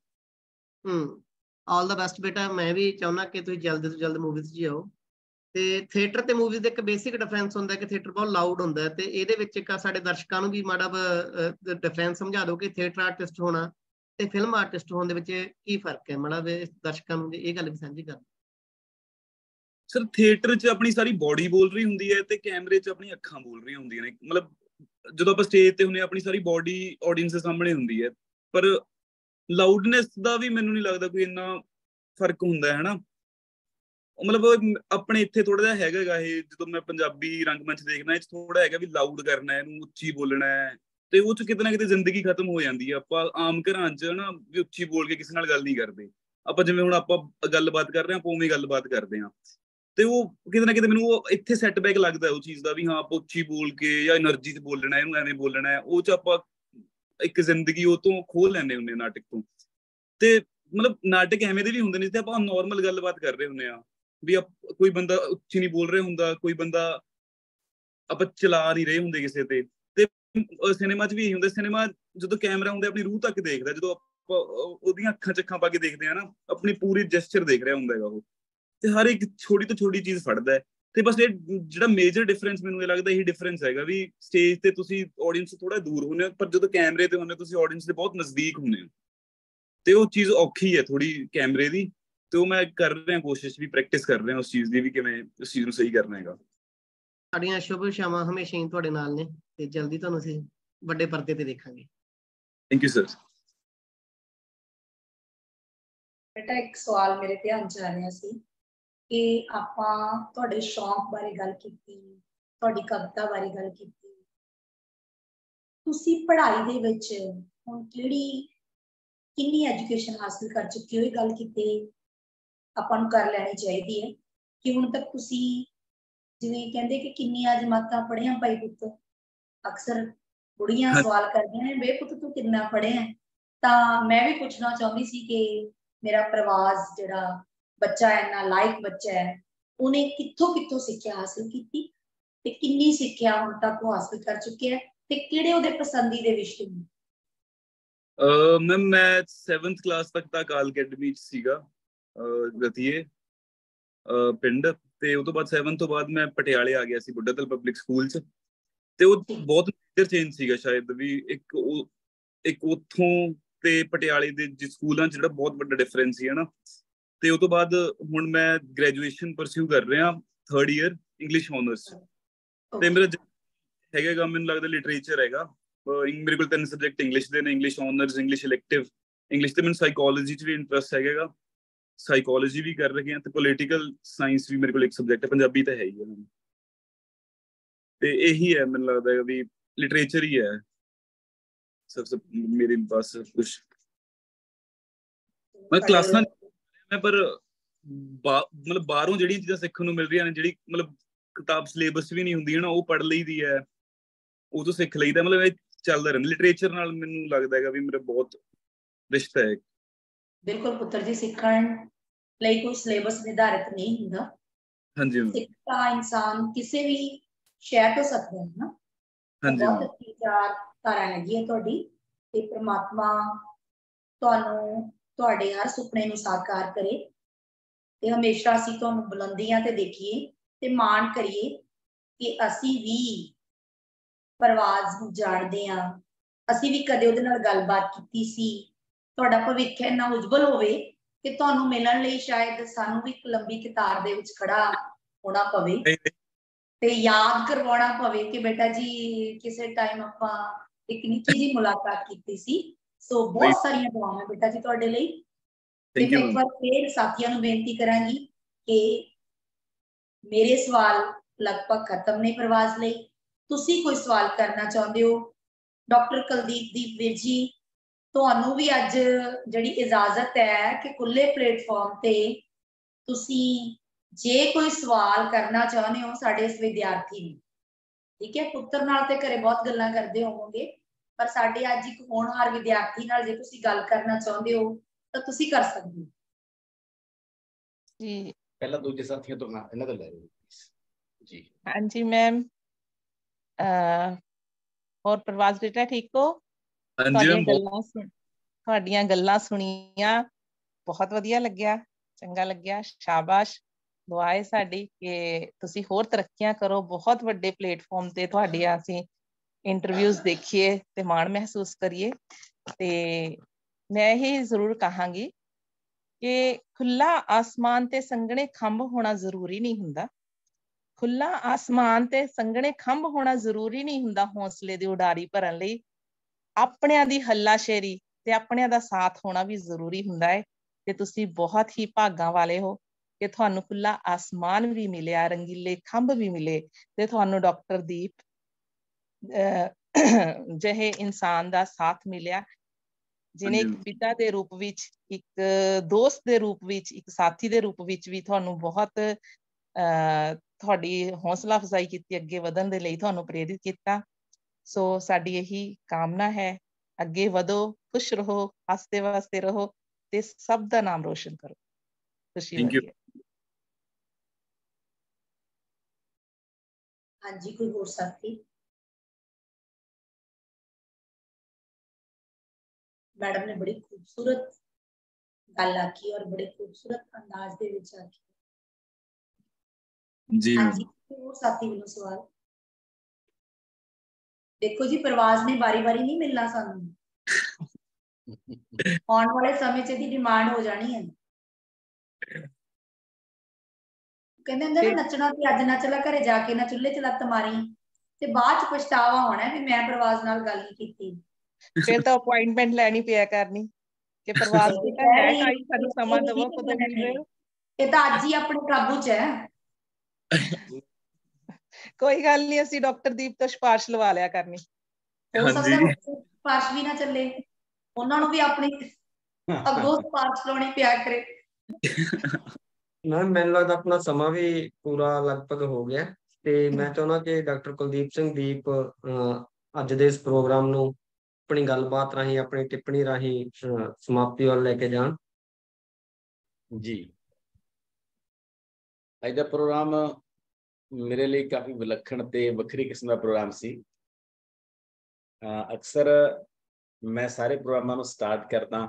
ਆਲ ਦਾ ਬੈਸਟ ਬੇਟਾ। ਮੈਂ ਵੀ ਚਾਹੁੰਦਾ ਕਿ ਤੁਸੀਂ ਜਲਦ ਤੋਂ ਜਲਦ ਮੂਵੀਜ਼ 'ਚ ਆਓ। ਤੇ ਥੀਏਟਰ ਤੇ ਮੂਵੀਜ਼ ਦਾ ਇੱਕ ਬੇਸਿਕ ਡਿਫਰੈਂਸ ਹੁੰਦਾ ਕਿ ਥੀਏਟਰ ਬਹੁਤ ਲਾਊਡ ਹੁੰਦਾ ਤੇ ਇਹਦੇ ਵਿੱਚ ਇੱਕ ਸਾਡੇ ਦਰਸ਼ਕਾਂ ਨੂੰ ਵੀ ਮਾੜਾ ਡਿਫਰੈਂਸ ਸਮਝਾ ਦਿਓ ਕਿ ਥੀਏਟਰ ਆਰਟਿਸਟ ਹੋਣਾ ਤੇ ਫਿਲਮ ਆਰਟਿਸਟ ਹੋਣ ਦੇ ਵਿੱਚ ਕੀ ਫਰਕ ਹੈ, ਮਾੜਾ ਦਰਸ਼ਕਾਂ ਨੂੰ ਇਹ ਗੱਲ ਵੀ ਸਾਂਝੀ ਕਰ। ਸਰ ਥੀਏਟਰ 'ਚ ਆਪਣੀ ਸਾਰੀ ਬੋਡੀ ਬੋਲ ਰਹੀ ਹੁੰਦੀ ਹੈ ਤੇ ਕੈਮਰੇ 'ਚ ਆਪਣੀ ਅੱਖਾਂ ਬੋਲ ਰਹੀਆਂ ਹੁੰਦੀਆਂ ਨੇ। ਮਤਲਬ ਜਦੋਂ ਆਪਾਂ ਸਟੇਜ ਤੇ ਹੁੰਦੇ ਆਪਣੀ ਸਾਰੀ ਬੋਡੀ ਆਡੀਅנס ਦੇ ਸਾਹਮਣੇ ਹੁੰਦੀ ਹੈ, ਪਰ ਲਾਊਡਨੈਸ ਦਾ ਵੀ ਮੈਨੂੰ ਨਹੀਂ ਲੱਗਦਾ ਕੋਈ ਇੰਨਾ ਫਰਕ ਹੁੰਦਾ ਹੈ ਨਾ। ਮਤਲਬ ਆਪਣੇ ਇੱਥੇ ਥੋੜਾ ਜਿਹਾ ਹੈਗਾ ਇਹ, ਜਦੋਂ ਮੈਂ ਪੰਜਾਬੀ ਰੰਗਮੰਚ ਦੇਖਦਾ ਇਹ ਥੋੜਾ ਹੈਗਾ ਵੀ ਲਾਊਡ ਕਰਨਾ, ਇਹਨੂੰ ਉੱਚੀ ਬੋਲਣਾ ਹੈ ਤੇ ਉਹ 'ਚ ਕਿਤੇ ਨਾ ਕਿਤੇ ਜ਼ਿੰਦਗੀ ਖਤਮ ਹੋ ਜਾਂਦੀ ਹੈ। ਆਪਾਂ ਆਮ ਘਰਾਂ 'ਚ ਨਾ ਵੀ ਉੱਚੀ ਬੋਲ ਕੇ ਕਿਸੇ ਨਾਲ ਗੱਲ ਨਹੀਂ ਕਰਦੇ, ਆਪਾਂ ਜਿਵੇਂ ਹੁਣ ਆਪਾਂ ਗੱਲਬਾਤ ਕਰ ਰਹੇ ਹਾਂ ਆਪਾਂ ਉਵੇਂ ਗੱਲਬਾਤ ਕਰਦੇ ਹਾਂ ਤੇ ਉਹ ਕਿਤੇ ਨਾ ਕਿਤੇ ਮੈਨੂੰ ਉਹ ਇੱਥੇ ਸੈਟਬੈਕ ਲੱਗਦਾ ਉਹ ਚੀਜ਼ ਦਾ ਵੀ ਹਾਂ ਆਪਾਂ ਉੱਚੀ ਬੋਲ ਕੇ ਜਾਂ એનર્ਜੀ 'ਚ ਬੋਲਣਾ, ਇਹਨੂੰ ਐਵੇਂ ਬੋਲਣਾ ਹੈ, ਉਹ 'ਚ ਆਪਾਂ ਇੱਕ ਜ਼ਿੰਦਗੀ ਉਹ ਤੋਂ ਖੋਹ ਲੈਂਦੇ ਹੁੰਦੇ ਨਾਟਕ ਤੋਂ। ਤੇ ਮਤਲਬ ਨਾਟਕ ਐਵੇਂ ਦੇ ਵੀ ਹੁੰਦੇ ਨੇ ਜਿੱਥੇ ਆਪਾਂ ਨੋਰਮਲ ਗੱਲਬਾਤ ਕਰ ਰਹੇ ਹੁੰਦੇ ਆ ਵੀ ਕੋਈ ਬੰਦਾ ਉੱਚੀ ਨਹੀਂ ਬੋਲ ਰਿਹਾ ਹੁੰਦਾ, ਕੋਈ ਬੰਦਾ ਆਪਾਂ ਚਲਾ ਨਹੀਂ ਰਹੇ ਹੁੰਦੇ ਕਿਸੇ ਤੇ ਸਿਨੇਮਾ 'ਚ ਵੀ ਇਹੀ ਹੁੰਦਾ। ਸਿਨੇਮਾ ਜਦੋਂ ਕੈਮਰਾ ਹੁੰਦਾ ਆਪਣੀ ਰੂਹ ਤੱਕ ਦੇਖਦਾ, ਜਦੋਂ ਆਪਾਂ ਉਹਦੀਆਂ ਅੱਖਾਂ 'ਚ ਅੱਖਾਂ ਪਾ ਕੇ ਦੇਖਦੇ ਆ ਨਾ ਆਪਣੀ ਪੂਰੀ ਜੈਸਚਰ ਦੇਖ ਰਿਹਾ ਹੁੰਦਾ ਹੈਗਾ ਉਹ, ਤੇ ਹਰ ਇੱਕ ਛੋਟੀ ਤੋਂ ਛੋਟੀ ਚੀਜ਼ ਫੜਦਾ ਹੈ। ਤੇ ਬਸ ਇਹ ਜਿਹੜਾ ਮੇਜਰ ਡਿਫਰੈਂਸ ਮੈਨੂੰ ਇਹ ਲੱਗਦਾ ਇਹੀ ਡਿਫਰੈਂਸ ਹੈਗਾ ਵੀ ਸਟੇਜ ਤੇ ਤੁਸੀਂ ਆਡੀਅנס ਤੋਂ ਥੋੜਾ ਦੂਰ ਹੁੰਦੇ ਹੋ, ਪਰ ਜਦੋਂ ਕੈਮਰੇ ਤੇ ਹੁੰਦੇ ਤੁਸੀਂ ਆਡੀਅנס ਦੇ ਬਹੁਤ ਨਜ਼ਦੀਕ ਹੁੰਦੇ ਹੋ ਤੇ ਉਹ ਚੀਜ਼ ਔਖੀ ਹੈ ਥੋੜੀ ਕੈਮਰੇ ਦੀ। ਤੇ ਉਹ ਮੈਂ ਕਰ ਰਿਹਾ ਕੋਸ਼ਿਸ਼ ਵੀ, ਪ੍ਰੈਕਟਿਸ ਕਰ ਰਿਹਾ ਉਸ ਚੀਜ਼ ਦੀ ਵੀ ਕਿਵੇਂ ਉਸ ਚੀਜ਼ ਨੂੰ ਸਹੀ ਕਰਨਾ ਹੈਗਾ। ਸਾਡੀਆਂ ਸ਼ੁਭ ਇਛਾਵਾਂ ਹਮੇਸ਼ਾ ਹੀ ਤੁਹਾਡੇ ਨਾਲ ਨੇ ਤੇ ਜਲਦੀ ਤੁਹਾਨੂੰ ਅਸੀਂ ਵੱਡੇ ਪਰਦੇ ਤੇ ਦੇਖਾਂਗੇ। Thank you sir. ਬੇਟਾ ਇੱਕ ਸਵਾਲ ਮੇਰੇ ਧਿਆਨ 'ਚ ਆ ਰਿਹਾ ਸੀ ਕਿ ਆਪਾਂ ਤੁਹਾਡੇ ਸ਼ੌਂਕ ਬਾਰੇ ਗੱਲ ਕੀਤੀ, ਤੁਹਾਡੀ ਕਵਿਤਾ ਬਾਰੇ ਗੱਲ ਕੀਤੀ, ਤੁਸੀਂ ਪੜ੍ਹਾਈ ਦੇ ਵਿੱਚ ਹੁਣ ਕਿੰਨੀ ਐਜੂਕੇਸ਼ਨ ਹਾਸਲ ਕਰ ਚੁੱਕੇ ਹੋ, ਇਹ ਗੱਲ ਕਿਤੇ ਆਪਾਂ ਨੂੰ ਕਰ ਲੈਣੀ ਚਾਹੀਦੀ ਹੈ ਕਿ ਹੁਣ ਤੱਕ ਤੁਸੀਂ ਜਿਵੇਂ ਕਹਿੰਦੇ ਕਿ ਕਿੰਨੀਆਂ ਜਮਾਤਾਂ ਪੜ੍ਹਿਆ ਭਾਈ ਪੁੱਤ, ਅਕਸਰ ਕੁੜੀਆਂ ਸਵਾਲ ਕਰਦੀਆਂ ਨੇ ਬੇ ਪੁੱਤ ਤੂੰ ਕਿੰਨਾ ਪੜ੍ਹਿਆ। ਤਾਂ ਮੈਂ ਵੀ ਪੁੱਛਣਾ ਚਾਹੁੰਦੀ ਸੀ ਕਿ ਮੇਰਾ ਪ੍ਰਵਾਸ ਜਿਹੜਾ ਬੱਚਾ ਹੈ ਇੰਨਾ ਲਾਇਕ ਬੱਚਾ ਹੈ, ਉਹਨੇ ਕਿੱਥੋਂ ਸਿੱਖਿਆ ਹਾਸਲ ਕੀਤੀ ਤੇ ਕਿੰਨੀ ਸਿੱਖਿਆ ਹੁਣ ਤੱਕ ਉਹ ਹਾਸਲ ਕਰ ਚੁੱਕਿਆ ਤੇ ਕਿਹੜੇ ਉਹਦੇ ਪਸੰਦੀਦੇ ਵਿਸ਼ੇ ਨੇ? ਮੈਮ ਮੈਂ 7th ਕਲਾਸ ਤੱਕ ਤਾਂ ਅਕਾਲ ਅਕੈਡਮੀ 'ਚ ਸੀਗਾ ਰਤੀਏ ਪਿੰਡ, ਤੇ ਉਹ ਤੋਂ ਬਾਅਦ 7th ਤੋਂ ਬਾਅਦ ਮੈਂ ਪਟਿਆਲੇ ਆ ਗਿਆ ਸੀ ਬੁੱਢਾ ਦਲ ਪਬਲਿਕ ਸਕੂਲ 'ਚ। ਤੇ ਉਹ ਬਹੁਤ ਮੇਜਰ ਚੇਂਜ ਸੀਗਾ ਸ਼ਾਇਦ ਵੀ ਇੱਕ ਉੱਥੋਂ ਤੇ ਪਟਿਆਲੇ ਦੇ ਸਕੂਲਾਂ 'ਚ ਜਿਹੜਾ ਬਹੁਤ ਵੱਡਾ ਡਿਫਰੈਂਸ ਸੀ ਨਾ। ਤੇ ਉਹ ਤੋਂ ਬਾਅਦ ਹੁਣ ਮੈਂ ਗ੍ਰੈਜੂਏਸ਼ਨ ਪਰਸਿਊ ਕਰ ਰਿਹਾ 3rd ਈਅਰ ਇੰਗਲਿਸ਼ ਆਨਰਸ, ਤੇ ਮੇਰਾ ਹੈਗਾ ਮੈਨੂੰ ਲੱਗਦਾ ਲਿਟਰੇਚਰ ਹੈਗਾ। ਮੇਰੇ ਕੋਲ 3 ਸਬਜੈਕਟ ਇੰਗਲਿਸ਼ ਦੇ ਨੇ, English honours, English elective English, ਤੇ ਮੈਨੂੰ ਸਾਈਕੋਲੋਜੀ 'ਚ ਵੀ ਇੰਟਰਸਟ ਹੈਗਾ, ਸਾਈਕੋਲੋਜੀ ਵੀ ਕਰ ਰਹੇ ਹਾਂ, ਤੇ ਪੋਲੀਟੀਕਲ ਸਾਇੰਸ ਵੀ ਮੇਰੇ ਕੋਲ ਇੱਕ ਸਬਜੈਕਟ ਹੈ, ਪੰਜਾਬੀ ਤਾਂ ਹੈ ਹੀ ਹੈ। ਤੇ ਇਹੀ ਹੈ ਮੈਨੂੰ ਲੱਗਦਾ ਵੀ ਲਿਟਰੇਚਰ ਹੀ ਹੈ ਸਭ ਮੇਰੀ ਬਸ ਕੁਛ। ਮੈਂ ਕਲਾਸਾਂ ਪਰ ਮਤਲਬ ਬਾਹਰੋਂ ਜਿਹੜੀਆਂ ਚੀਜ਼ਾਂ ਸਿੱਖਣ ਨੂੰ ਮਿਲ ਰਹੀਆਂ ਨੇ, ਜਿਹੜੀ ਮਤਲਬ ਕਿਤਾਬ ਸਿਲੇਬਸ ਵੀ ਨਹੀਂ ਹੁੰਦੀ ਹੈ ਨਾ, ਉਹ ਪੜ੍ਹ ਲਈ ਦੀ ਹੈ, ਉਹ ਤੋਂ ਸਿੱਖ ਲਈਦਾ। ਮਤਲਬ ਇਹ ਚੱਲਦਾ ਰਹਿੰਦਾ ਲਿਟਰੇਚਰ ਨਾਲ, ਮੈਨੂੰ ਲੱਗਦਾ ਹੈਗਾ ਵੀ ਮੇਰਾ ਬਹੁਤ ਰਿਸ਼ਤਾ ਹੈ। ਬਿਲਕੁਲ ਪੁੱਤਰ ਜੀ, ਸਿੱਖਣ ਲਈ ਕੋਈ ਸਿਲੇਬਸ ਨਿਰਧਾਰਿਤ ਨਹੀਂ ਹੁੰਦਾ। ਹਾਂਜੀ ਸਿੱਖਦਾ ਇਨਸਾਨ ਕਿਸੇ ਵੀ ਸ਼ਹਿਰ ਤੋਂ ਸਕਦਾ ਹੈ ਨਾ। ਬਹੁਤ ਅੱਛੀ ਵਿਚਾਰਧਾਰਾ ਹੈਗੀ ਹੈ ਤੁਹਾਡੀ, ਤੇ ਪ੍ਰਮਾਤਮਾ ਤੁਹਾਨੂੰ ਤੁਹਾਡੇ ਹਰ ਸੁਪਨੇ ਨੂੰ ਸਾਕਾਰ ਕਰੇ ਤੇ ਹਮੇਸ਼ਾ ਅਸੀਂ ਤੁਹਾਨੂੰ ਬੁਲੰਦੀਆਂ ਤੇ ਦੇਖੀਏ ਤੇ ਮਾਣ ਕਰੀਏ ਕਿ ਅਸੀਂ ਵੀ ਪ੍ਰਵਾਸ ਨੂੰ ਜਾਣਦੇ ਹਾਂ, ਅਸੀਂ ਵੀ ਕਦੇ ਉਹਦੇ ਨਾਲ ਗੱਲਬਾਤ ਕੀਤੀ ਸੀ। ਤੁਹਾਡਾ ਭਵਿੱਖ ਇੰਨਾ ਉਜਵਲ ਹੋਵੇ ਕਿ ਤੁਹਾਨੂੰ ਮਿਲਣ ਲਈ ਸ਼ਾਇਦ ਸਾਨੂੰ ਵੀ ਇੱਕ ਲੰਬੀ ਕਤਾਰ ਦੇ ਵਿੱਚ ਖੜਾ ਹੋਣਾ ਪਵੇ ਤੇ ਯਾਦ ਕਰਵਾਉਣਾ ਪਵੇ ਕਿ ਬੇਟਾ ਜੀ ਕਿਸੇ ਟਾਈਮ ਆਪਾਂ ਇੱਕ ਨਿੱਕੀ ਜਿਹੀ ਮੁਲਾਕਾਤ ਕੀਤੀ ਸੀ। ਸੋ ਬਹੁਤ ਸਾਰੀਆਂ ਦੁਆਵਾਂ ਬੇਟਾ ਜੀ ਤੁਹਾਡੇ ਲਈ। ਤੇ ਮੈਂ ਇੱਕ ਵਾਰ ਫੇਰ ਸਾਥੀਆਂ ਨੂੰ ਬੇਨਤੀ ਕਰਾਂਗੀ ਕਿ ਮੇਰੇ ਸਵਾਲ ਲਗਭਗ ਖਤਮ ਨੇ ਪ੍ਰਵਾਜ਼ ਲਈ। ਤੁਸੀਂ ਕੋਈ ਸਵਾਲ ਕਰਨਾ ਚਾਹੁੰਦੇ ਹੋ ਡਾਕਟਰ ਕੁਲਦੀਪ ਵੀਰ ਜੀ, ਤੁਹਾਨੂੰ ਵੀ ਅੱਜ ਜਿਹੜੀ ਇਜਾਜ਼ਤ ਹੈ ਕਿ ਖੁੱਲੇ ਪਲੇਟਫਾਰਮ ਤੇ ਤੁਸੀਂ ਜੇ ਕੋਈ ਸਵਾਲ ਕਰਨਾ ਚਾਹੁੰਦੇ ਹੋ ਸਾਡੇ ਇਸ ਵਿਦਿਆਰਥੀ ਨੂੰ, ਠੀਕ ਹੈ। ਪੁੱਤਰ ਨਾਲ ਤੇ ਘਰੇ ਬਹੁਤ ਗੱਲਾਂ ਕਰਦੇ ਹੋਵੋਗੇ, ਪਰ ਸਾਡੇ ਅੱਜ ਇੱਕ ਹੋਣਹਾਰ ਵਿਦਿਆਰਥੀ ਨਾਲ ਜੇ ਤੁਸੀਂ ਗੱਲ ਕਰਨਾ ਚਾਹੁੰਦੇ ਹੋ ਤਾਂ ਤੁਸੀਂ ਕਰ ਸਕਦੇ ਹੋ ਜੀ। ਪਹਿਲਾਂ ਦੂਜੇ ਸਾਥੀਆਂ ਤੋਂ ਇਹਨਾਂ ਦਾ ਲੈ ਲਓ ਜੀ। ਹਾਂਜੀ ਮੈਮ। ਹੋਰ ਪ੍ਰਵਾਜ਼ ਬੇਟਾ ਠੀਕ ਹੋ? ਤੁਹਾਡੀਆਂ ਗੱਲਾਂ ਸੁਣੀਆਂ, ਬਹੁਤ ਵਧੀਆ ਲੱਗਿਆ, ਚੰਗਾ ਲੱਗਿਆ। ਸ਼ਾਬਾਸ਼, ਦੁਆ ਹੈ ਸਾਡੀ ਕਿ ਤੁਸੀਂ ਹੋਰ ਤਰੱਕੀਆਂ ਕਰੋ, ਬਹੁਤ ਵੱਡੇ ਪਲੇਟਫਾਰਮ ਤੇ ਤੁਹਾਡੀਆਂ ਅਸੀਂ ਇੰਟਰਵਿਊਜ਼ ਦੇਖੀਏ ਤੇ ਮਾਣ ਮਹਿਸੂਸ ਕਰੀਏ। ਤੇ ਮੈਂ ਇਹ ਜ਼ਰੂਰ ਕਹਾਂਗੀ ਕਿ ਖੁੱਲਾ ਆਸਮਾਨ ਤੇ ਸੰਘਣੇ ਖੰਭ ਹੋਣਾ ਜ਼ਰੂਰੀ ਨਹੀਂ ਹੁੰਦਾ। ਖੁੱਲਾ ਆਸਮਾਨ ਤੇ ਸੰਘਣੇ ਖੰਭ ਹੋਣਾ ਜ਼ਰੂਰੀ ਨਹੀਂ ਹੁੰਦਾ ਹੌਸਲੇ ਦੀ ਉਡਾਰੀ ਭਰਨ ਲਈ। ਆਪਣਿਆਂ ਦੀ ਹੱਲਾਸ਼ੇਰੀ ਤੇ ਆਪਣਿਆਂ ਦਾ ਸਾਥ ਹੋਣਾ ਵੀ ਜ਼ਰੂਰੀ ਹੁੰਦਾ ਹੈ। ਤੇ ਤੁਸੀਂ ਬਹੁਤ ਹੀ ਭਾਗਾਂ ਵਾਲੇ ਹੋ ਕਿ ਤੁਹਾਨੂੰ ਖੁੱਲਾ ਆਸਮਾਨ ਵੀ ਮਿਲਿਆ, ਰੰਗੀਲੇ ਖੰਭ ਵੀ ਮਿਲੇ ਤੇ ਤੁਹਾਨੂੰ ਡਾਕਟਰ ਦੀਪ ਜਿਹੇ ਇਨਸਾਨ ਦਾ ਸਾਥ ਮਿਲਿਆ, ਜਿਹਨੇ ਇੱਕ ਪਿਤਾ ਦੇ ਰੂਪ ਵਿੱਚ, ਇੱਕ ਦੋਸਤ ਦੇ ਰੂਪ ਵਿੱਚ, ਇੱਕ ਸਾਥੀ ਦੇ ਰੂਪ ਵਿੱਚ ਵੀ ਤੁਹਾਨੂੰ ਬਹੁਤ ਤੁਹਾਡੀ ਹੌਸਲਾ ਅਫਜ਼ਾਈ ਕੀਤੀ, ਅੱਗੇ ਵਧਣ ਦੇ ਲਈ ਤੁਹਾਨੂੰ ਪ੍ਰੇਰਿਤ ਕੀਤਾ। ਸੋ ਸਾਡੀ ਇਹੀ ਕਾਮਨਾ ਹੈ, ਅੱਗੇ ਵਧੋ, ਖੁਸ਼ ਰਹੋ, ਹੱਸਦੇ ਵਸਦੇ ਰਹੋ ਤੇ ਸਭ ਦਾ ਨਾਮ ਰੋਸ਼ਨ ਕਰੋ। ਖੁਸ਼ੀ ਹੋਈ ਹੈ। ਹਾਂਜੀ, ਕੋਈ ਹੋਰ ਸਾਥੀ? मैडम ने बड़ी खूबसूरत गल आखी और बड़े खूबसूरत अंदाज दे विच आखी जी। हाँ जी, और साथी वालों सवाल देखो जी, प्रवाज ने बारी बारी नहीं मिलना सानू, आने वाले समय च डिमांड हो जानी है। कहते हुंदे ना, नचना ते अज नच ला, घरे जाके ना चुल्हे च लत्त मारी ते बाद च पछतावा होना है कि मैं प्रवाज नाल गल नहीं कीती। फिर तो अपॉइंटमेंट लेनी पिया करनी कि प्रवास बेटा है काई, सानू समा दवो, कदों मिल रहे हो। ये तो अज ही अपने काबू च है। कोई गल नहीं, असीं डॉक्टर दीप तो सिफारिश लवा लिया करनी। हो सकदा है सिफारिश भी ना चले, उन्हां नूं भी अपनी अगों सिफारिश लाउणी पिया करे। मैम मैनूं लगदा अपना समा भी पूरा लगभग हो गया ते मैं चाहुंदा कि डॉक्टर कुलदीप सिंह दीप अज दे इस प्रोग्राम नूं अपनी गलबात राही, अपनी टिप्पणी राही समाप्ति वाल लेके जाण जी। अज दा प्रोग्राम मेरे लिए काफ़ी विलक्षण ते वखरी किस्म का प्रोग्राम सी। अक्सर मैं सारे प्रोग्रामां नूं स्टार्ट करदा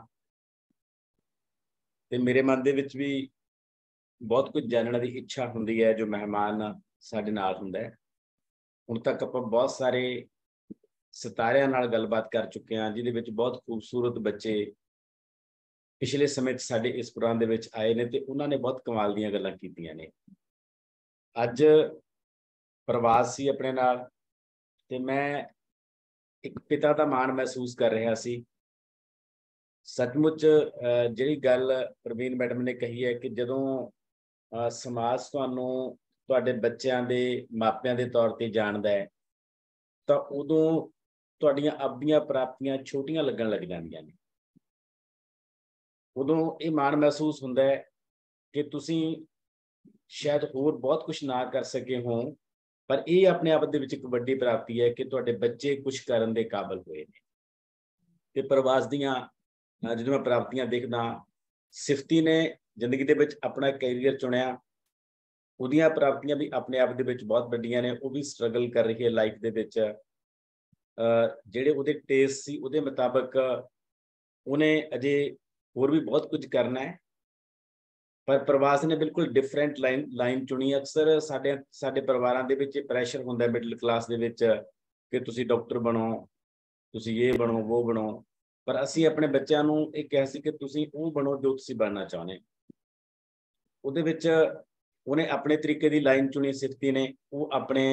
ते मेरे मन दे विच भी बहुत कुछ जानने की इच्छा हुंदी है जो मेहमान साडे नाल हुंदा है। हुण तक आपां बहुत सारे सितारिਆਂ नाल गलबात कर चुके हैं, जिहदे विच बहुत खूबसूरत बच्चे पिछले समय साडे इस प्रोग्राम दे विच आए ने ते उन्हां ने बहुत कमाल दीयां गल्लां कीतियां ने। अज प्रवास सी अपने नाल ते मैं एक पिता दा माण महसूस कर रहा सी। सचमुच जिहड़ी गल प्रवीण मैडम ने कही है कि जदों समाज तुहानूं तुहाडे बच्चिआं दे मापिआं दे तौर ते जाणदा है तां उदों तुहाडीआं आपणीआं प्राप्तियां छोटियां लगण लग जांदियां ने। उदों ये माण महसूस हुंदा है कि तुसीं शायद होर बहुत कुछ ना कर सके हों, पर ये अपने आप दे विच एक वड्डी प्राप्ति है कि तुहाडे बच्चे कुछ करन दे काबिल होए ने। ते प्रवास दीआं ਜਦੋਂ मैं प्राप्तियां देखदा, सिफती ने जिंदगी दे विच अपना कैरियर चुनिया, ਉਹਦੀਆਂ ਪ੍ਰਾਪਤੀਆਂ भी अपने आप दे विच बहुत ਵੱਡੀਆਂ ਨੇ। ਉਹ भी स्ट्रगल कर रही है लाइफ दे विच। ਜਿਹੜੇ ਉਹਦੇ टेस्ट ਸੀ ਉਹਦੇ मुताबिक ਉਹਨੇ अजे होर भी बहुत कुछ करना है, पर प्रवास ने बिल्कुल डिफरेंट लाइन चुनी। अक्सर साडे परिवारां दे विच प्रैशर हुंदा मिडल क्लास दे विच कि तुसीं डॉक्टर बनो, तुसीं ये बनो, वो बनो, पर असीं अपने बच्चों नूं इह किहा सी कि तुसीं वो बनो जो तुसीं बनना चाहुंदे। ਉਹਦੇ ਵਿੱਚ ਉਹਨੇ ਆਪਣੇ ਤਰੀਕੇ ਦੀ ਲਾਈਨ ਚੁਣੀ ਸਿਫਤੀ ਨੇ। ਉਹ ਆਪਣੇ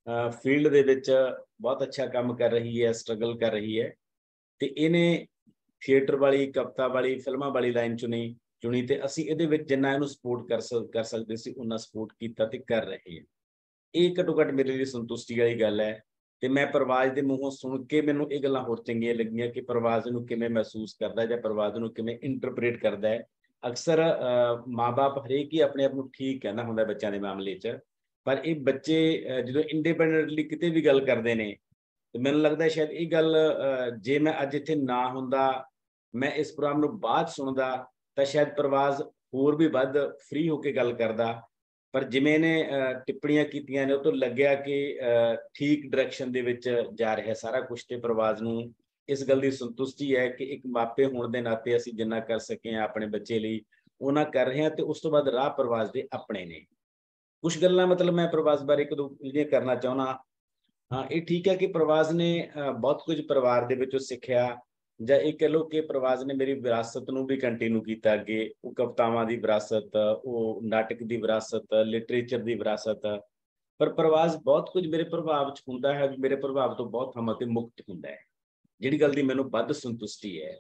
ਫੀਲਡ ਦੇ ਵਿੱਚ ਬਹੁਤ ਅੱਛਾ ਕੰਮ ਕਰ ਰਹੀ ਹੈ, ਸਟਰਗਲ ਕਰ ਰਹੀ ਹੈ ਤੇ ਇਹਨੇ ਥੀਏਟਰ ਵਾਲੀ, ਕਵਿਤਾ ਵਾਲੀ, ਫਿਲਮਾਂ ਵਾਲੀ ਲਾਈਨ ਚੁਣੀ ਤੇ ਅਸੀਂ ਇਹਦੇ ਵਿੱਚ ਜਿੰਨਾ ਇਹਨੂੰ ਸਪੋਰਟ ਕਰ ਸਕਦੇ ਸੀ ਉਹਨਾਂ ਸਪੋਰਟ ਕੀਤਾ ਤੇ ਕਰ ਰਹੇ ਹਾਂ। ਇਹ ਘੱਟੋ ਘੱਟ ਮੇਰੇ ਲਈ ਸੰਤੁਸ਼ਟੀ ਵਾਲੀ ਗੱਲ ਹੈ। ਤੇ ਮੈਂ ਪ੍ਰਵਾਜ ਦੇ ਮੂੰਹੋਂ ਸੁਣ ਕੇ ਮੈਨੂੰ ਇਹ ਗੱਲਾਂ ਹੋਰ ਚੰਗੀਆਂ ਲੱਗੀਆਂ ਕਿ ਪ੍ਰਵਾਜ ਨੂੰ ਕਿਵੇਂ ਮਹਿਸੂਸ ਕਰਦਾ ਜਾਂ ਪ੍ਰਵਾਜ ਨੂੰ ਕਿਵੇਂ ਇੰਟਰਪ੍ਰੀਟ ਕਰਦਾ ਹੈ। ਅਕਸਰ ਮਾਂ-ਬਾਪ ਹਰੇਕ ਹੀ ਆਪਣੇ ਆਪ ਨੂੰ ਠੀਕ ਕਹਿੰਦਾ ਹੁੰਦਾ ਬੱਚਿਆਂ ਦੇ ਮਾਮਲੇ 'ਚ, ਪਰ ਇਹ ਬੱਚੇ ਜਦੋਂ ਇੰਡੀਪੈਂਡੈਂਟਲੀ ਕਿਤੇ ਵੀ ਗੱਲ ਕਰਦੇ ਨੇ ਤੇ ਮੈਨੂੰ ਲੱਗਦਾ ਸ਼ਾਇਦ ਇਹ ਗੱਲ ਜੇ ਮੈਂ ਅੱਜ ਇੱਥੇ ਨਾ ਹੁੰਦਾ, ਮੈਂ ਇਸ ਪ੍ਰੋਗਰਾਮ ਨੂੰ ਬਾਅਦ ਸੁਣਦਾ ਤਾਂ ਸ਼ਾਇਦ ਪ੍ਰਵਾਜ ਹੋਰ ਵੀ ਵੱਧ ਫ੍ਰੀ ਹੋ ਕੇ ਗੱਲ ਕਰਦਾ। ਪਰ ਜਿਵੇਂ ਇਹਨੇ ਟਿੱਪਣੀਆਂ ਕੀਤੀਆਂ ਨੇ ਉਹ ਤੋਂ ਲੱਗਿਆ ਕਿ ਠੀਕ ਡਾਇਰੈਕਸ਼ਨ ਦੇ ਵਿੱਚ ਜਾ ਰਿਹਾ ਸਾਰਾ ਕੁਝ ਤੇ ਪ੍ਰਵਾਜ ਨੂੰ ਇਸ ਗੱਲ ਦੀ ਸੰਤੁਸ਼ਟੀ ਹੈ ਕਿ ਇੱਕ ਮਾਪੇ ਹੋਣ ਦੇ ਨਾਤੇ ਅਸੀਂ ਜਿੰਨਾ ਕਰ ਸਕੇ ਹਾਂ ਆਪਣੇ ਬੱਚੇ ਲਈ ਉਹਨਾਂ ਕਰ ਰਹੇ ਹਾਂ। ਤੇ ਉਸ ਤੋਂ ਬਾਅਦ ਰਾਹ ਪ੍ਰਵਾਜ ਦੇ ਆਪਣੇ ਨੇ। ਕੁਝ ਗੱਲਾਂ ਮਤਲਬ ਮੈਂ ਪ੍ਰਵਾਜ ਬਾਰੇ ਇੱਕ ਦੋ ਜਿਹੜੀਆਂ ਕਰਨਾ ਚਾਹੁੰਦਾ। ਇਹ ਠੀਕ ਹੈ ਕਿ ਪ੍ਰਵਾਜ ਨੇ ਬਹੁਤ ਕੁਝ ਪਰਿਵਾਰ ਦੇ ਵਿੱਚੋਂ ਸਿੱਖਿਆ, ਜਾਂ ਇਹ ਕਹਿ ਲਓ ਕਿ ਪ੍ਰਵਾਜ ਨੇ ਮੇਰੀ ਵਿਰਾਸਤ ਨੂੰ ਵੀ ਕੰਟੀਨਿਊ ਕੀਤਾ ਅੱਗੇ। ਉਹ ਕਵਿਤਾਵਾਂ ਦੀ ਵਿਰਾਸਤ, ਉਹ ਨਾਟਕ ਦੀ ਵਿਰਾਸਤ, ਲਿਟਰੇਚਰ ਦੀ ਵਿਰਾਸਤ। ਪਰ ਪ੍ਰਵਾਜ ਬਹੁਤ ਕੁਝ ਮੇਰੇ ਪ੍ਰਭਾਵ 'ਚ ਹੁੰਦਾ ਹੈ, ਮੇਰੇ ਪ੍ਰਭਾਵ ਤੋਂ ਬਹੁਤ ਥਾਵਾਂ ਤੇ ਮੁਕਤ ਹੁੰਦਾ ਹੈ, ਜਿਹੜੀ ਗੱਲ ਦੀ ਮੈਨੂੰ ਵੱਧ ਸੰਤੁਸ਼ਟੀ ਹੈ।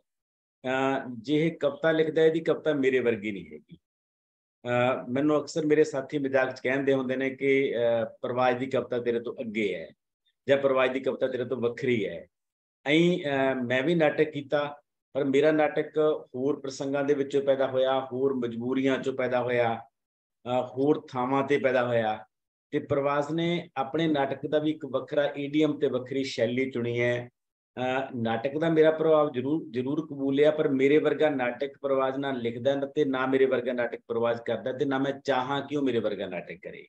ਜੇ ਇਹ ਕਵਿਤਾ ਲਿਖਦਾ, ਇਹਦੀ ਕਵਿਤਾ ਮੇਰੇ ਵਰਗੀ ਨਹੀਂ ਹੈਗੀ। ਮੈਨੂੰ ਅਕਸਰ ਮੇਰੇ ਸਾਥੀ ਮਜ਼ਾਕ 'ਚ ਕਹਿੰਦੇ ਹੁੰਦੇ ਨੇ ਕਿ ਪ੍ਰਵਾਜ ਦੀ ਕਵਿਤਾ ਤੇਰੇ ਤੋਂ ਅੱਗੇ ਹੈ ਜਾਂ ਪ੍ਰਵਾਜ ਦੀ ਕਵਿਤਾ ਤੇਰੇ ਤੋਂ ਵੱਖਰੀ ਹੈ। ਮੈਂ ਵੀ ਨਾਟਕ ਕੀਤਾ, ਪਰ ਮੇਰਾ ਨਾਟਕ ਹੋਰ ਪ੍ਰਸੰਗਾਂ ਦੇ ਵਿੱਚੋਂ ਪੈਦਾ ਹੋਇਆ, ਹੋਰ ਮਜਬੂਰੀਆਂ 'ਚੋਂ ਪੈਦਾ ਹੋਇਆ, ਹੋਰ ਥਾਵਾਂ ਤੇ ਪੈਦਾ ਹੋਇਆ। ਤੇ ਪ੍ਰਵਾਜ ਨੇ ਆਪਣੇ ਨਾਟਕ ਦਾ ਵੀ ਇੱਕ ਵੱਖਰਾ ਈਡੀਅਮ ਤੇ ਵੱਖਰੀ ਸ਼ੈਲੀ ਚੁਣੀ ਹੈ। ਨਾਟਕ ਦਾ ਮੇਰਾ ਪ੍ਰਭਾਵ ਜ਼ਰੂਰ ਕਬੂਲਿਆ, ਪਰ ਮੇਰੇ ਵਰਗਾ ਨਾਟਕ ਪ੍ਰਵਾਜ ਨਾ ਲਿਖਦਾ ਤੇ ਨਾ ਮੇਰੇ ਵਰਗਾ ਨਾਟਕ ਪ੍ਰਵਾਜ ਕਰਦਾ, ਤੇ ਨਾ ਮੈਂ ਚਾਹਾਂ ਕਿ ਉਹ ਮੇਰੇ ਵਰਗਾ ਨਾਟਕ ਕਰੇ।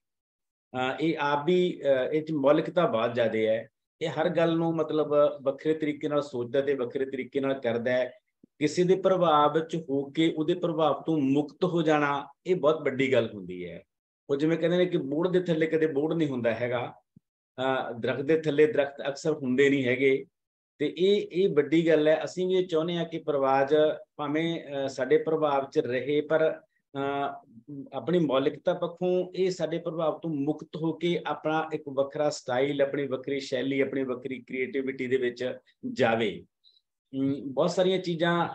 ਇਹ ਆਪ ਵੀ ਇਹ 'ਚ ਮੌਲਿਕਤਾ ਬਹੁਤ ਜ਼ਿਆਦਾ ਹੈ। ਇਹ ਹਰ ਗੱਲ ਨੂੰ ਮਤਲਬ ਵੱਖਰੇ ਤਰੀਕੇ ਨਾਲ ਸੋਚਦਾ ਤੇ ਵੱਖਰੇ ਤਰੀਕੇ ਨਾਲ ਕਰਦਾ ਹੈ। ਕਿਸੇ ਦੇ ਪ੍ਰਭਾਵ ਵਿੱਚ ਹੋ ਕੇ ਉਹਦੇ ਪ੍ਰਭਾਵ ਤੋਂ ਮੁਕਤ ਹੋ ਜਾਣਾ, ਇਹ ਬਹੁਤ ਵੱਡੀ ਗੱਲ ਹੁੰਦੀ ਹੈ। ਉਹ ਜਿਵੇਂ ਕਹਿੰਦੇ ਨੇ ਕਿ ਬੋਹੜ ਦੇ ਥੱਲੇ ਕਦੇ ਬੋਹੜ ਨਹੀਂ ਹੁੰਦਾ ਹੈਗਾ, ਦਰਖਤ ਦੇ ਥੱਲੇ ਦਰਖਤ ਅਕਸਰ ਹੁੰਦੇ ਨਹੀਂ ਹੈਗੇ। ਤੇ ਇਹ ਵੱਡੀ ਗੱਲ ਹੈ। ਅਸੀਂ ਵੀ ਇਹ ਚਾਹੁੰਦੇ ਹਾਂ ਕਿ ਪ੍ਰਵਾਜ ਭਾਵੇਂ ਸਾਡੇ ਪ੍ਰਭਾਵ 'ਚ ਰਹੇ, ਪਰ ਆਪਣੀ ਮੌਲਿਕਤਾ ਪੱਖੋਂ ਇਹ ਸਾਡੇ ਪ੍ਰਭਾਵ ਤੋਂ ਮੁਕਤ ਹੋ ਕੇ ਆਪਣਾ ਇੱਕ ਵੱਖਰਾ ਸਟਾਈਲ, ਆਪਣੀ ਵੱਖਰੀ ਸ਼ੈਲੀ, ਆਪਣੀ ਵੱਖਰੀ ਕ੍ਰੀਏਟਿਵਿਟੀ ਦੇ ਵਿੱਚ ਜਾਵੇ। ਬਹੁਤ ਸਾਰੀਆਂ ਚੀਜ਼ਾਂ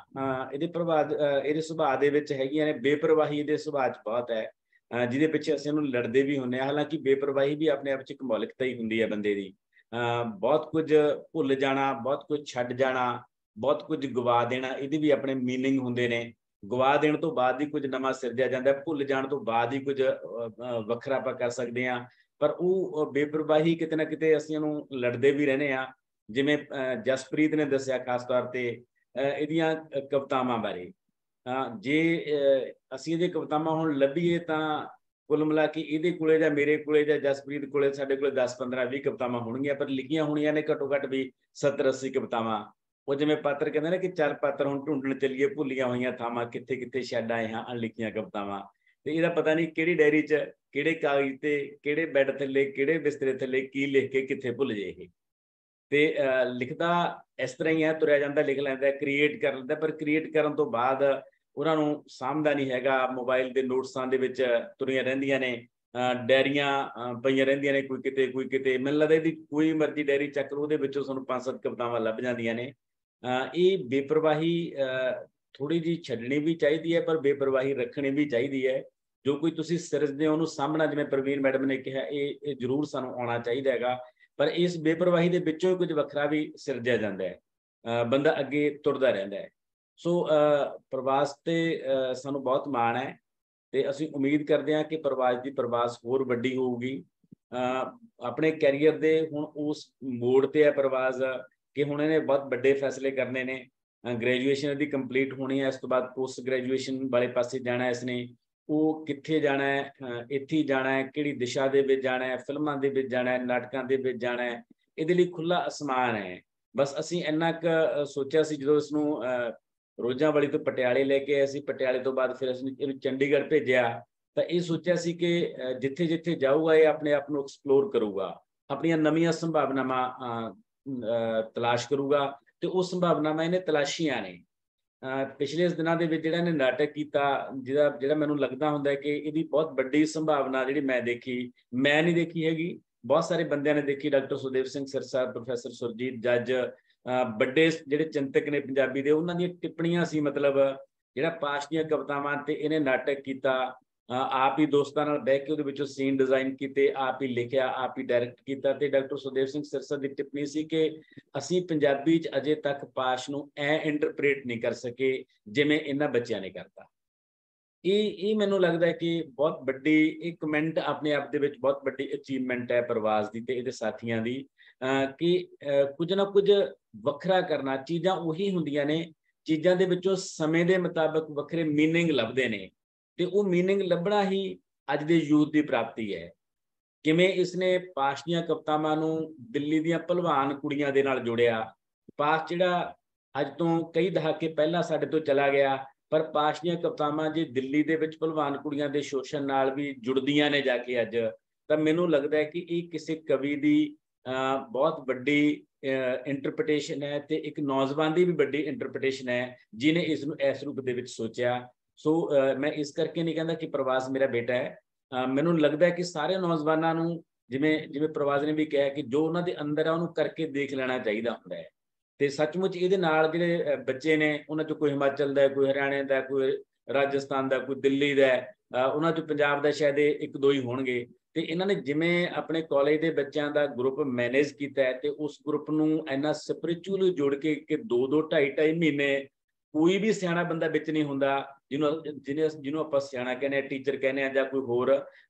ਇਹਦੇ ਸੁਭਾਅ ਦੇ ਵਿੱਚ ਹੈਗੀਆਂ ਨੇ। ਬੇਪਰਵਾਹੀ ਇਹਦੇ ਸੁਭਾਅ 'ਚ ਬਹੁਤ ਹੈ, ਜਿਹਦੇ ਪਿੱਛੇ ਅਸੀਂ ਇਹਨੂੰ ਲੜਦੇ ਵੀ ਹੁੰਦੇ ਹਾਂ। ਹਾਲਾਂਕਿ ਬੇਪਰਵਾਹੀ ਵੀ ਆਪਣੇ ਆਪ 'ਚ ਇੱਕ ਮੌਲਿਕਤਾ ਹੀ ਹੁੰਦੀ ਹੈ ਬੰਦੇ ਦੀ। ਬਹੁਤ ਕੁਝ ਭੁੱਲ ਜਾਣਾ, ਬਹੁਤ ਕੁਝ ਛੱਡ ਜਾਣਾ, ਬਹੁਤ ਕੁਝ ਗਵਾ ਦੇਣਾ, ਇਹਦੇ ਵੀ ਆਪਣੇ ਮੀਨਿੰਗ ਹੁੰਦੇ ਨੇ। ਗਵਾ ਦੇਣ ਤੋਂ ਬਾਅਦ ਹੀ ਕੁਝ ਨਵਾਂ ਸਿਰਜਿਆ ਜਾਂਦਾ, ਭੁੱਲ ਜਾਣ ਤੋਂ ਬਾਅਦ ਹੀ ਕੁਝ ਵੱਖਰਾ ਆਪਾਂ ਕਰ ਸਕਦੇ ਹਾਂ। ਪਰ ਉਹ ਬੇਪਰਵਾਹੀ ਕਿਤੇ ਨਾ ਕਿਤੇ ਅਸੀਂ ਇਹਨੂੰ ਲੜਦੇ ਵੀ ਰਹਿੰਦੇ ਹਾਂ। ਜਿਵੇਂ ਜਸਪ੍ਰੀਤ ਨੇ ਦੱਸਿਆ ਖਾਸ ਤੌਰ ਤੇ ਇਹਦੀਆਂ ਕਵਿਤਾਵਾਂ ਬਾਰੇ, ਜੇ ਅਸੀਂ ਇਹਦੇ ਕਵਿਤਾਵਾਂ ਹੁਣ ਲੱਭੀਏ ਤਾਂ ਕੁੱਲ ਮਿਲਾ ਕੇ ਇਹਦੇ ਕੋਲੇ ਜਾਂ ਮੇਰੇ ਕੋਲੇ ਜਾਂ ਜਸਪ੍ਰੀਤ ਕੋਲੇ ਸਾਡੇ ਕੋਲੇ 10, 15, 20 ਕਵਿਤਾਵਾਂ ਹੋਣਗੀਆਂ, ਪਰ ਲਿਖੀਆਂ ਹੋਣੀਆਂ ਨੇ ਘੱਟੋ ਘੱਟ ਵੀ 70, 80 ਕਵਿਤਾਵਾਂ। ਉਹ ਜਿਵੇਂ ਪਾਤਰ ਕਹਿੰਦੇ ਨੇ ਕਿ ਚੱਲ ਪਾਤਰ ਹੁਣ ਢੂੰਡਣ ਚੱਲੀਏ ਭੁੱਲੀਆਂ ਹੋਈਆਂ ਥਾਵਾਂ, ਕਿੱਥੇ ਕਿੱਥੇ ਛੱਡ ਆਏ ਹਾਂ ਅਣਲਿਖੀਆਂ ਕਵਿਤਾਵਾਂ। ਤੇ ਇਹਦਾ ਪਤਾ ਨਹੀਂ ਕਿਹੜੀ ਡਾਇਰੀ 'ਚ, ਕਿਹੜੇ ਕਾਗਜ਼ ਤੇ, ਕਿਹੜੇ ਬੈੱਡ ਥੱਲੇ, ਕਿਹੜੇ ਬਿਸਤਰੇ ਥੱਲੇ ਕੀ ਲਿਖ ਕੇ ਕਿੱਥੇ ਭੁੱਲ ਜੇ ਇਹ। ਤੇ ਲਿਖਦਾ ਇਸ ਤਰ੍ਹਾਂ ਹੀ ਹੈ, ਤੁਰਿਆ ਜਾਂਦਾ, ਲਿਖ ਲੈਂਦਾ, ਕ੍ਰੀਏਟ ਕਰ ਲੈਂਦਾ, ਪਰ ਕ੍ਰੀਏਟ ਕਰਨ ਤੋਂ ਬਾਅਦ ਉਹਨਾਂ ਨੂੰ ਸਾਂਭਦਾ ਨਹੀਂ ਹੈਗਾ। ਮੋਬਾਈਲ ਦੇ ਨੋਟਸਾਂ ਦੇ ਵਿੱਚ ਤੁਰੀਆਂ ਰਹਿੰਦੀਆਂ ਨੇ, ਡਾਇਰੀਆਂ ਪਈਆਂ ਰਹਿੰਦੀਆਂ ਨੇ, ਕੋਈ ਕਿਤੇ ਕੋਈ ਕਿਤੇ। ਮੈਨੂੰ ਲੱਗਦਾ ਇਹਦੀ ਕੋਈ ਮਰਜ਼ੀ ਡਾਇਰੀ ਚੱਕ ਲਓ, ਉਹਦੇ ਵਿੱਚੋਂ ਤੁਹਾਨੂੰ 5-7 ਕਵਿਤਾਵਾਂ ਲੱਭ ਜਾਂਦੀਆਂ ਨੇ। ਇਹ ਬੇਪਰਵਾਹੀ ਥੋੜ੍ਹੀ ਜਿਹੀ ਛੱਡਣੀ ਵੀ ਚਾਹੀਦੀ ਹੈ, ਪਰ ਬੇਪਰਵਾਹੀ ਰੱਖਣੀ ਵੀ ਚਾਹੀਦੀ ਹੈ। ਜੋ ਕੋਈ ਤੁਸੀਂ ਸਿਰਜਦੇ ਹੋ ਉਹਨੂੰ ਸਾਹਮਣਾ, ਜਿਵੇਂ ਪ੍ਰਵੀਨ ਮੈਡਮ ਨੇ ਕਿਹਾ, ਇਹ ਜ਼ਰੂਰ ਸਾਨੂੰ ਆਉਣਾ ਚਾਹੀਦਾ ਹੈਗਾ। ਪਰ ਇਸ ਬੇਪਰਵਾਹੀ ਦੇ ਵਿੱਚੋਂ ਹੀ ਕੁਝ ਵੱਖਰਾ ਵੀ ਸਿਰਜਿਆ ਜਾਂਦਾ ਹੈ, ਬੰਦਾ ਅੱਗੇ ਤੁਰਦਾ ਰਹਿੰਦਾ ਹੈ। ਸੋ ਪ੍ਰਵਾਸ ਤੇ ਸਾਨੂੰ ਬਹੁਤ ਮਾਣ ਹੈ ਤੇ ਅਸੀਂ ਉਮੀਦ ਕਰਦੇ ਹਾਂ ਕਿ ਪ੍ਰਵਾਸ ਦੀ ਪ੍ਰਵਾਸ ਹੋਰ ਵੱਡੀ ਹੋਊਗੀ। ਆਪਣੇ ਕੈਰੀਅਰ ਦੇ ਹੁਣ ਉਸ ਮੋੜ ਤੇ ਹੈ ਪ੍ਰਵਾਸ ਕਿ ਹੁਣ ਇਹਨੇ ਬਹੁਤ ਵੱਡੇ ਫੈਸਲੇ ਕਰਨੇ ਨੇ। ਗ੍ਰੈਜੂਏਸ਼ਨ ਇਹਦੀ ਕੰਪਲੀਟ ਹੋਣੀ ਹੈ, ਇਸ ਤੋਂ ਬਾਅਦ ਪੋਸਟ ਗ੍ਰੈਜੂਏਸ਼ਨ ਵਾਲੇ ਪਾਸੇ ਜਾਣਾ ਇਸਨੇ। ਉਹ ਕਿੱਥੇ ਜਾਣਾ ਹੈ, ਇੱਥੇ ਹੀ ਜਾਣਾ ਹੈ, ਕਿਹੜੀ ਦਿਸ਼ਾ ਦੇ ਵਿੱਚ ਜਾਣਾ ਹੈ, ਫਿਲਮਾਂ ਦੇ ਵਿੱਚ ਜਾਣਾ ਹੈ, ਨਾਟਕਾਂ ਦੇ ਵਿੱਚ ਜਾਣਾ ਹੈ, ਇਹਦੇ ਲਈ ਖੁੱਲ੍ਹਾ ਅਸਮਾਨ ਹੈ। ਬਸ ਅਸੀਂ ਇੰਨਾ ਕੁ ਸੋਚਿਆ ਸੀ ਜਦੋਂ ਇਸਨੂੰ ਰੋਜ਼ਾਂਵਾਲੀ ਤੋਂ ਪਟਿਆਲੇ ਲੈ ਕੇ ਆਏ ਸੀ, ਪਟਿਆਲੇ ਤੋਂ ਬਾਅਦ ਫਿਰ ਅਸੀਂ ਇਹਨੂੰ ਚੰਡੀਗੜ੍ਹ ਭੇਜਿਆ, ਤਾਂ ਇਹ ਸੋਚਿਆ ਸੀ ਕਿ ਜਿੱਥੇ ਜਿੱਥੇ ਜਾਊਗਾ ਇਹ ਆਪਣੇ ਆਪ ਨੂੰ ਐਕਸਪਲੋਰ ਕਰੂਗਾ, ਆਪਣੀਆਂ ਨਵੀਆਂ ਸੰਭਾਵਨਾਵਾਂ ਤਲਾਸ਼ ਕਰੂਗਾ। ਤੇ ਉਹ ਸੰਭਾਵਨਾਵਾਂ ਇਹਨੇ ਤਲਾਸ਼ੀਆਂ ਨੇ। ਪਿਛਲੇ ਦਿਨਾਂ ਦੇ ਵਿੱਚ ਜਿਹੜਾ ਇਹਨੇ ਨਾਟਕ ਕੀਤਾ, ਜਿਹੜਾ ਮੈਨੂੰ ਲੱਗਦਾ ਹੁੰਦਾ ਕਿ ਇਹਦੀ ਬਹੁਤ ਵੱਡੀ ਸੰਭਾਵਨਾ ਜਿਹੜੀ ਮੈਂ ਨਹੀਂ ਦੇਖੀ ਹੈਗੀ, ਬਹੁਤ ਸਾਰੇ ਬੰਦਿਆਂ ਨੇ ਦੇਖੀ। ਡਾਕਟਰ ਸੁਦੇਵ ਸਿੰਘ ਸਿਰਸਾ, ਪ੍ਰੋਫੈਸਰ ਸੁਰਜੀਤ ਜੱਜ, ਵੱਡੇ ਜਿਹੜੇ ਚਿੰਤਕ ਨੇ ਪੰਜਾਬੀ ਦੇ, ਉਹਨਾਂ ਦੀਆਂ ਟਿੱਪਣੀਆਂ ਸੀ। ਮਤਲਬ ਜਿਹੜਾ ਪਾਸ਼ ਦੀਆਂ ਕਵਿਤਾਵਾਂ ਤੇ ਇਹਨੇ ਨਾਟਕ ਕੀਤਾ, ਆਪ ਹੀ ਦੋਸਤਾਂ ਨਾਲ ਬਹਿ ਕੇ ਉਹਦੇ ਵਿੱਚੋਂ ਸੀਨ ਡਿਜ਼ਾਈਨ ਕੀਤੇ, ਆਪ ਹੀ ਲਿਖਿਆ, ਆਪ ਹੀ ਡਾਇਰੈਕਟ ਕੀਤਾ। ਤੇ ਡਾਕਟਰ ਸੁਖਦੇਵ ਸਿੰਘ ਸਿਰਸਾ ਦੀ ਟਿੱਪਣੀ ਸੀ ਕਿ ਅਸੀਂ ਪੰਜਾਬੀ 'ਚ ਅਜੇ ਤੱਕ ਪਾਸ਼ ਨੂੰ ਐ ਇੰਟਰਪ੍ਰੇਟ ਨਹੀਂ ਕਰ ਸਕੇ ਜਿਵੇਂ ਇਹਨਾਂ ਬੱਚਿਆਂ ਨੇ ਕਰਤਾ। ਇਹ ਮੈਨੂੰ ਲੱਗਦਾ ਹੈ ਕਿ ਬਹੁਤ ਵੱਡੀ, ਇਹ ਕਮੈਂਟ ਆਪਣੇ ਆਪ ਦੇ ਵਿੱਚ ਬਹੁਤ ਵੱਡੀ ਅਚੀਵਮੈਂਟ ਹੈ ਪ੍ਰਵਾਸ ਦੀ ਤੇ ਇਹਦੇ ਸਾਥੀਆਂ ਦੀ, ਕਿ ਕੁਝ ਨਾ ਕੁਝ ਵੱਖਰਾ ਕਰਨਾ। ਚੀਜ਼ਾਂ ਉਹੀ ਹੁੰਦੀਆਂ ਨੇ, ਚੀਜ਼ਾਂ ਦੇ ਵਿੱਚੋਂ ਸਮੇਂ ਦੇ ਮੁਤਾਬਕ ਵੱਖਰੇ ਮੀਨਿੰਗ ਲੱਭਦੇ ਨੇ, ਤੇ ਉਹ ਮੀਨਿੰਗ ਲੱਭਣਾ ਹੀ ਅੱਜ ਦੇ ਯੂਥ ਦੀ ਪ੍ਰਾਪਤੀ ਹੈ। ਕਿਵੇਂ ਇਸਨੇ ਪਾਸ਼ ਦੀਆਂ ਕਵਿਤਾਵਾਂ ਨੂੰ ਦਿੱਲੀ ਦੀਆਂ ਭਲਵਾਨ ਕੁੜੀਆਂ ਦੇ ਨਾਲ ਜੋੜਿਆ। ਪਾਸ਼ ਜਿਹੜਾ ਅੱਜ ਤੋਂ ਕਈ ਦਹਾਕੇ ਪਹਿਲਾਂ ਸਾਡੇ ਤੋਂ ਚਲਾ ਗਿਆ, ਪਰ ਪਾਸ਼ ਦੀਆਂ ਕਵਿਤਾਵਾਂ ਜੇ ਦਿੱਲੀ ਦੇ ਵਿੱਚ ਭਲਵਾਨ ਕੁੜੀਆਂ ਦੇ ਸ਼ੋਸ਼ਣ ਨਾਲ ਵੀ ਜੁੜਦੀਆਂ ਨੇ ਜਾ ਕੇ ਅੱਜ, ਤਾਂ ਮੈਨੂੰ ਲੱਗਦਾ ਹੈ ਕਿ ਇਹ ਕਿਸੇ ਕਵੀ ਦੀ ਬਹੁਤ ਵੱਡੀ ਇੰਟਰਪ੍ਰੀਟੇਸ਼ਨ ਹੈ, ਤੇ ਇੱਕ ਨੌਜਵਾਨ ਦੀ ਵੀ ਵੱਡੀ ਇੰਟਰਪ੍ਰੀਟੇਸ਼ਨ ਹੈ ਜਿਹਨੇ ਇਸ ਨੂੰ ਇਸ ਰੂਪ ਦੇ ਵਿੱਚ ਸੋਚਿਆ। ਸੋ ਮੈਂ ਇਸ ਕਰਕੇ ਨਹੀਂ ਕਹਿੰਦਾ ਕਿ ਪ੍ਰਵਾਸ ਮੇਰਾ ਬੇਟਾ ਹੈ। ਮੈਨੂੰ ਲੱਗਦਾ ਹੈ ਕਿ ਸਾਰੇ ਨੌਜਵਾਨਾਂ ਨੂੰ, ਜਿਵੇਂ ਪ੍ਰਵਾਸ ਨੇ ਵੀ ਕਿਹਾ, ਕਿ ਜੋ ਉਹਨਾਂ ਦੇ ਅੰਦਰ ਆ ਉਹਨੂੰ ਕਰਕੇ ਦੇਖ ਲੈਣਾ ਚਾਹੀਦਾ ਹੁੰਦਾ ਹੈ। ਤੇ ਸੱਚਮੁੱਚ ਇਹਦੇ ਨਾਲ ਜਿਹੜੇ ਬੱਚੇ ਨੇ, ਉਹਨਾਂ 'ਚੋਂ ਕੋਈ ਹਿਮਾਚਲ ਦਾ, ਕੋਈ ਹਰਿਆਣੇ ਦਾ, ਕੋਈ ਰਾਜਸਥਾਨ ਦਾ, ਕੋਈ ਦਿੱਲੀ ਦਾ, ਉਹਨਾਂ 'ਚੋਂ ਪੰਜਾਬ ਦਾ ਸ਼ਾਇਦ ਇੱਕ ਦੋ ਹੀ ਹੋਣਗੇ। ਤੇ ਇਹਨਾਂ ਨੇ ਜਿਵੇਂ ਆਪਣੇ ਕਾਲਜ ਦੇ ਬੱਚਿਆਂ ਦਾ ਗਰੁੱਪ ਮੈਨੇਜ ਕੀਤਾ ਹੈ, ਤੇ ਉਸ ਗਰੁੱਪ ਨੂੰ ਇੰਨਾ ਸਪਿਰਿਚੁਅਲੀ ਜੋੜ ਕੇ ਕਿ 2-2 2.5 ਮਹੀਨੇ ਕੋਈ ਵੀ ਸਿਆਣਾ ਬੰਦਾ ਵਿੱਚ ਨਹੀਂ ਹੁੰਦਾ, ਜਿਹਨੂੰ ਆਪਾਂ ਸਿਆਣਾ ਕਹਿੰਦੇ ਆ, ਟੀਚਰ ਕਹਿੰਦੇ ਆ, ਜਾਂ ਕੋਈ ਹੋਰ,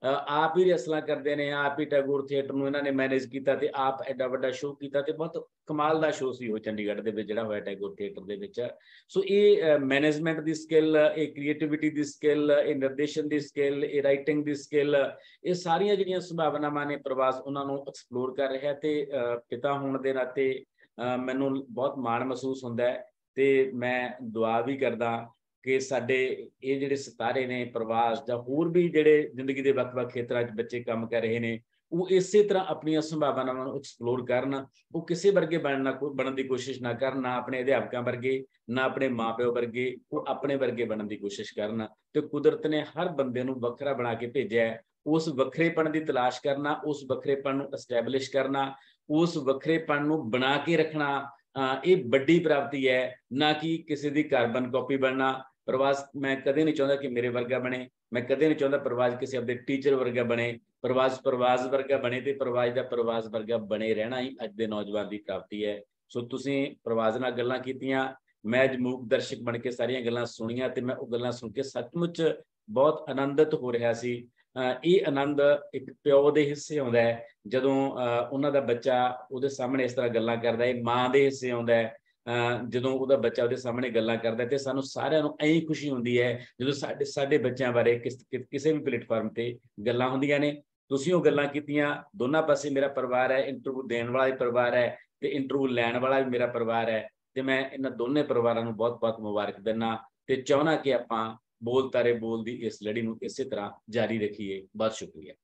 ਆਪ ਹੀ ਰਿਹਰਸਲਾਂ ਕਰਦੇ ਨੇ, ਆਪ ਹੀ ਟੈਗੋਰ ਥੀਏਟਰ ਨੂੰ ਇਹਨਾਂ ਨੇ ਮੈਨੇਜ ਕੀਤਾ, ਤੇ ਆਪ ਐਡਾ ਵੱਡਾ ਸ਼ੋਅ ਕੀਤਾ। ਤੇ ਬਹੁਤ ਕਮਾਲ ਦਾ ਸ਼ੋਅ ਸੀ ਉਹ ਚੰਡੀਗੜ੍ਹ ਦੇ ਵਿੱਚ ਜਿਹੜਾ ਹੋਇਆ ਟੈਗੋਰ ਥੀਏਟਰ ਦੇ ਵਿੱਚ। ਸੋ ਇਹ ਮੈਨੇਜਮੈਂਟ ਦੀ ਸਕਿੱਲ, ਇਹ ਕ੍ਰੀਏਟੀਵਿਟੀ ਦੀ ਸਕਿੱਲ, ਇਹ ਨਿਰਦੇਸ਼ਨ ਦੀ ਸਕਿੱਲ, ਇਹ ਰਾਈਟਿੰਗ ਦੀ ਸਕਿੱਲ, ਇਹ ਸਾਰੀਆਂ ਜਿਹੜੀਆਂ ਸੰਭਾਵਨਾਵਾਂ ਨੇ ਪ੍ਰਵਾਸ ਉਹਨਾਂ ਨੂੰ ਐਕਸਪਲੋਰ ਕਰ ਰਿਹਾ। ਤੇ ਪਿਤਾ ਹੋਣ ਦੇ ਨਾਤੇ ਮੈਨੂੰ ਬਹੁਤ ਮਾਣ ਮਹਿਸੂਸ ਹੁੰਦਾ ਹੈ, ਤੇ ਮੈਂ ਦੁਆ ਵੀ ਕਰਦਾ ਕਿ ਸਾਡੇ ਇਹ ਜਿਹੜੇ ਸਿਤਾਰੇ ਨੇ ਪ੍ਰਵਾਸ, ਜਾਂ ਹੋਰ ਵੀ ਜਿਹੜੇ ਜ਼ਿੰਦਗੀ ਦੇ ਵੱਖ-ਵੱਖ ਖੇਤਰਾਂ 'ਚ ਬੱਚੇ ਕੰਮ ਕਰ ਰਹੇ ਨੇ, ਉਹ ਇਸੇ ਤਰ੍ਹਾਂ ਆਪਣੀਆਂ ਸੰਭਾਵਨਾਵਾਂ ਨੂੰ ਐਕਸਪਲੋਰ ਕਰਨ। ਉਹ ਕਿਸੇ ਵਰਗੇ ਬਣਨ ਦੀ ਕੋਸ਼ਿਸ਼ ਨਾ ਕਰਨ, ਨਾ ਆਪਣੇ ਅਧਿਆਪਕਾਂ ਵਰਗੇ, ਨਾ ਆਪਣੇ ਮਾਂ-ਪਿਓ ਵਰਗੇ, ਉਹ ਆਪਣੇ ਵਰਗੇ ਬਣਨ ਦੀ ਕੋਸ਼ਿਸ਼ ਕਰਨ। ਤੇ ਕੁਦਰਤ ਨੇ ਹਰ ਬੰਦੇ ਨੂੰ ਵੱਖਰਾ ਬਣਾ ਕੇ ਭੇਜਿਆ ਹੈ, ਉਸ ਵੱਖਰੇਪਣ ਦੀ ਤਲਾਸ਼ ਕਰਨਾ, ਉਸ ਵੱਖਰੇਪਣ ਨੂੰ ਐਸਟੈਬਲਿਸ਼ ਕਰਨਾ, ਉਸ ਵੱਖਰੇਪਣ ਨੂੰ ਬਣਾ ਕੇ ਰੱਖਣਾ, ਇਹ ਵੱਡੀ ਪ੍ਰਾਪਤੀ ਹੈ, ਨਾ ਕਿ ਕਿਸੇ ਦੀ ਕਾਰਬਨ ਕਾਪੀ ਬਣਨਾ। ਪ੍ਰਵਾਸ ਮੈਂ ਕਦੇ ਨਹੀਂ ਚਾਹੁੰਦਾ ਕਿ ਮੇਰੇ ਵਰਗਾ ਬਣੇ, ਮੈਂ ਕਦੇ ਨਹੀਂ ਚਾਹੁੰਦਾ ਪ੍ਰਵਾਸ ਕਿਸੇ ਆਪਣੇ ਟੀਚਰ ਵਰਗਾ ਬਣੇ। ਪ੍ਰਵਾਸ ਵਰਗਾ ਬਣੇ, ਤੇ ਪ੍ਰਵਾਸ ਵਰਗਾ ਬਣੇ ਰਹਿਣਾ ਹੀ ਅੱਜ ਦੇ ਨੌਜਵਾਨ ਦੀ ਪ੍ਰਾਪਤੀ ਹੈ। ਸੋ ਤੁਸੀਂ ਪ੍ਰਵਾਸ ਨਾਲ ਗੱਲਾਂ ਕੀਤੀਆਂ, ਮੈਂ ਅੱਜ ਮੂਕ ਦਰਸ਼ਕ ਬਣ ਕੇ ਸਾਰੀਆਂ ਗੱਲਾਂ ਸੁਣੀਆਂ, ਤੇ ਮੈਂ ਉਹ ਗੱਲਾਂ ਸੁਣ ਕੇ ਸੱਚਮੁੱਚ ਬਹੁਤ ਆਨੰਦਿਤ ਹੋ ਰਿਹਾ ਸੀ। ਇਹ ਆਨੰਦ ਇੱਕ ਪਿਓ ਦੇ ਹਿੱਸੇ ਆਉਂਦਾ ਹੈ ਜਦੋਂ ਉਹਨਾਂ ਦਾ ਬੱਚਾ ਉਹਦੇ ਸਾਹਮਣੇ ਇਸ ਤਰ੍ਹਾਂ ਗੱਲਾਂ ਕਰਦਾ ਹੈ, ਮਾਂ ਦੇ ਹਿੱਸੇ ਆਉਂਦਾ ਹੈ ਜਦੋਂ ਉਹਦਾ ਬੱਚਾ ਉਹਦੇ ਸਾਹਮਣੇ ਗੱਲਾਂ ਕਰਦਾ। ਤੇ ਸਾਨੂੰ ਸਾਰਿਆਂ ਨੂੰ ਐਂ ਖੁਸ਼ੀ ਹੁੰਦੀ ਹੈ ਜਦੋਂ ਸਾਡੇ ਬੱਚਿਆਂ ਬਾਰੇ ਕਿਸੇ ਵੀ ਪਲੇਟਫਾਰਮ ਤੇ ਗੱਲਾਂ ਹੁੰਦੀਆਂ ਨੇ। ਤੁਸੀਂ ਉਹ ਗੱਲਾਂ ਕੀਤੀਆਂ, ਦੋਨਾਂ ਪਾਸੇ ਮੇਰਾ ਪਰਿਵਾਰ ਹੈ, ਇੰਟਰਵਿਊ ਦੇਣ ਵਾਲਾ ਵੀ ਪਰਿਵਾਰ ਹੈ ਤੇ ਇੰਟਰਵਿਊ ਲੈਣ ਵਾਲਾ ਵੀ ਮੇਰਾ ਪਰਿਵਾਰ ਹੈ, ਤੇ ਮੈਂ ਇਹਨਾਂ ਦੋਨੇ ਪਰਿਵਾਰਾਂ ਨੂੰ ਬਹੁਤ-ਬਹੁਤ ਮੁਬਾਰਕ ਦਿੰਦਾ, ਤੇ ਚਾਹੁੰਦਾ ਕਿ ਆਪਾਂ ਬੋਲ ਤਾਰੇ ਬੋਲ ਦੀ ਇਸ ਲੜੀ ਨੂੰ ਇਸੇ ਤਰ੍ਹਾਂ ਜਾਰੀ ਰੱਖੀਏ। ਬਹੁਤ ਸ਼ੁਕਰੀਆ।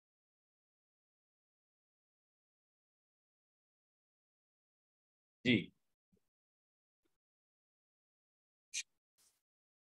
ਜੀ।